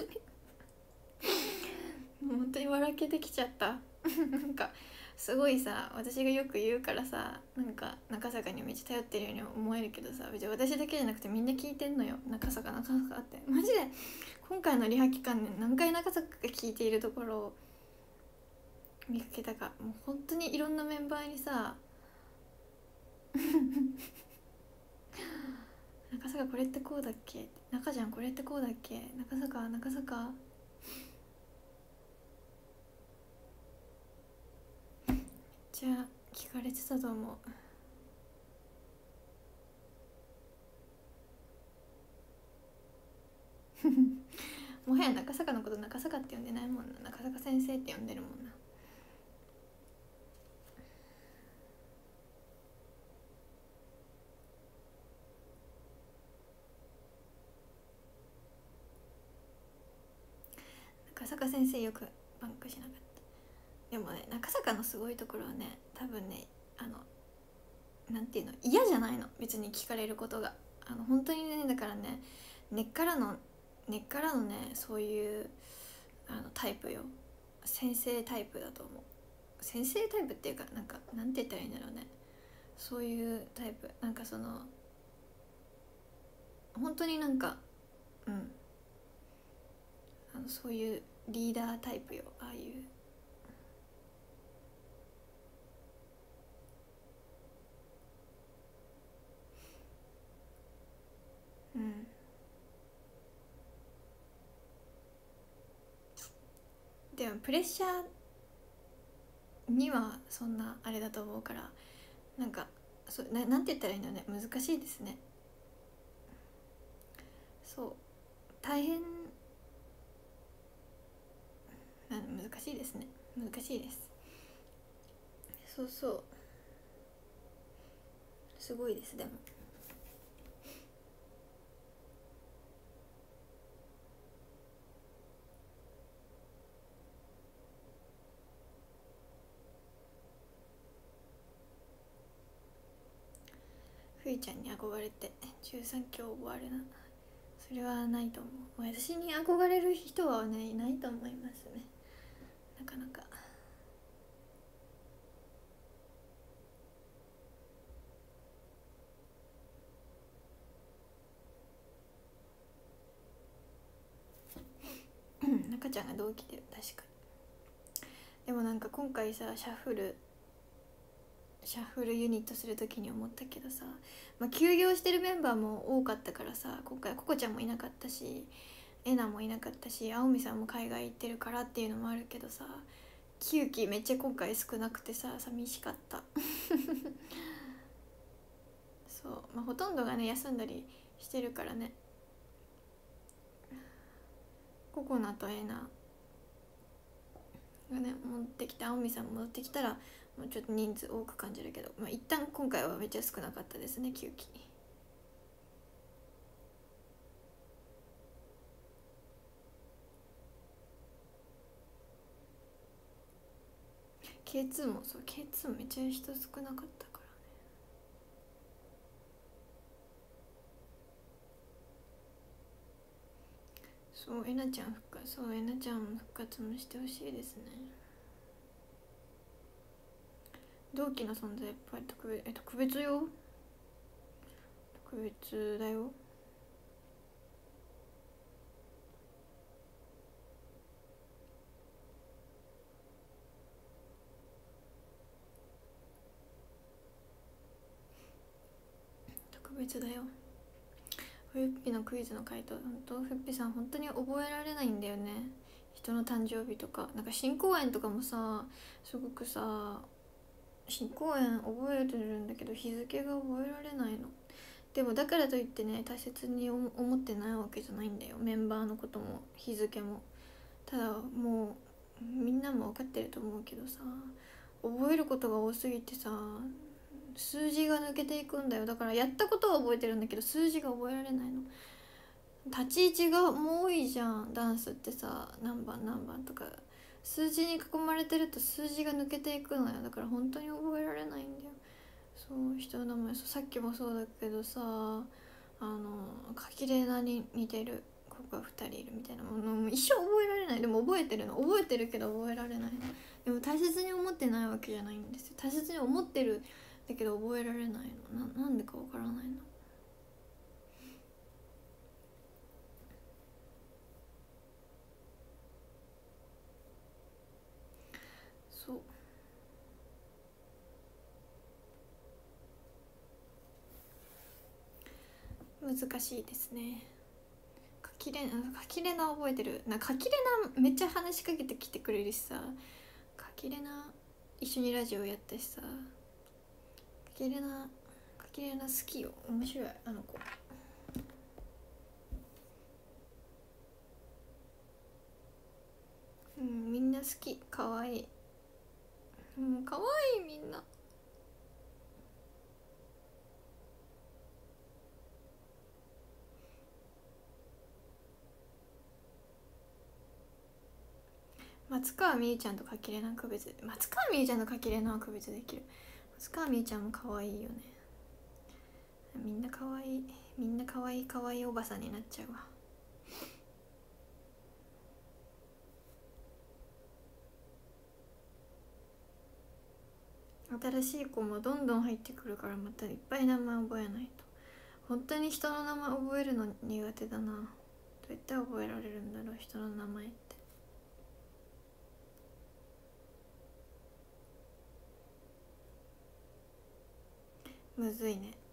本当に笑けてきちゃったなんかすごいさ、私がよく言うからさ、なんか中坂にめっちゃ頼ってるように思えるけどさ、別に私だけじゃなくてみんな聞いてんのよ、中坂中坂って。マジで今回のリハ期間で何回中坂が聞いているところを見かけたか、もう本当にいろんなメンバーにさ中坂これってこうだっけ、中ちゃんこれってこうだっけ、中坂中坂めっちゃ聞かれてたと思うもはや中坂のこと中坂って呼んでないもんな、中坂先生って呼んでるもんな。中坂先生よくバンクしなかった。でもね中坂のすごいところはね、多分ね、あのなんていうの、嫌じゃないの別に聞かれることが、あの本当にね、だからね根っからの根っからのねそういうあのタイプよ、先生タイプだと思う。先生タイプっていうか、なんかなんて言ったらいいんだろうね、そういうタイプ、なんかその本当になんかうんあのそういうリーダータイプよ、ああいううんでもプレッシャーにはそんなあれだと思うから、なんかそななんて言ったらいいのね、難しいですね。そう大変な難しいですね、難しいです。そうそうすごいです。でもふいちゃんに憧れてじゅうさんきょう終わるな、それはないと思う。私に憧れる人はねいないと思いますね、なかなか。 ちゃんが同期で確かに。でもなんか今回さシャッフルシャッフルユニットする時に思ったけどさ、まあ、休業してるメンバーも多かったからさ、今回ココちゃんもいなかったしエナもいなかったし青海さんも海外行ってるからっていうのもあるけどさ、キューキーめっちゃ今回少なくてさ寂しかったそう、まあ、ほとんどがね休んだりしてるからね。ココナとエナがね持ってきて青海さん戻ってきたらもうちょっと人数多く感じるけど、まあ、一旦今回はめっちゃ少なかったですねきゅうき。ケーツー もそう ケーツー もめっちゃ人少なかったからね。そうえなちゃん復活、そうえなちゃんも復活もしてほしいですね。同期の存在やっぱり特別、え特別よ、特別だよ。特別だよ。ふっぴのクイズの回答、本当ふっぴさん本当に覚えられないんだよね、人の誕生日とか。なんか新公演とかもさすごくさ新公演覚えてるんだけど日付が覚えられないの。でもだからといってね大切に思ってないわけじゃないんだよ、メンバーのことも日付も。ただもうみんなも分かってると思うけどさ、覚えることが多すぎてさ数字が抜けていくんだよ。だからやったことは覚えてるんだけど数字が覚えられないの。立ち位置がもう多いじゃんダンスってさ、何番何番とか数字に囲まれてると数字が抜けていくのよ。だから本当に覚えられないんだよ。そう人の名前、そうさっきもそうだけどさ、あの柿レナに似てる子がふたりいるみたいなものも一生覚えられない。でも覚えてるの、覚えてるけど覚えられないの。でも大切に思ってないわけじゃないんですよ。大切に思ってるだけど覚えられないの。 な, なんでかわからないの。そう難しいですね。かきれなかきれな覚えてるな。かきれなめっちゃ話しかけてきてくれるしさ、かきれな一緒にラジオやったしさ、かきれなかきれな好きよ、面白いあの子。うん、みんな好き、かわいい。うん、かわいいみんな。松川みゆちゃんとかきれな区別、松川みゆちゃんとかきれなは区別できる。松川みゆちゃんもかわいいよね。みんなかわいい、みんなかわいいかわいいおばさんになっちゃうわ。新しい子もどんどん入ってくるからまたいっぱい名前覚えないと。本当に人の名前覚えるの苦手だな。どうやって覚えられるんだろう人の名前って。むずいね。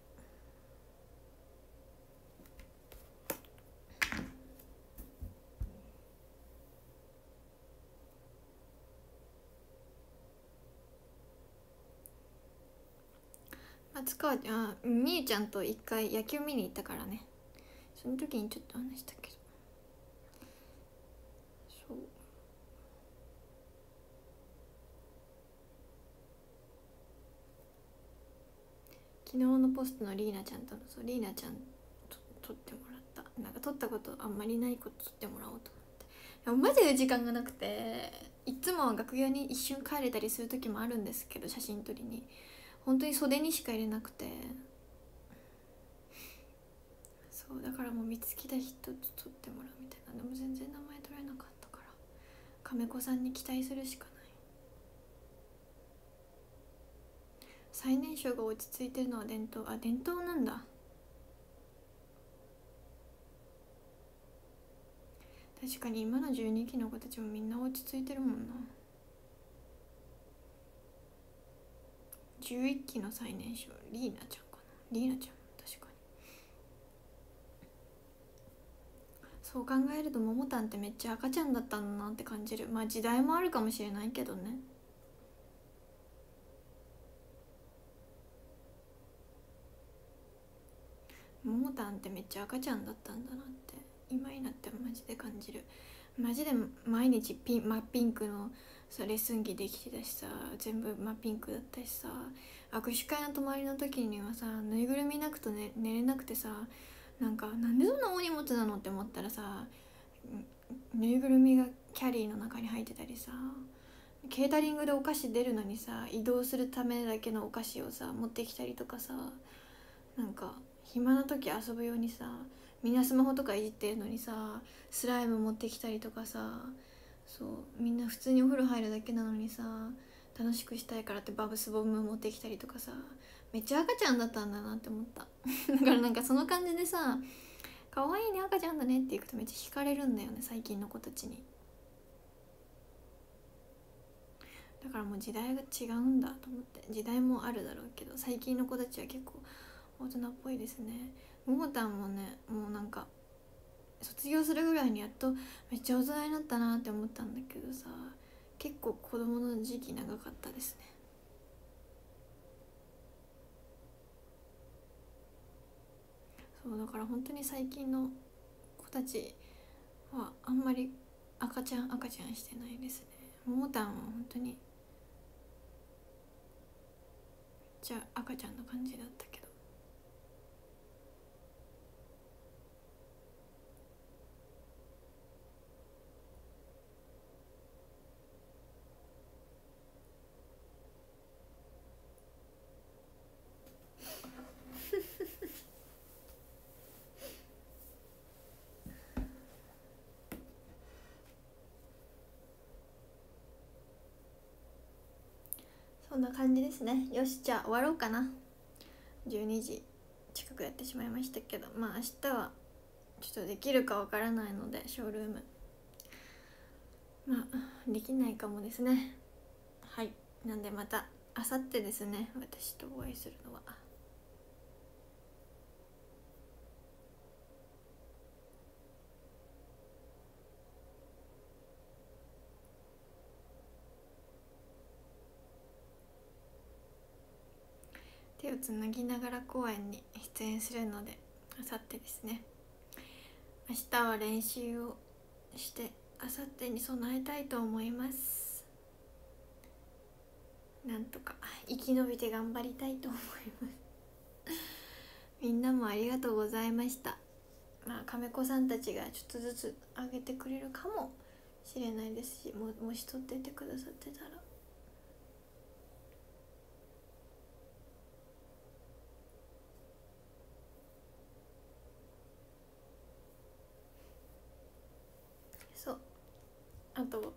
松川ちゃん、みゆちゃんと一回野球見に行ったからね。その時にちょっと話したけど、そう昨日のポストのリーナちゃんとの、そうリーナちゃんと撮ってもらった。なんか撮ったことあんまりないこと撮ってもらおうと思って。でもマジで時間がなくて、いつもは楽屋に一瞬帰れたりする時もあるんですけど、写真撮りに本当に袖にしか入れなくて、そうだからもう見つけた人と撮ってもらうみたいな。でも全然名前取れなかったから亀子さんに期待するしかない。最年少が落ち着いてるのは伝統、あ伝統なんだ。 確かに今のじゅうにきの子たちもみんな落ち着いてるもんな。じゅういっきの最年少リーナちゃんかな。リーナちゃん確かに。そう考えるとももたんってめっちゃ赤ちゃんだったんだなって感じる。まあ時代もあるかもしれないけどね。ももたんってめっちゃ赤ちゃんだったんだなって今になってマジで感じる。マジで毎日ピン真っピンクのさレッスン着できてたしさ、全部真っピンクだったしさ、握手会の泊まりの時にはさぬいぐるみなくと、ね、寝れなくてさ、なんかなんでそんな大荷物なのって思ったらさ、ぬいぐるみがキャリーの中に入ってたりさ、ケータリングでお菓子出るのにさ移動するためだけのお菓子をさ持ってきたりとかさ、なんか暇な時遊ぶようにさ、みんなスマホとかいじってるのにさスライム持ってきたりとかさ、そうみんな普通にお風呂入るだけなのにさ楽しくしたいからってバブスボム持ってきたりとかさ、めっちゃ赤ちゃんだったんだなって思った。だからなんかその感じでさ、可愛いね赤ちゃんだねって言うとめっちゃ惹かれるんだよね最近の子たちに。だからもう時代が違うんだと思って、時代もあるだろうけど最近の子たちは結構大人っぽいですね。ももたんもね、もうなんか卒業するぐらいにやっとめっちゃ大人になったなって思ったんだけどさ、結構子供の時期長かったですね。そうだから本当に最近の子たちはあんまり赤ちゃん赤ちゃんしてないですね。ももたんは本当にじゃあ赤ちゃんの感じだったけど。そんな感じですね。よしじゃあ終わろうかな。じゅうにじ近くやってしまいましたけど、まあ明日はちょっとできるかわからないのでショールームまあできないかもですね。はい、なんでまたあさってですね、私とお会いするのは。手をつなぎながら公演に出演するのであさってですね。明日は練習をしてあさってに備えたいと思います。なんとか生き延びて頑張りたいと思いますみんなもありがとうございました。まあ亀子さんたちがちょっとずつ上げてくれるかもしれないですし、ももし撮っててくださってたらそう。あと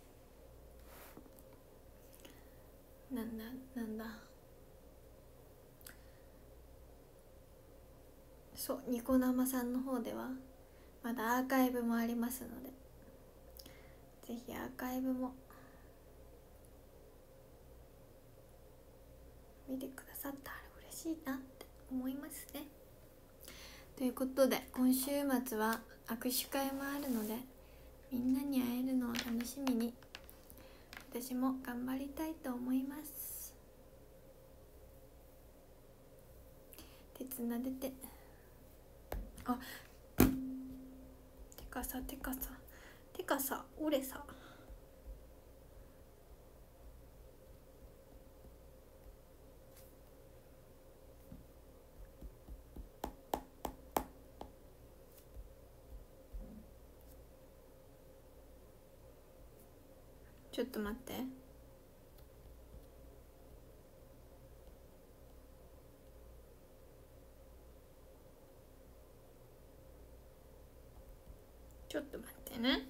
なんだなんだそう、ニコ生さんの方ではまだアーカイブもありますので、ぜひアーカイブも見てくださったら嬉しいなって思いますね。ということで今週末は握手会もあるので、みんなに会えるのを楽しみに私も頑張りたいと思います。手つなでて、あ、てかさてかさてかさ俺さちょっと待って。ちょっと待ってね。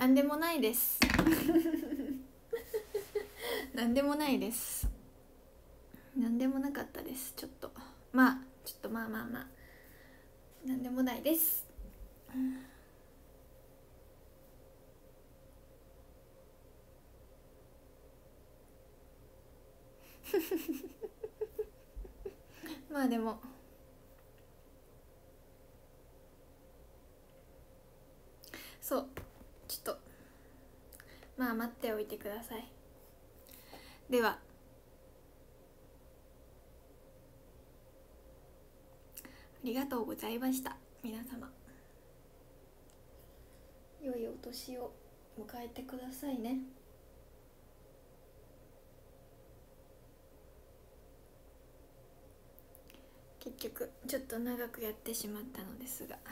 なんでもないですなんでもないです。なんでもなかったです。ちょっとまあちょっとまあまあまあなんでもないです、うん、まあでもそうちょっとまあ待っておいてください。ではありがとうございました。皆様良いお年を迎えてくださいね。結局ちょっと長くやってしまったのですが、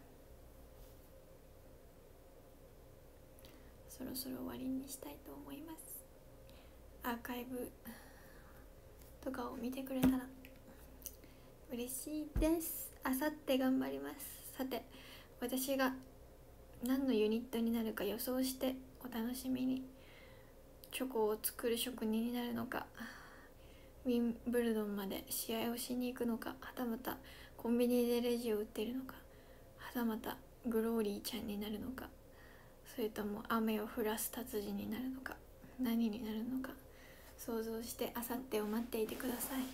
そろそろ終わりにしたいと思います。アーカイブとかを見てくれたら嬉しいです。あさって頑張ります。さて私が何のユニットになるか予想してお楽しみに。チョコを作る職人になるのか、ウィンブルドンまで試合をしに行くのか、はたまたコンビニでレジを売っているのか、はたまたグローリーちゃんになるのか、それとも雨を降らす達人になるのか、何になるのか想像してあさってを待っていてください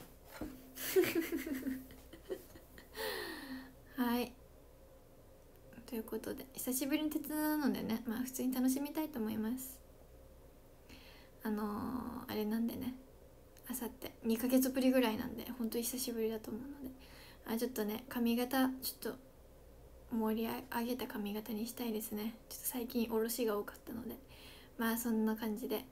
はいということで久しぶりに鉄なのでね、まあ普通に楽しみたいと思います。あのー、あれなんでね、あさってにかげつぶりぐらいなんで本当に久しぶりだと思うので、あちょっとね髪型ちょっと盛り上げた髪型にしたいですね。ちょっと最近おろしが多かったので、まあそんな感じで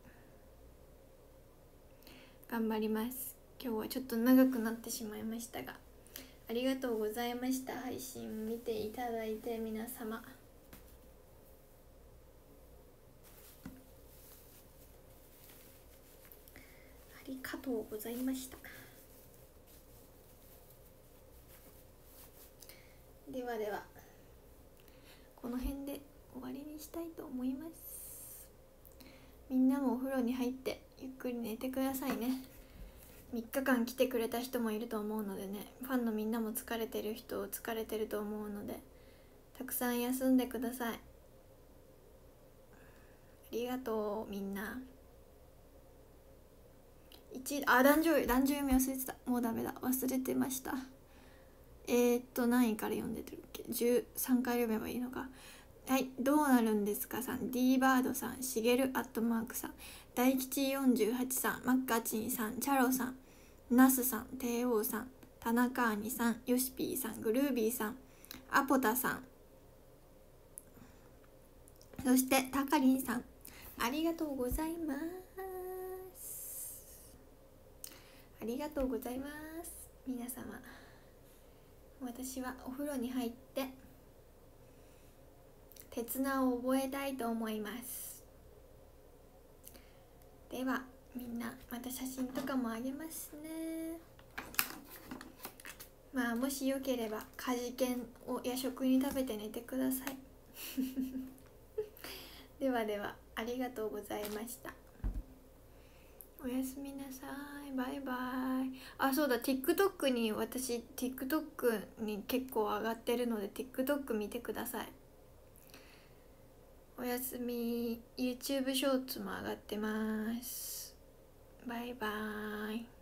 頑張ります。今日はちょっと長くなってしまいましたがありがとうございました。配信見ていただいて皆様ありがとうございました。ではではこの辺で終わりにしたいと思います。みんなもお風呂に入ってゆっくり寝てくださいね。みっかかん来てくれた人もいると思うのでね、ファンのみんなも疲れてる人疲れてると思うのでたくさん休んでください。ありがとうみんな。一あ男女男女読み忘れてた。もうダメだ、忘れてました。えー、っと何位から読んでてるっけ。じゅうさんかい読めばいいのか。はい、どうなるんですかさん、 D バードさん、しげるアットマークさん、大吉よんじゅうはちさん、マッカチンさん、チャロさん、ナスさん、帝王さん、田中兄さん、ヨシピーさん、グルービーさん、アポタさん、そしてタカリンさん、ありがとうございます。ありがとうございます。皆様私はお風呂に入って鉄菜を覚えたいと思います。ではみんなまた写真とかもあげますね。まあもしよければカジケンを夜食に食べて寝てくださいではではありがとうございました。おやすみなさい。バイバイ。あ、そうだ TikTok に私 TikTok に結構上がってるので TikTok 見てください。おやすみ。 YouTube ショーツも上がってます。バイバイ。